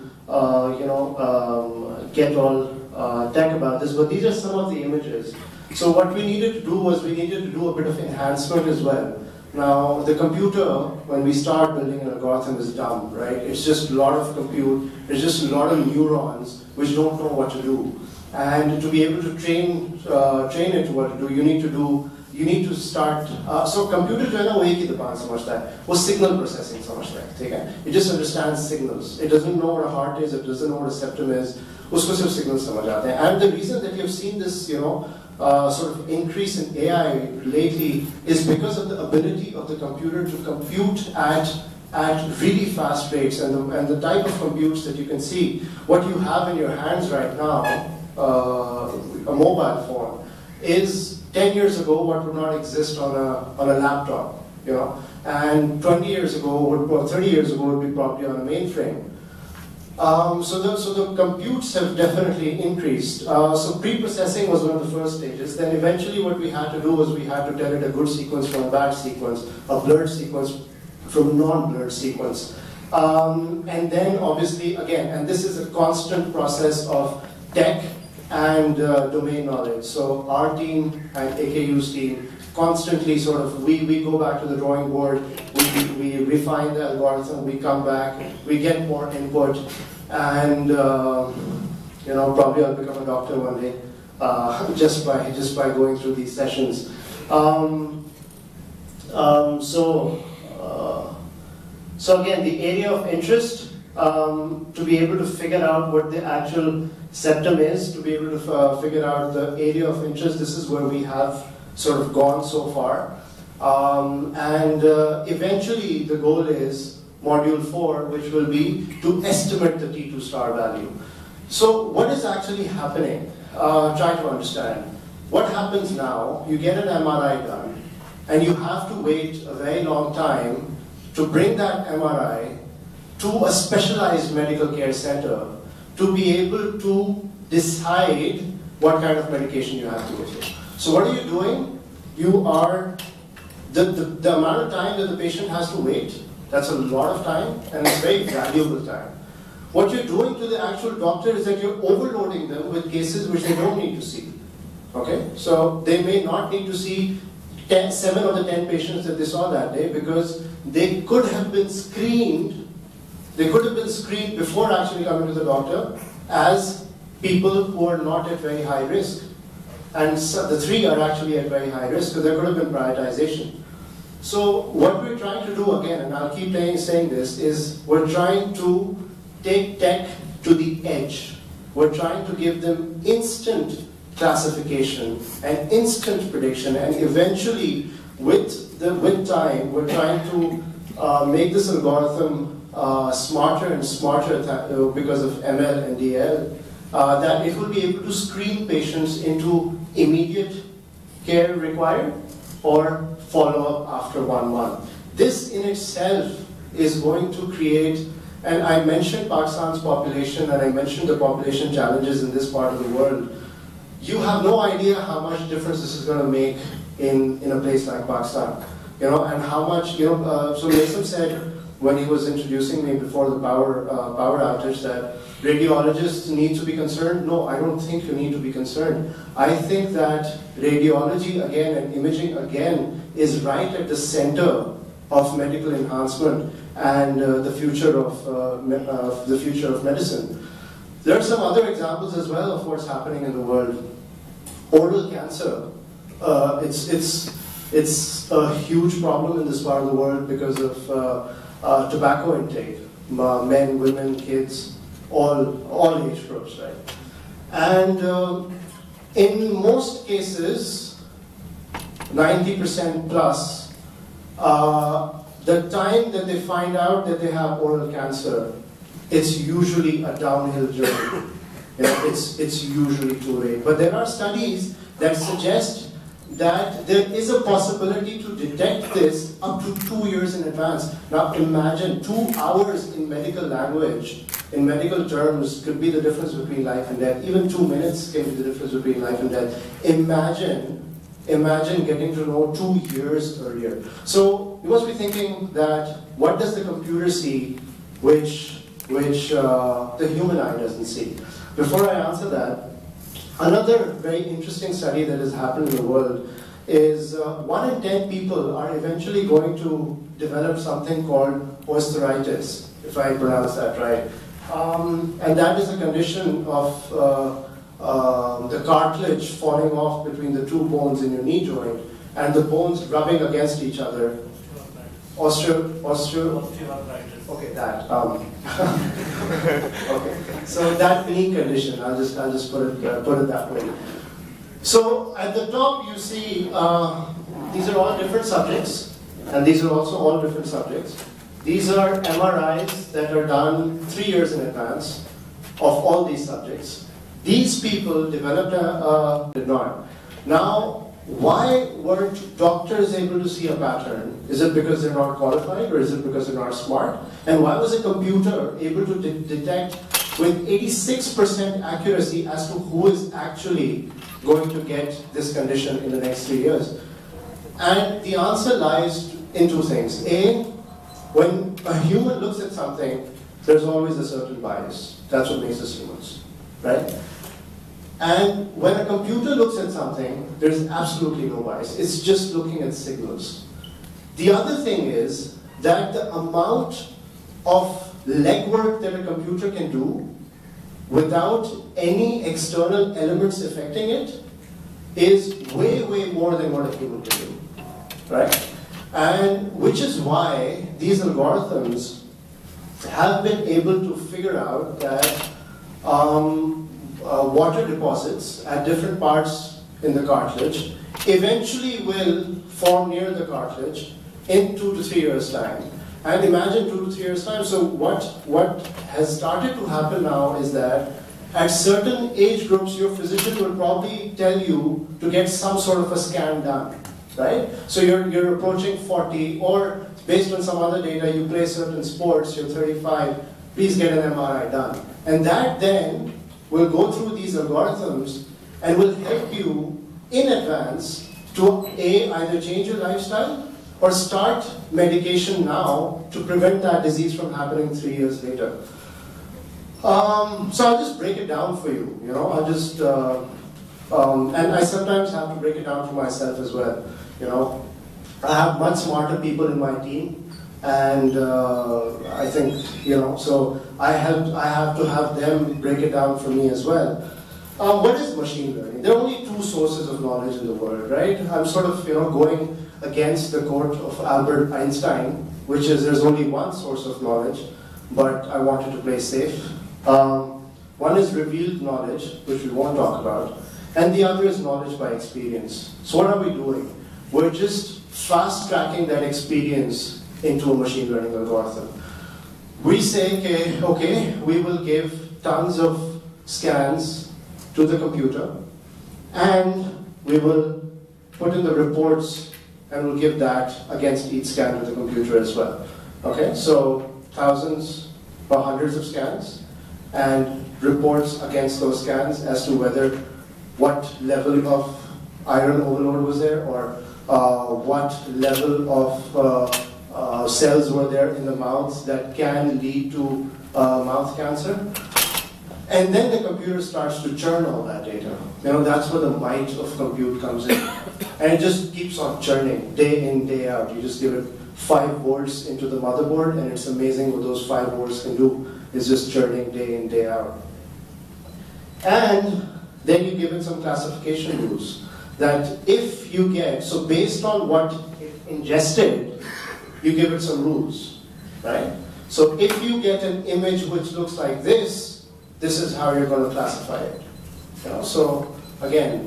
get all tech about this, but these are some of the images. So what we needed to do was we needed to do a bit of enhancement as well. Now, the computer, when we start building an algorithm, is dumb, right? It's just a lot of compute, it's just a lot of neurons which don't know what to do. And to be able to train it what to do, you need to start, so computer जो है ना वो एक ही दुकान समझता है, वो signal processing समझता है, ठीक है? It just understands signals. It doesn't know what a heart is, it doesn't know what a septum is, उसको सिर्फ signals समझ आते हैं. And the reason that you've seen this, sort of increase in AI lately is because of the ability of the computer to compute at really fast rates, and the type of computes that you can see. What you have in your hands right now, a mobile phone, is 10 years ago what would not exist on a laptop, and 20 years ago, or 30 years ago would be probably on a mainframe. So the computes have definitely increased. So pre-processing was one of the first stages. Then eventually what we had to do was we had to tell it a good sequence from a bad sequence, a blurred sequence from a non-blurred sequence. And then obviously, again, and this is a constant process of tech and domain knowledge. So our team and AKU's team constantly sort of, we go back to the drawing board, we refine the algorithm, we come back, we get more input, and probably I'll become a doctor one day just by going through these sessions. So again, the area of interest, to be able to figure out what the actual septum is, to be able to figure out the area of interest, this is where we have sort of gone so far. Eventually the goal is module 4, which will be to estimate the T2 star value. So what is actually happening? Try to understand. What happens now, you get an MRI done, and you have to wait a very long time to bring that MRI to a specialized medical care center to be able to decide what kind of medication you have to give you. So what are you doing? You are, the amount of time that the patient has to wait, that's a lot of time, and it's very valuable time. What you're doing to the actual doctor is that you're overloading them with cases which they don't need to see. Okay? So they may not need to see 7 of the 10 patients that they saw that day because they could have been screened, before actually coming to the doctor as people who are not at very high risk. And so the 3 are actually at very high risk, so there could have been prioritization. So what we're trying to do again, and I'll keep saying this, is we're trying to take tech to the edge. We're trying to give them instant classification and instant prediction, and eventually, with time, we're trying to make this algorithm smarter and smarter because of ML and DL, that it will be able to screen patients into immediate care required or follow-up after 1 month. This in itself is going to create, and I mentioned Pakistan's population and I mentioned the population challenges in this part of the world. You have no idea how much difference this is going to make in a place like Pakistan. And how much, so Mason said when he was introducing me before the power outage that radiologists need to be concerned. No, I don't think you need to be concerned. I think that radiology again and imaging again is right at the center of medical enhancement and the future of medicine. There are some other examples as well of what's happening in the world. Oral cancer, it's a huge problem in this part of the world because of tobacco intake. Men, women, kids, all age groups, right? And in most cases, 90% plus, the time that they find out that they have oral cancer, it's usually a downhill journey. It's usually too late. But there are studies that suggest that there is a possibility to detect this up to 2 years in advance. Now imagine 2 hours in medical language, in medical terms, could be the difference between life and death. Even 2 minutes can be the difference between life and death. Imagine imagine getting to know 2 years earlier. So you must be thinking that what does the computer see which the human eye doesn't see? Before I answer that, another very interesting study that has happened in the world is 1 in 10 people are eventually going to develop something called osteoarthritis, if I pronounce that right. And that is a condition of the cartilage falling off between the 2 bones in your knee joint and the bones rubbing against each other. Osteoarthritis. Okay, that. Okay, so that knee condition. I'll just put it that way. So at the top you see these are all different subjects, and these are also all different subjects. These are MRIs that are done 3 years in advance of all these subjects. These people developed did not. Now, why weren't doctors able to see a pattern? Is it because they're not qualified, or is it because they're not smart? And why was a computer able to detect with 86% accuracy as to who is actually going to get this condition in the next 3 years? And the answer lies in 2 things. A, when a human looks at something, there's always a certain bias. That's what makes us humans, right? And when a computer looks at something, there's absolutely no bias. It's just looking at signals. The other thing is that the amount of legwork that a computer can do without any external elements affecting it is way, way more than what a human can do, right? And which is why these algorithms have been able to figure out that water deposits at different parts in the cartilage eventually will form near the cartilage in 2 to 3 years' time. And imagine 2 to 3 years' time. So what has started to happen now is that at certain age groups, your physician will probably tell you to get some sort of a scan done, right? So you're approaching 40, or based on some other data, you play certain sports, you're 35, please get an MRI done. And that then will go through these algorithms and will help you in advance to either change your lifestyle or start medication now to prevent that disease from happening 3 years later. So I'll just break it down for you, I'll just, and I sometimes have to break it down for myself as well, I have much smarter people in my team, and I think, so I have to have them break it down for me as well. What is machine learning? There are only 2 sources of knowledge in the world, right? I'm sort of, going against the quote of Albert Einstein, which is there's only one source of knowledge, but I wanted to play safe. One is revealed knowledge, which we won't talk about, and the other is knowledge by experience. So what are we doing? We're just fast-tracking that experience into a machine learning algorithm. We say, okay, we will give tons of scans to the computer, and we will put in the reports, and we'll give that against each scan to the computer as well. Okay, so thousands or hundreds of scans, and reports against those scans as to what level of iron overload was there, or what level of cells were there in the mouth that can lead to mouth cancer. And then the computer starts to churn all that data. That's where the might of compute comes in. And it just keeps on churning, day in, day out. You just give it 5 volts into the motherboard, and it's amazing what those 5 volts can do. It's just churning day in, day out. And then you give it some classification rules. That if you get, so based on what it ingested, you give it some rules, right? So if you get an image which looks like this is how you're going to classify it. So again,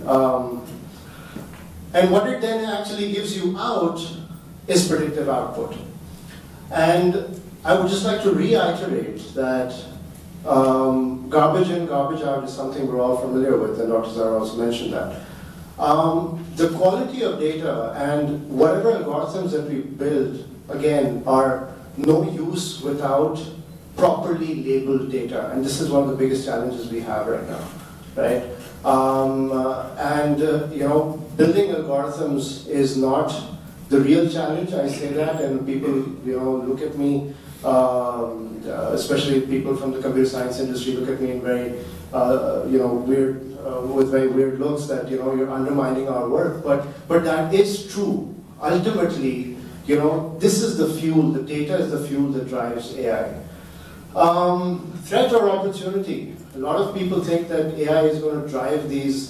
and what it then actually gives you out is predictive output. And I would just like to reiterate that garbage in, garbage out is something we're all familiar with, and Dr. Zara also mentioned that. The quality of data and whatever algorithms that we build, again, are no use without properly labeled data. And this is one of the biggest challenges we have right now, right? building algorithms is not the real challenge. I say that, and people, look at me, especially people from the computer science industry, look at me in very, weird, with very weird looks that you're undermining our work. But that is true. Ultimately, this is the fuel. The data is the fuel that drives AI. Threat or opportunity? A lot of people think that AI is going to drive these,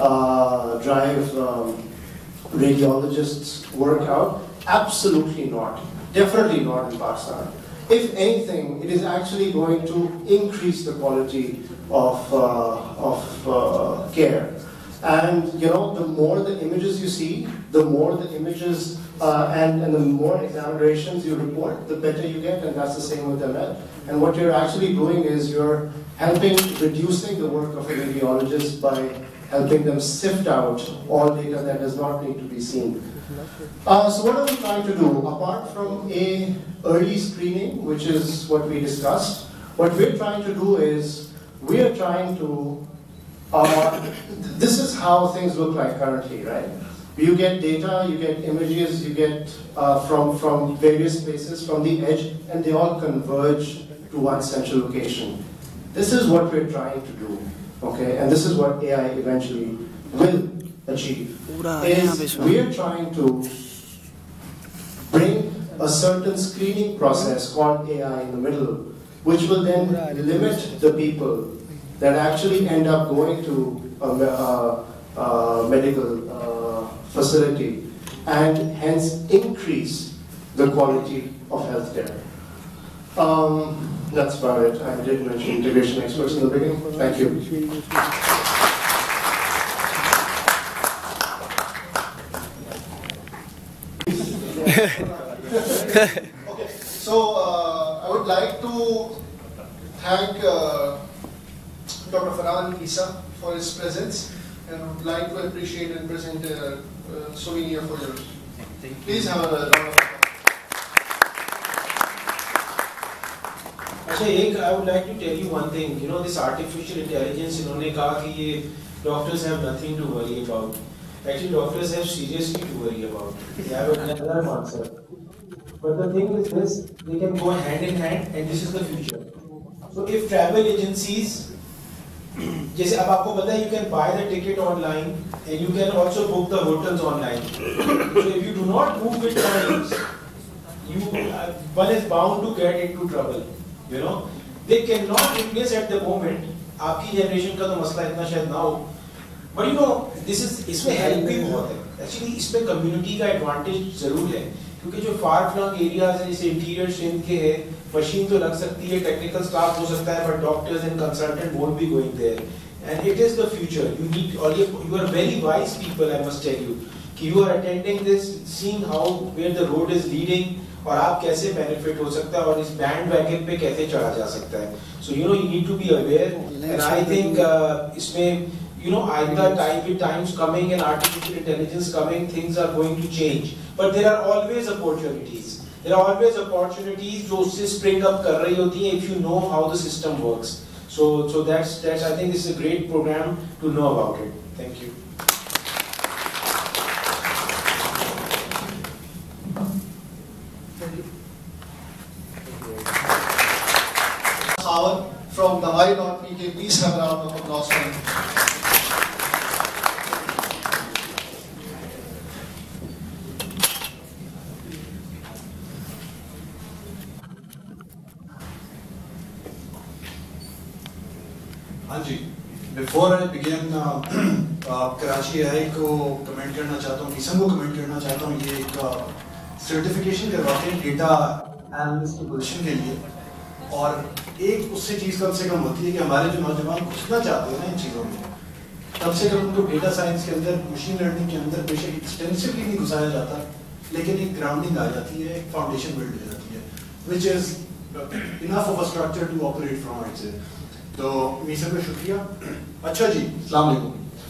radiologists' work out. Absolutely not. Definitely not in Pakistan. If anything, it is actually going to increase the quality of care. And the more the images you see, the more the images and the more examinations you report, the better you get, and that's the same with ML. And what you're actually doing is you're reducing the work of a radiologist by helping them sift out all data that does not need to be seen. So what are we trying to do? Apart from early screening, which is what we discussed, what we're trying to do is, we are trying to, this is how things look like currently, right? You get data, you get images, you get from various places, from the edge, and they all converge to one central location. This is what we're trying to do, okay? And this is what AI eventually will achieve. We are trying to bring a certain screening process called AI in the middle, which will then limit the people that actually end up going to a medical facility, and hence increase the quality of healthcare. That's about it. I did mention integration experts in the beginning. Thank you. Okay, so I would like to thank Dr. Farhan Isa for his presence, and I would like to appreciate and present a souvenir for you. Please have a round of applause. I would like to tell you one thing. This artificial intelligence, इन्होंने कहा कि ये doctors have nothing to worry about. Actually, doctors have seriously to worry about. They have another answer. But the thing is this: they can go hand in hand, and this is the future. So if travel agencies, जैसे अब आपको पता है, you can buy the ticket online and you can also book the hotels online. So if you do not move with times, one is bound to get into trouble. They cannot replace at the moment. आपकी generation का तो मसला इतना शायद ना हो. But इसमें help भी बहुत है. Actually इसमें community का advantage जरूर है. क्योंकि जो far flung areas हैं, जैसे interior Sindh के हैं, machine तो लग सकती है, technical staff हो सकता है, but doctors and consultant won't be going there. And it is the future. You are very wise people, I must tell you. कि you are attending this, seeing where the road is leading, और आप कैसे benefit हो सकता है, और इस bandwagon पे कैसे चढ़ा जा सकता है. So you need to be aware. And I think इसमें with times coming and artificial intelligence coming, things are going to change. But there are always opportunities. There are always opportunities जो उससे spring up कर रही होती हैं if you know how the system works. So that's I think this is a great program to know about it. Thank you. From Dawai.pk, please have a round of applause for him. हाँ जी, before I begin, Karachi आई को comment करना चाहता हूँ, किसन को comment करना चाहता हूँ, ये एक सर्टिफिकेशन करवाते हैं डेटा एनालिस्ट की पोजीशन के लिए, और एक उससे चीज़ कम से कम होती है कि हमारे जो नौजवान घुसना चाहते हैं ना इन चीज़ों में, कम से कम उनको डेटा साइंस के अंदर, मशीन लर्निंग के अंदर बेशक एक्सटेंसिवली नहीं घुसाया जाता, लेकिन एक ग्राउंडिंग आ जाती है, एक फाउंडेशन बिल्ड हो जाती है, which is enough of a structure to operate from it से. तो मीसा का शुक्रिया. अच्छा जी, अस्सलाम वालेकुम.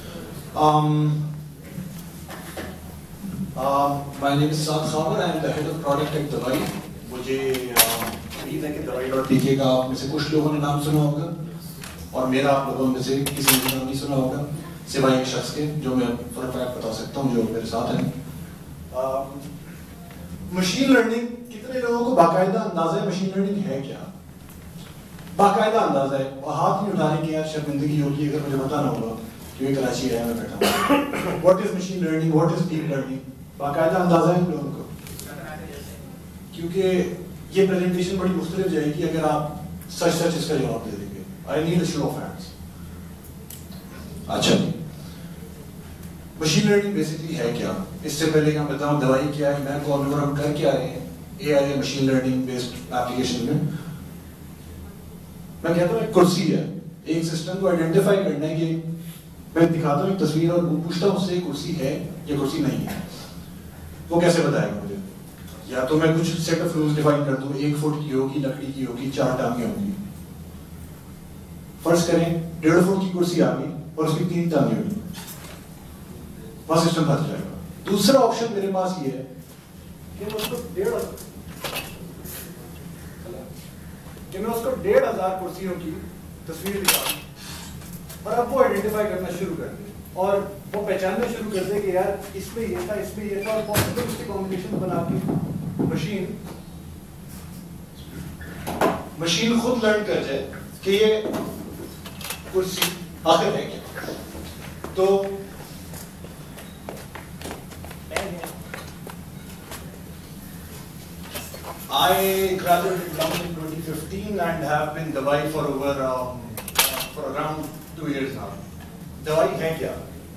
My name is Saad Khabar. I am the head of product at Dawai. मुझे उम्मीद है कि Dawai.pk का आप में से कुछ लोगों ने नाम सुना होगा, और मेरा आप लोगों में से किसी ने नाम नहीं सुना होगा. सिवाय एक शख्स के जो मैं फॉर फैक्ट बता सकता हूँ जो मेरे साथ हैं। मशीन लर्निंग, कितने लोगों को बाकायदा अंदाजा है मशीन लर्निंग है क्या? बाकायदा अंदाजा है, और हाथ नहीं उठा रहे कि यार शर्मिंदगी होगी अगर मुझे बताना होगा क्योंकि कराची है मैं बैठा हूँ। What is machine learning, what is deep learning, बाकायदा अंदाजा है इन लोगों को? क्योंकि ये प्रेजेंटेशन बड़ी मुख्तलिफ जाएगी अगर आप सच सच इसका जवाब दे देंगे। I need a show of hands. अच्छा, मशीन लर्निंग बेसिकली है क्या? इससे पहले कि मैं बताऊं दवाई क्या है, मैं और हम कर क्या रहे हैं AI machine learning based application में। मैं कहता हूँ एक कुर्सी है, एक सिस्टम को आइडेंटिफाई करना है कि मैं दिखाता हूँ एक तस्वीर और वो पूछता हूँ उससे कुर्सी है या कुर्सी नहीं है, वो कैसे बताएगा मुझे? या तो मैं कुछ सेट ऑफ रूल्स डिफाइन कर दूं, 1 फुट की होगी, लकड़ी की होगी, 4 टांगे होंगी। फर्ज करें 1.5 फुट की कुर्सी आ गई और उसकी 3 टांगे होगी, वहां सिस्टम फंस जाएगा। दूसरा ऑप्शन मेरे पास ये है कि मैं उसको 1,500 कुर्सियों की तस्वीर दिखाऊं और अब वो आइडेंटिफाई करना शुरू कर दे और वो पहचानना शुरू कर दे कि यार इसमें ये था, इसमें ये था, और पॉसिबल उसकी कॉम्बिनेशन बना के मशीन खुद लर्न कर जाए कि ये कुर्सी आखिर है क्या। तो I graduated in 2015 and have been Dawai for around 2 years now. दवाई है क्या?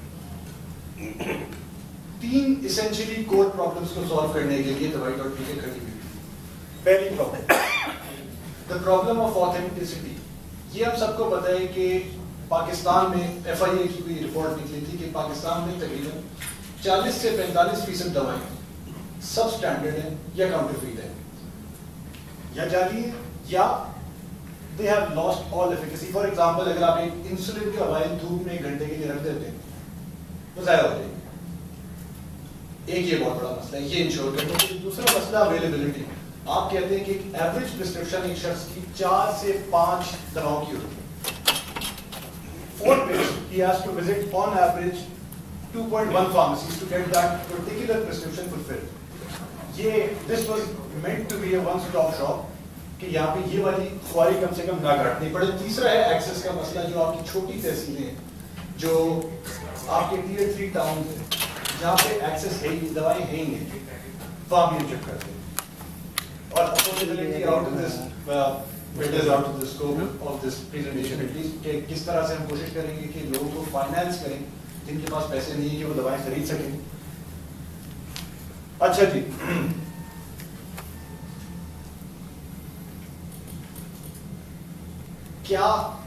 3 essentially core problems को solve करने के लिए दवाई.pk खड़ी हुई। पहली problem, the problem of authenticity। ये हम सबको पता है कि पाकिस्तान में FIA की कोई रिपोर्ट निकली थी कि पाकिस्तान में तकरीबन 40 से 45% दवाएं सब स्टैंडर्ड है या काउंटरफीट है या जाली है या they have lost all efficacy। For example, अगर आप एक इंसुलिन का वायल धूप में 1 घंटे के लिए रख देते हैं तो ज़ाया हो जाएगी। एक ये बहुत बड़ा मसला है, ये इंश्योर करने के लिए। दूसरा मसला अवेलेबिलिटी। आप कहते हैं कि एक एवरेज प्रिस्क्रिप्शन एक शख्स की 4 से 5 दवाओं की होती है। For which he has to visit on average 2.1 pharmacies to get that particular prescription fulfilled। ये this was meant to be a one-stop shop कि यहाँ पे ये वाली ख्वारी कम से कम ना काटनी पड़े। तीसरा है एक्सेस का मसला, जो आपकी छोटी तहसीलें हैं, जो आपके Tier 3 टाउन हैं, जहाँ पे एक्सेस है ही, दवाई है ही नहीं, वहाँ भी चेक करते हैं। और affordability out of this it is out of the scope of this presentation at least कि किस तरह से हम कोशिश करेंगे कि लोगों को फाइनेंस करें जिनके पास पैसे नहीं है कि वो दवाएं खरीद सकें। अच्छा जी, क्या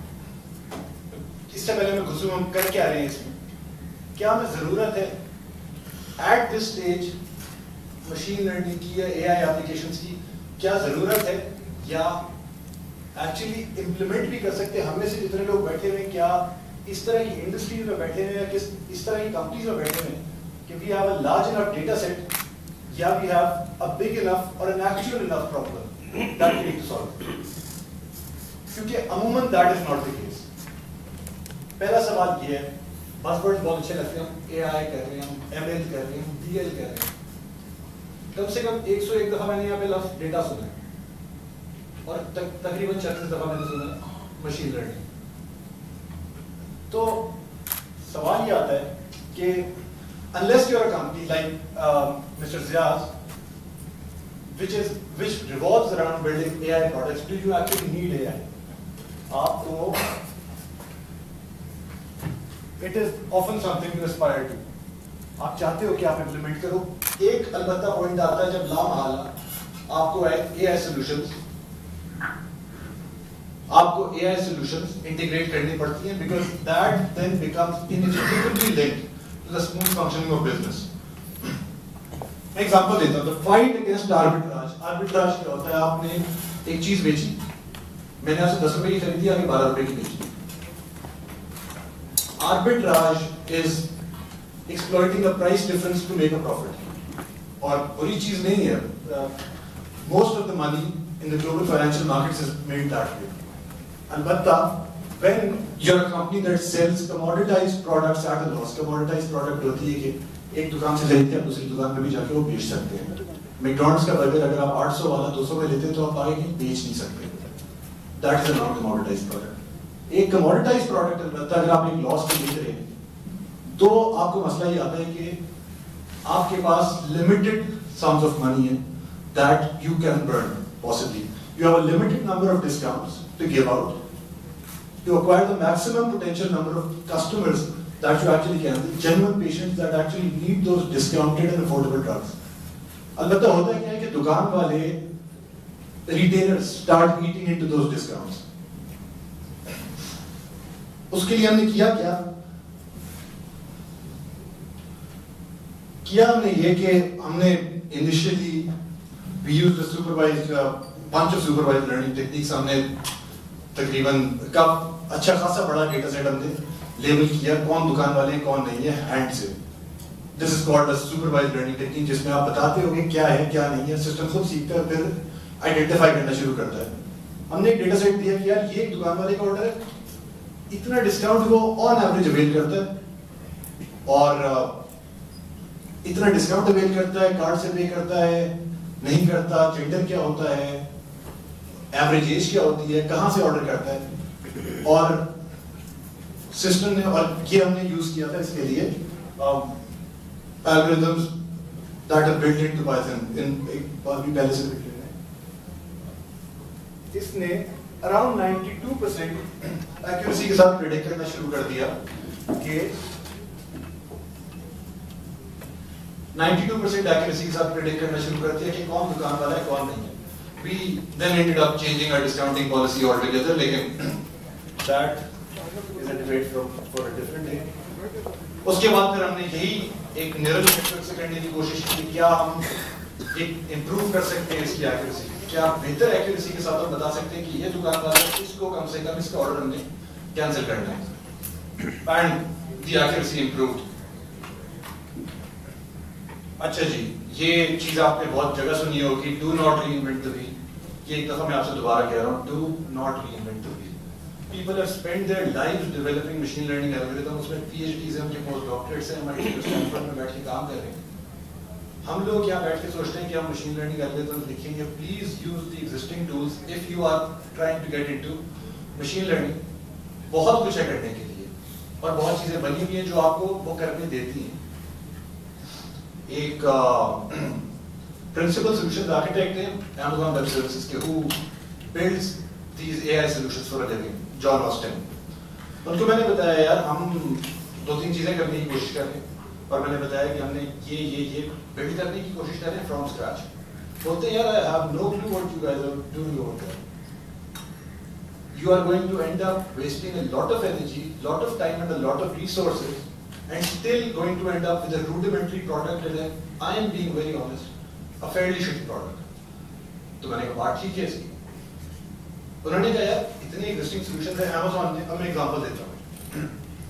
इससे पहले मैं घुसूं हम कर क्या रहे हैं इसमें, क्या हमें जरूरत है at this stage machine learning की या एआई एप्लीकेशंस की? क्या जरूरत है या एक्चुअली इंप्लीमेंट भी कर सकते हैं? हमें से जितने लोग बैठे हुए, क्या इस तरह की इंडस्ट्रीज में बैठे हुए या इस तरह की कंपनीज में बैठे हुए कि we have a large enough data set or we have a big enough और an actual enough problem that we need to solve? क्योंकि अमूमन that is not the case. पहला सवाल ये है, बज़वर्ड्स बहुत अच्छे लगते हैं, हम एआई कर रहे हैं, हम एमएल कर रहे हैं, हम डीएल कर रहे हैं। कम से कम 101 दफा मैंने यहाँ पे लफ्ज़ डेटा सुना है और तकरीबन 36 दफा मैंने सुना मशीन लर्निंग। तो सवाल ये आता है कि unless you're a company like Mr. Ziaz, which revolves around building AI products, do you actually need AI? आपको it is often something to aspire to। आप चाहते हो कि आप implement करो। एक अलबत्ता पॉइंट आता है जब लामहला आपको AI solutions इंटीग्रेट करनी पड़ती हैं, because that then becomes inextricably linked to the smooth functioning of business। मैं एग्जांपल देता हूँ, the fight against arbitrage। Arbitrage क्या होता है? आपने एक चीज बेची, मैंने आपसे 10 रुपए की खरीदी, आगे 12 रुपए की बेची। Arbitrage is exploiting a price difference to make a profit, और बुरी चीज नहीं है। Most of the money in the global financial markets is made that way. अलबत्ता when you're a company that sells commoditized products at a loss, commoditized product होती है कि एक दुकान से खरीदते हैं दूसरी दुकान में भी जाके वो बेच सकते हैं। मैकडॉनल्ड्स का बर्गर अगर आप 800 वाला 200 में लेते हैं तो आप आगे बेच नहीं सकते। That is a non-commoditized product। एक commoditized product अलबत्ता अगर आप एक लॉस में बेच रहे हैं तो आपको मसला ये आता है कि आपके पास limited sums of money है that you can burn possibly। You have a limited number of discounts to give out to acquire the maximum potential number of customers that you actually can, the genuine patients that actually need those discounted and affordable drugs। अलबत्ता होता क्या है कि दुकान वाले retailers start eating into those discounts। उसके लिए हमने किया क्या? किया हमने ये कि हमने initially we used a supervised bunch of supervised learning techniques। हमने तकरीबन कब अच्छा खासा बड़ा डेटा सेट हमने लेबल किया कौन दुकान वाले कौन नहीं है हैंड से। This is called a supervised learning technique जिसमें आप बताते होगे क्या है क्या नहीं है, सिस्टम खुद सीखता है फिर आइडेंटिफाई करना शुरू करता है। हमने एक डेटा सेट दिया कि यार ये एक दुकान वाले का ऑर्डर है, इतना डिस्काउंट वो ऑन एवरेज अवेल करता है और इतना डिस्काउंट अवेल करता है, कार्ड से पे करता है नहीं करता, जेंडर क्या होता है, एवरेज एज क्या होती है, कहां से ऑर्डर करता है। और सिस्टम ने और ये हमने यूज किया था इसके लिए algorithms that are built into Python. इन एक बार भी पहले से बिल्ट है। इसने अराउंड 92% एक्यूरेसी के साथ प्रेडिक्ट करना शुरू कर दिया कि 92% एक्यूरेसी के साथ प्रेडिक्ट करना शुरू कर दिया कि कौन दुकान वाला है कौन नहीं है। We then ended up changing our discounting policy altogether, लेकिन that is a debate for a different day। उसके बाद फिर हमने यही एक न्यूरल नेटवर्क से करने की कोशिश की, क्या हम एक इम्प्रूव कर सकते हैं इसकी एक्यूरेसी, क्या बेहतर एक्यूरेसी के साथ हम बता सकते हैं कि ये दुकान वाला इसको कम से कम इसका ऑर्डर हमने कैंसिल करना है एंड द एक्यूरेसी इम्प्रूव्ड। अच्छा जी, ये चीज आपने बहुत जगह सुनी होगी, do not reinvent the wheel. ये एक दफा मैं आपसे दोबारा कह रहा हूँ, do not reinvent the wheel. People have spent their lives developing machine learning algorithms, उसमें PhDs हैं, उनके पोस्ट डॉक्टरेट्स हैं, MIT स्टैनफोर्ड में बैठ के काम कर रहे हैं। हम लोग यहाँ बैठ के सोचते हैं कि हम मशीन लर्निंग एल्गोरिथम्स लिखेंगे। Please use the existing tools if you are trying to get into machine learning. बहुत कुछ है करने के लिए और बहुत चीजें बनी हुई हैं जो आपको वो करने देती हैं। एक प्रिंसिपल सॉल्यूशंस आर्किटेक्ट हैं Amazon Web Services के, who builds these AI solutions for a living, John Austin. उनको मैंने बताया यार हम 2-3 चीजें करने की कोशिश कर रहे हैं और मैंने बताया कि हमने ये बिल्ड करने की कोशिश कर रहे हैं फ्रॉम स्क्रैच। बोलते हैं यार I have no clue what you guys are doing over there. You are going to end up wasting a lot of energy, lot of time and a lot of resources and still going to end up with a rudimentary product and I am being very honest, a fairly shitty product। तो मैंने कहा बात ठीक है इसकी। उन्होंने कहा यार इतने एग्जिस्टिंग सॉल्यूशंस है Amazon ने, अब मैं एग्जांपल देता हूँ।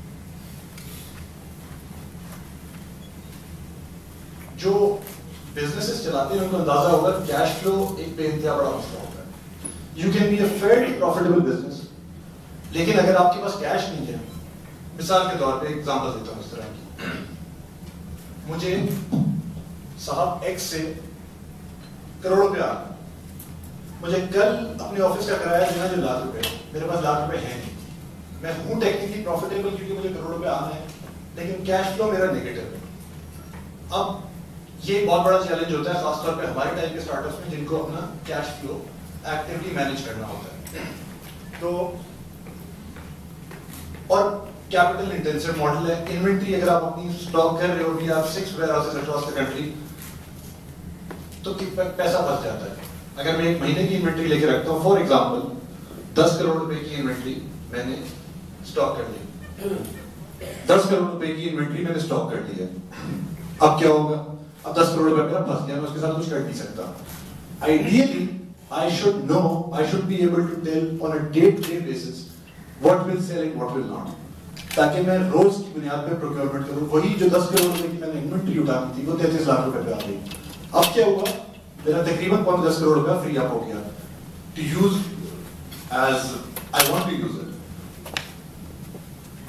जो बिजनेसेस चलाते हैं उनको अंदाजा होगा कैश फ्लो एक बेइंतहा बड़ा मसला होता है। You can be a fairly profitable business, लेकिन अगर आपके पास कैश नहीं है, मिसाल के तौर पे एग्जांपल देता हूँ इस तरह की, मुझे साहब एक्स से करोड़ रुपए आ, मुझे कल अपने ऑफिस का किराया देना जो लाख रुपए, मेरे पास लाख रुपए है नहीं, मैं हूँ टेक्निकली प्रॉफिटेबल क्योंकि मुझे करोड़ रुपए आना है, लेकिन कैश फ्लो मेरा नेगेटिव है। अब ये बहुत बड़ा चैलेंज होता है खासतौर पे हमारे टाइप के स्टार्टअप्स में जिनको अपना कैश फ्लो एक्टिवली मैनेज करना होता है। तो और कैपिटल इंटेंसिव मॉडल है। इन्वेंट्री अगर आप अपनी स्टॉक कर रहे हो भी आप 6 वेयरहाउसेस अक्रॉस द कंट्री तो पैसा फंस जाता है। अगर मैं एक महीने की इन्वेंट्री लेके रखता हूँ, फॉर एग्जांपल 10 करोड़ रुपए की इन्वेंट्री मैंने स्टॉक कर ली, 10 करोड़ रुपए की इन्वेंट्री मैंने स्टॉक कर ली है। अब क्या होगा? अब 10 करोड़ रुपए मेरा फंस गया, मैं उसके साथ कुछ कर नहीं सकता। Ideally I should know, I should be able to tell on a day-to-day basis what will sell and what will not, ताकि मैं रोज की बुनियाद पे प्रोक्योरमेंट करूं। वही जो 10 करोड़ रुपए की मैंने इन्वेंट्री उठानी थी वो 33 लाख रुपए पे आ गई। अब क्या हुआ? मेरा तकरीबन 10 करोड़ रुपया फ्री अप हो गया to use as I want to use it.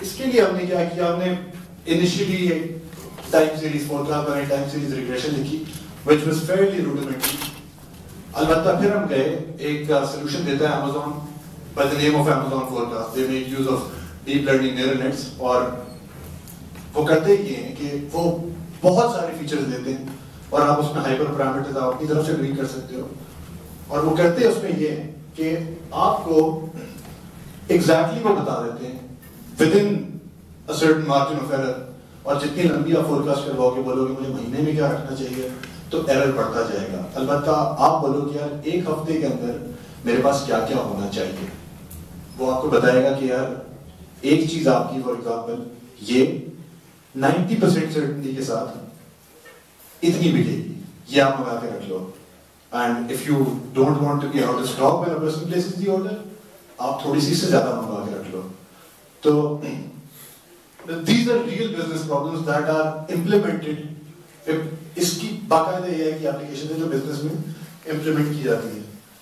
इसके लिए हमने क्या किया, हमने इनिशियली एक टाइम सीरीज फोरकास्ट बनाई, टाइम सीरीज रिग्रेशन लिखी व्हिच वाज फेयरली रूडिमेंटरी। अलबत्ता फिर हम गए, एक सोल्यूशन देता है Amazon by the name of Amazon Forecast, they make use of deep learning neural nets, और वो करते ये हैं कि वो बहुत सारे फीचर्स देते हैं और आप उसमें हाइपर पैरामीटर्स आप अपनी तरफ से ट्रीट कर सकते हो, और वो करते हैं उसमें ये कि आपको एग्जैक्टली वो बता देते हैं within a certain margin of error, और जितनी लंबी आप फोरकास्ट करवाओगे, बोलोगे मुझे महीने में क्या रखना चाहिए, तो एरर बढ़ता जाएगा। अलबत्ता आप बोलोगे यार एक हफ्ते के अंदर मेरे पास क्या क्या होना चाहिए, वो आपको बताएगा कि यार एक चीज आपकी फॉर एग्जांपल ये 90% सर्टेनिटी के साथ इतनी बिकेगी, ये आप मंगा के रख लो, and if you don't want to be out of stock when a person places the order, आप थोड़ी सी से ज्यादा मंगा के रख लो। तो these are real business problems that are implemented। इसकी बाकायदा ये है कि एप्लीकेशन है जो बिजनेस में इंप्लीमेंट की जाती है।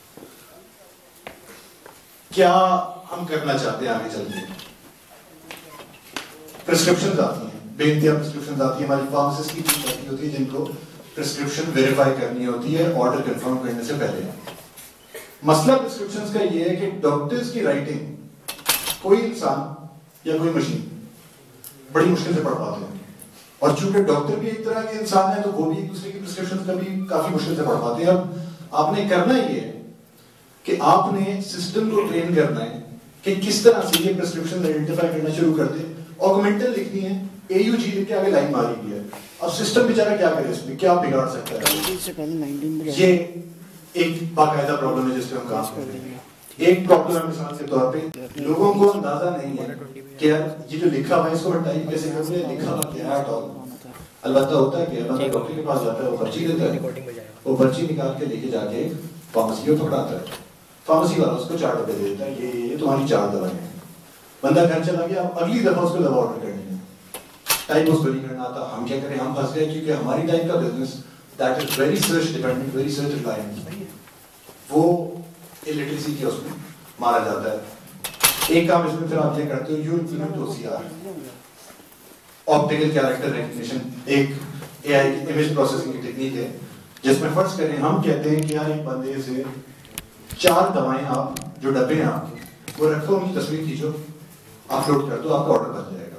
क्या हम करना चाहते हैं आगे चल के? प्रिस्क्रिप्शंस आती हैं, बेइंतहा प्रिस्क्रिप्शंस आती है, हमारी फार्मासिस्ट की टीम बैठी होती है जिनको प्रिस्क्रिप्शन वेरीफाई करनी होती है ऑर्डर कंफर्म करने से पहले। मसला प्रिस्क्रिप्शंस का ये है कि डॉक्टर्स की राइटिंग कोई इंसान या कोई मशीन बड़ी मुश्किल से पढ़ पाते हैं, और चूंकि डॉक्टर भी एक तरह के इंसान है तो वो भी एक दूसरे की प्रिस्क्रिप्शन का भी काफी मुश्किल से पढ़ पाते हैं। अब आपने करना ये है कि आपने सिस्टम को ट्रेन करना है कि किस तरह से ये प्रिस्क्रिप्शन आइडेंटिफाई करना शुरू कर दे। ऑगमेंटल लिखनी है, AUG लिख के आगे लाइन मारी हुई है, अब सिस्टम बेचारा क्या करे, इसमें क्या बिगाड़ सकता है? ये एक बाकायदा प्रॉब्लम है जिस पे हम काम कर रहे हैं। एक प्रॉब्लम है मिसाल के तौर पे लोगों को अंदाजा नहीं है कि यार ये जो लिखा हुआ है इसको मैं टाइप कैसे करूं, लिखा हुआ क्या है टॉल। अलबत्ता होता है कि बंदा डॉक्टर के पास जाता है, वो पर्ची देता है, वो पर्ची निकाल के लेके जाके फार्मेसी को पकड़ाता है, फार्मेसी वाला उसको 4 डब्बे दे देता है, ये तुम्हारी 4 दवाएं हैं। बंदा घर चला गया, अब अगली दफा उसको दवा ऑर्डर करनी है, टाइप उसको नहीं करना आता। हम क्या करें, हम फंस गए क्योंकि हमारी टाइप का business that is very search dependent, very search reliant, वो इलिटरेसी के उसमें मारा जाता है। एक काम इसमें फिर आप ये करते हो, you implement OCR, optical character recognition, एक AI की इमेज प्रोसेसिंग की टेक्निक है जिसमें फर्ज करें हम कहते हैं कि यार एक बंदे से 4 दवाएं आप जो डब्बे हैं आपके वो रखो, उनकी तस्वीर खींचो, अपलोड कर दो, आपका ऑर्डर बन जाएगा।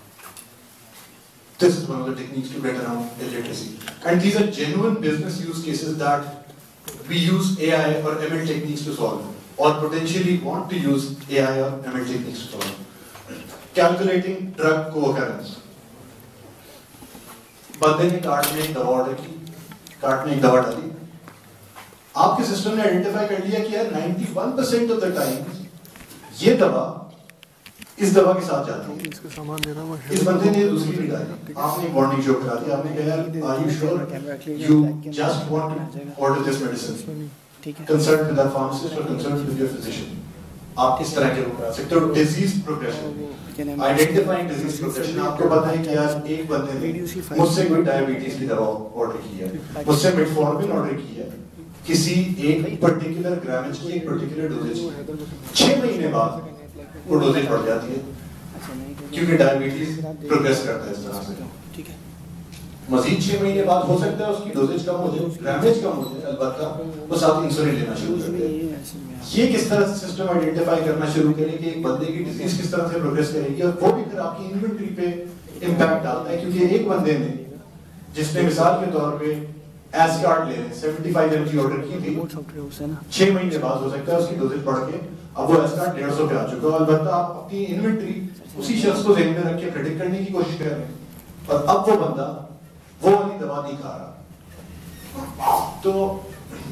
This is one of the techniques to get around illiteracy, and these are genuine business use cases that we use AI or ML techniques to solve, or potentially want to use AI or ML techniques to solve. Calculating drug co-occurrence. बंदे ने cart में एक दवा order की, cart में एक दवा डाली, आपके सिस्टम ने आइडेंटिफाई कर लिया कि यार 91% ऑफ द टाइम ये दवा इस दवा के साथ जाती है। इस बंदे ने दूसरी भी डाली, आपने एक वार्निंग शो करा दी, आपने कहा यार are you sure you just want to order this medicine, consult with the pharmacist और कंसल्ट विद योर फिजिशियन। आप किस तरह के रोग करा सकते हो? Disease progression, identifying disease progression. आपको पता है कि यार एक बंदे ने मुझसे कोई डायबिटीज की दवा ऑर्डर की है, मुझसे मेटफॉर्मिन ऑर्डर की है, किसी एक पर्टिकुलर ग्रामेज की एक पर्टिकुलर डोजेज, 6 महीने बाद वो डोजेज बढ़ जाती है क्योंकि डायबिटीज प्रोग्रेस करता है इस तरह से। मजीद 6 महीने बाद हो सकता है उसकी डोजेज कम हो जाए, ग्रामेज कम हो जाए, अलबत्ता वो साथ इंसुलिन लेना शुरू कर दे। ये किस तरह से सिस्टम आइडेंटिफाई करना शुरू करे कि एक बंदे की डिजीज किस तरह से प्रोग्रेस करेगी, और वो भी फिर आपकी इन्वेंटरी पे इम्पैक्ट डालता है। क्योंकि एक बंदे ने जिसने मिसाल के तौर पे एस्कार्ड ले 75 mg ऑर्डर की थी, 6 महीने बाद हो सकता है उसकी डोजेज बढ़ के अब वो एस्कार्ड 150 पे आ चुका है। अलबत्ता आप अपनी इन्वेंटरी उसी शख्स को ध्यान में रख के प्रेडिक्ट करने की कोशिश कर रहे हैं, और अब वो बंदा वो वाली दवा नहीं खा रहा। तो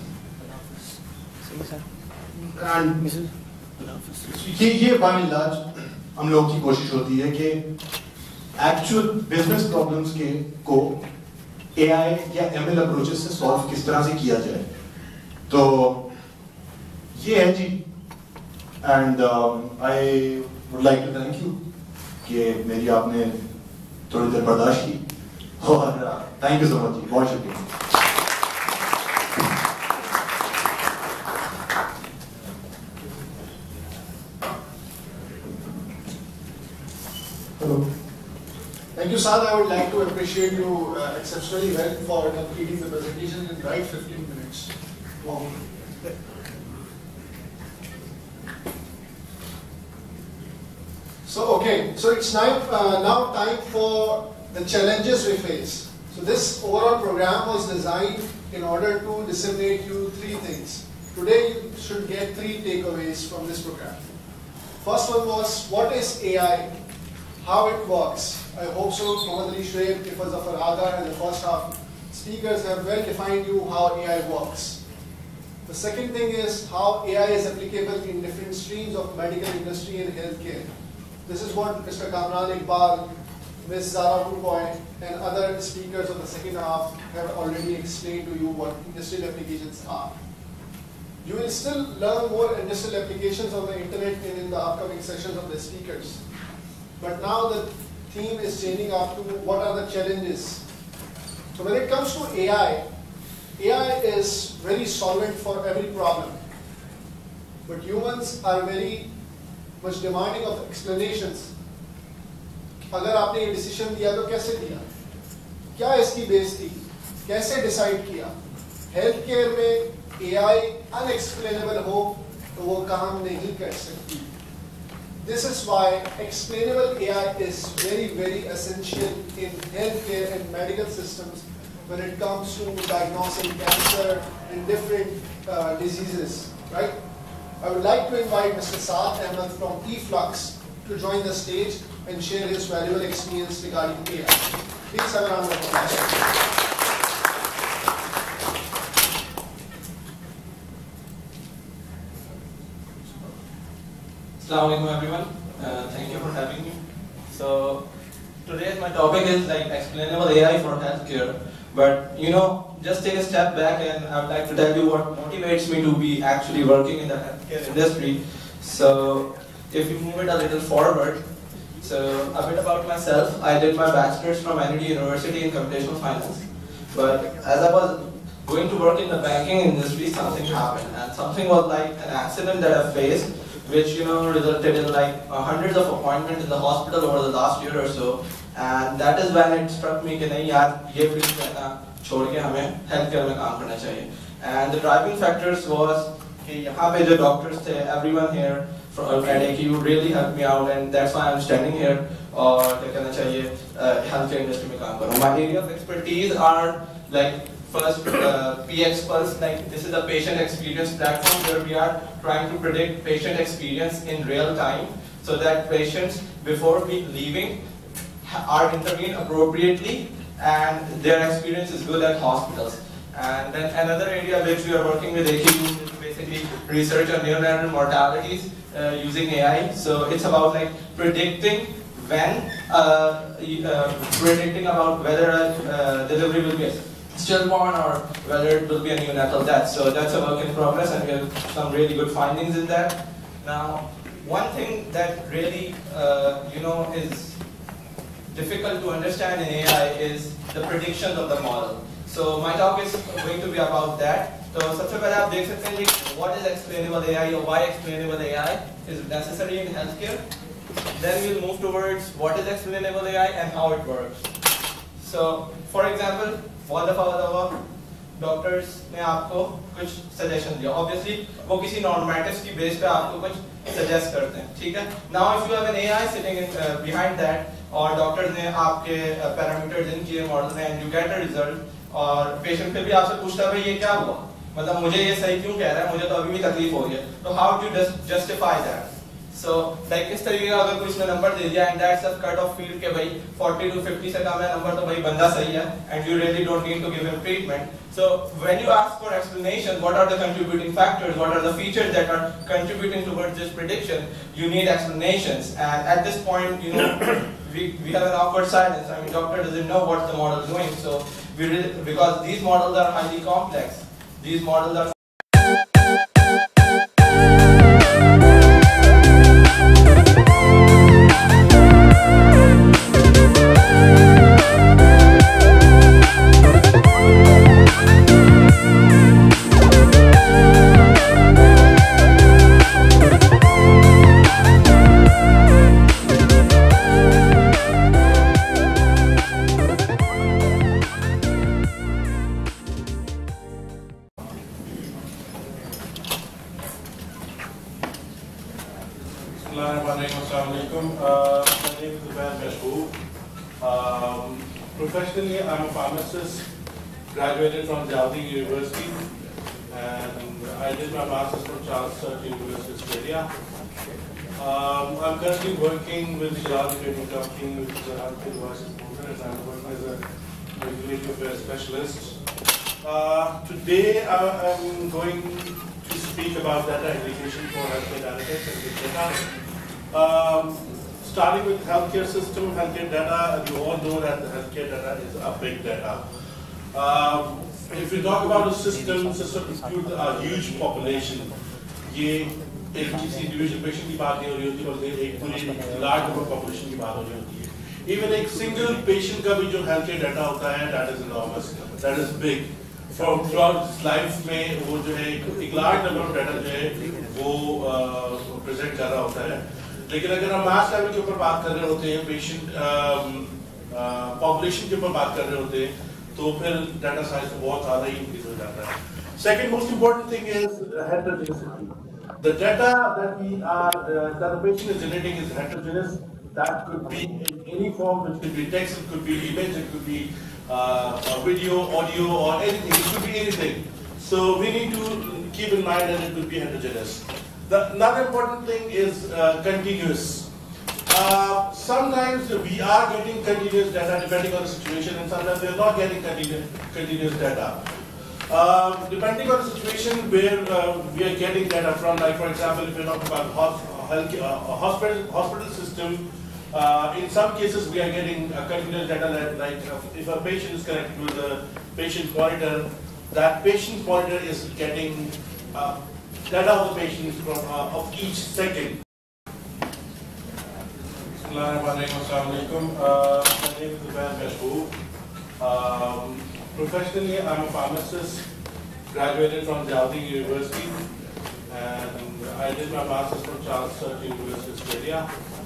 ये बाय एंड लार्ज हम लोग की कोशिश होती है कि एक्चुअल बिजनेस प्रॉब्लम्स के को AI या ML अप्रोचेस से सॉल्व किस तरह से किया जाए। तो ये है जी, and I would like to thank you कि मेरी आपने थोड़ी देर बर्दाश्त की, और थैंक यू सो मच जी, बहुत शुक्रिया। appreciate you exceptionally well for completing the presentation in right 15 minutes. Wow. So okay, so it's now time for the challenges we face. So this overall program was designed in order to disseminate you 3 things. Today you should get 3 takeaways from this program. First one was, what is AI? How it works. I hope so. Mohammad Ali Shoaib, Ifaz Zafar Aga, and the first half speakers have well defined you how AI works. The second thing is how AI is applicable in different streams of medical industry and healthcare. This is what Mr. Kamran Iqbal, Ms. Zara Kukoy, and other speakers of the second half have already explained to you what industrial applications are. You will still learn more industrial applications on the internet and in the upcoming sessions of the speakers. But now the theme is changing up to what are the challenges. So when it comes to AI, AI is very solvent for every problem. But humans are very much demanding of explanations. अगर आपने ये decision दिया तो कैसे दिया? क्या इसकी base थी? कैसे डिसाइड किया? हेल्थ केयर में AI अनएक्सप्लेनेबल हो तो वो काम नहीं कर सकती. This is why explainable AI is very, very essential in healthcare and medical systems when it comes to diagnosing cancer and different diseases, right? I would like to invite Mr. Saad Ahmed from eFlux to join the stage and share his valuable experience regarding AI. Please have a round of applause. Assalamu alaikum everyone. Thank you for having me. So today my topic is like explainable AI for healthcare. But just take a step back and I would like to tell you what motivates me to be actually working in the healthcare industry. So if you move it a little forward, so a bit about myself. I did my bachelor's from NUT University in computational finance. But as I was going to work in the banking industry, something happened, and something was like an accident that I faced, which resulted in like hundreds of appointments in the hospital over the last year or so. And that is when it struck me कि नहीं यार ये field करना छोड़ के हमें healthcare में काम करना चाहिए. And the driving factors was कि यहाँ पे जो doctors थे, everyone here from ADQ really helped me out, and that's why I'm standing here. और क्या कहना चाहिए healthcare industry में काम करूँ. My area of expertise are like first PX Pulse, like this is a patient experience platform where we are trying to predict patient experience in real time, so that patients before leaving are intervened appropriately and their experience is good at hospitals. And then another area which we are working with AQ is basically research on neonatal mortalities using AI. So it's about like predicting when, predicting about whether a delivery will be a stillborn or whether it will be a neonatal death. So that's a work in progress, and we have some really good findings in that. Now, one thing that really is difficult to understand in AI is the predictions of the model. So my talk is going to be about that. So सबसे पहले आप देख सकते हैं कि what is explainable AI or why explainable AI is necessary in healthcare. Then we'll move towards what is explainable AI and how it works. So for example, बहुत दफा होता होगा डॉक्टर्स ने आपको कुछ सजेशन दिया. Obviously वो किसी नॉर्मेटिव्स की बेस पे आपको कुछ सजेस्ट करते हैं, ठीक है. Now if you have an AI sitting behind that, और डॉक्टर्स ने आपके पैरामीटर्स इन किए मॉडल में, and you get a result, और पेशेंट फिर भी आपसे पूछता है भाई ये क्या हुआ, मतलब मुझे ये सही क्यों कह रहा है, मुझे तो अभी भी तकलीफ हो रही है. तो how do justify that? So like इस तरीके का अगर कोई इसने नंबर दे दिया and that's a cut off field के भाई 40 to 50 से कम है नंबर तो भाई बंदा सही है, and you really don't need to give him treatment. So when you ask for explanation, what are the contributing factors, what are the features that are contributing towards this prediction, you need explanations. And at this point, we have an awkward silence. I mean, doctor doesn't know what the model is doing. So because these models are highly complex, these models are pharmacist, graduated from Jalding University, and I did my master's from Charles Sturt University, Australia. I'm currently working with the Jalding Trading Company, which is a healthcare devices promoter, and I'm working as a regulatory affairs specialist. Today I'm going to speak about data aggregation for healthcare analytics and big data. Starting with healthcare system, healthcare data, you all know that the healthcare data is a big data. If you talk about a system includes a huge population. ये एक किसी individual patient की बात नहीं हो रही होती, बल्कि एक पूरी large number population की बात हो रही होती है. Even एक single patient का भी जो healthcare data होता है, that is enormous, that is big. From throughout his life में वो जो है एक large number of data जो है वो present कर रहा होता है. लेकिन अगर हम mass level के ऊपर बात कर रहे होते हैं, patient population के ऊपर बात कर रहे होते हैं, तो फिर data size बहुत ज़्यादा ही increase हो जाता है. Second most important thing is heterogeneity. The data that the patient is generating is heterogeneous. That could be in any form, which could be text, it could be image, it could be video, audio, or anything. It could be anything. So we need to keep in mind that it could be heterogeneous. Another important thing is continuous. Sometimes we are getting continuous data depending on the situation, and sometimes we are not getting continuous data. Depending on the situation where we are getting data from, like for example, if you're talking about hospital system, in some cases we are getting continuous data, like if a patient is connected with a patient monitor, that patient monitor is getting data of the patient from of each second. Assalamualaikum. My name is Zubair Mehboob. Professionally, I'm a pharmacist, graduated from Jalding University, and I did my master's from Charles Sturt University, Australia.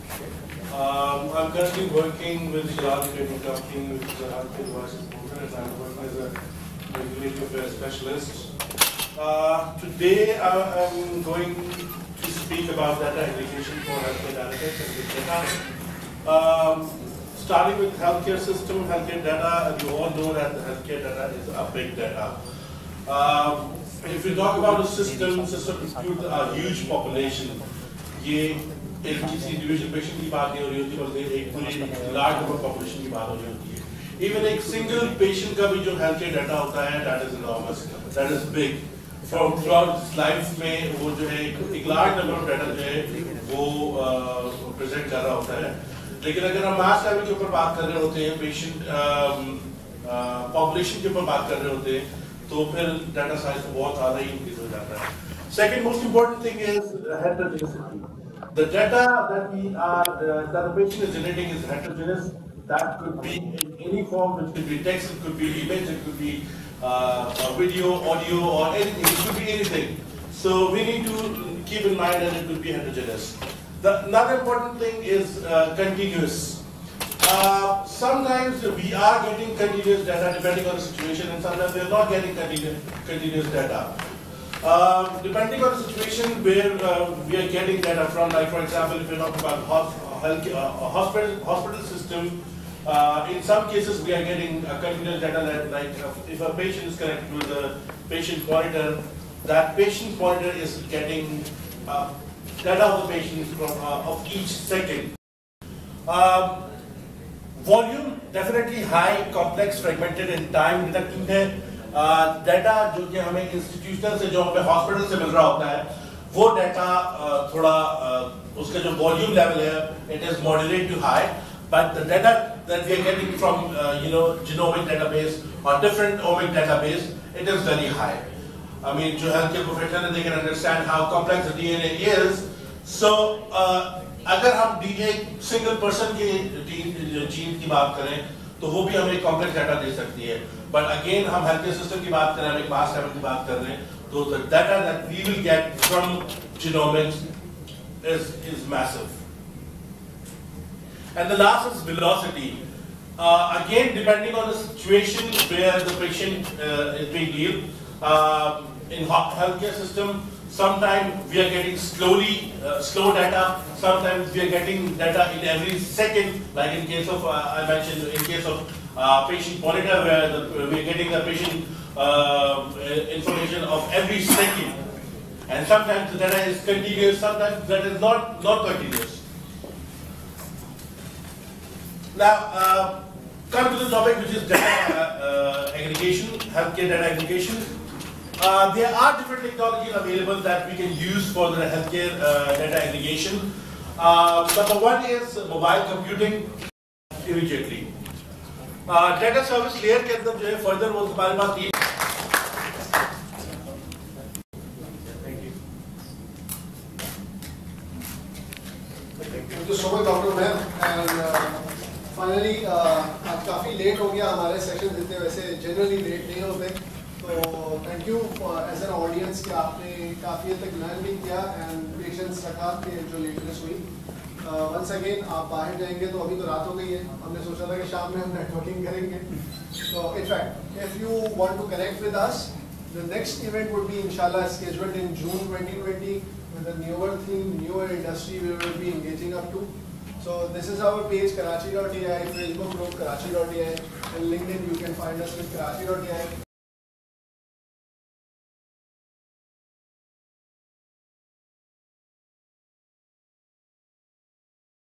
I'm currently working with the Jalding Trading Company, which is a healthcare devices promoter, and I'm working as a regulatory affairs specialist. Today I'm going to speak about data aggregation for healthcare analytics and big data. Starting with healthcare system, healthcare data, you all know that the healthcare data is a big data. If you talk about a system includes a huge population. ये एक किसी individual patient की बात नहीं हो रही होती, बल्कि एक पूरी large number population की बात हो रही होती है. Even एक single patient का भी जो healthcare data होता है, that is enormous, that is big. From throughout his life में वो जो है एक large number of data जो है वो present कर रहा होता है. लेकिन अगर हम mass level के ऊपर बात कर रहे होते हैं, patient population के ऊपर बात कर रहे होते हैं, तो फिर data size बहुत ज़्यादा ही increase हो जाता है. Second most important thing is heterogeneity. The data that the patient is generating is heterogeneous. That could be in any form, which could be text, it could be image, it could be video, audio, or anything. It could be anything. So we need to keep in mind that it could be heterogeneous. Another important thing is continuous. Sometimes we are getting continuous data depending on the situation, and sometimes we are not getting continuous data. Depending on the situation where we are getting data from, like for example, if you're talking about hospital system, in some cases we are getting continuous data, like if a patient is connected with a patient monitor, that patient monitor is getting data of the patient from of each second. Volume definitely high, complex, fragmented in time. Data जो कि हमें institutional से जो हमें hospital से मिल रहा होता है, वो डाटा थोड़ा उसका जो वॉल्यूम लेवल है, it is moderate to high, but the data that we are getting from genomic database or different omic database, it is very high. I mean, जो healthcare professional they can understand how complex the DNA is. So अगर हम एक single person के gene की बात करें, तो वो भी हमें कॉम्प्लेक्स डाटा दे सकती है. बट अगेन हम हेल्थ केयर सिस्टम की बात कर रहे हैं, हम एक मास लेवल की बात कर रहे हैं, तो the data that we will get from genomics is massive. And the last is velocity. Again, depending on the situation where the patient is being healed, in healthcare system, sometimes we are getting slow data, sometimes we are getting data in every second, like in case of, I mentioned, in case of patient monitor where we're getting the patient information of every second. And sometimes the data is continuous, sometimes that is not continuous. Now, come to the topic which is data aggregation, healthcare data aggregation. There are different technologies available that we can use for the healthcare data aggregation. Number one is mobile computing immediately. Data service layer के अंदर जो है further वो हमारे पास ये Thank you so much, Dr. Ma'am. And finally, आज काफी late हो गया हमारे सेशन जितने वैसे जनरली लेट नहीं होते. तो thank you as an audience कि आपने काफी हद तक लर्न भी किया एंड पेशेंस रखा कि जो लेटनेस हुई. वंस अगेन आप बाहर जाएंगे तो अभी तो रात हो गई है. हमने सोचा था कि शाम में हम नेटवर्किंग करेंगे. So in fact, if you want to connect with us, the next event would be inshallah scheduled in June 2020 with a newer theme, newer industry we will be engaging up to. So this is our page Karachi.ai, Facebook group Karachi.ai, and LinkedIn you can find us with Karachi.ai.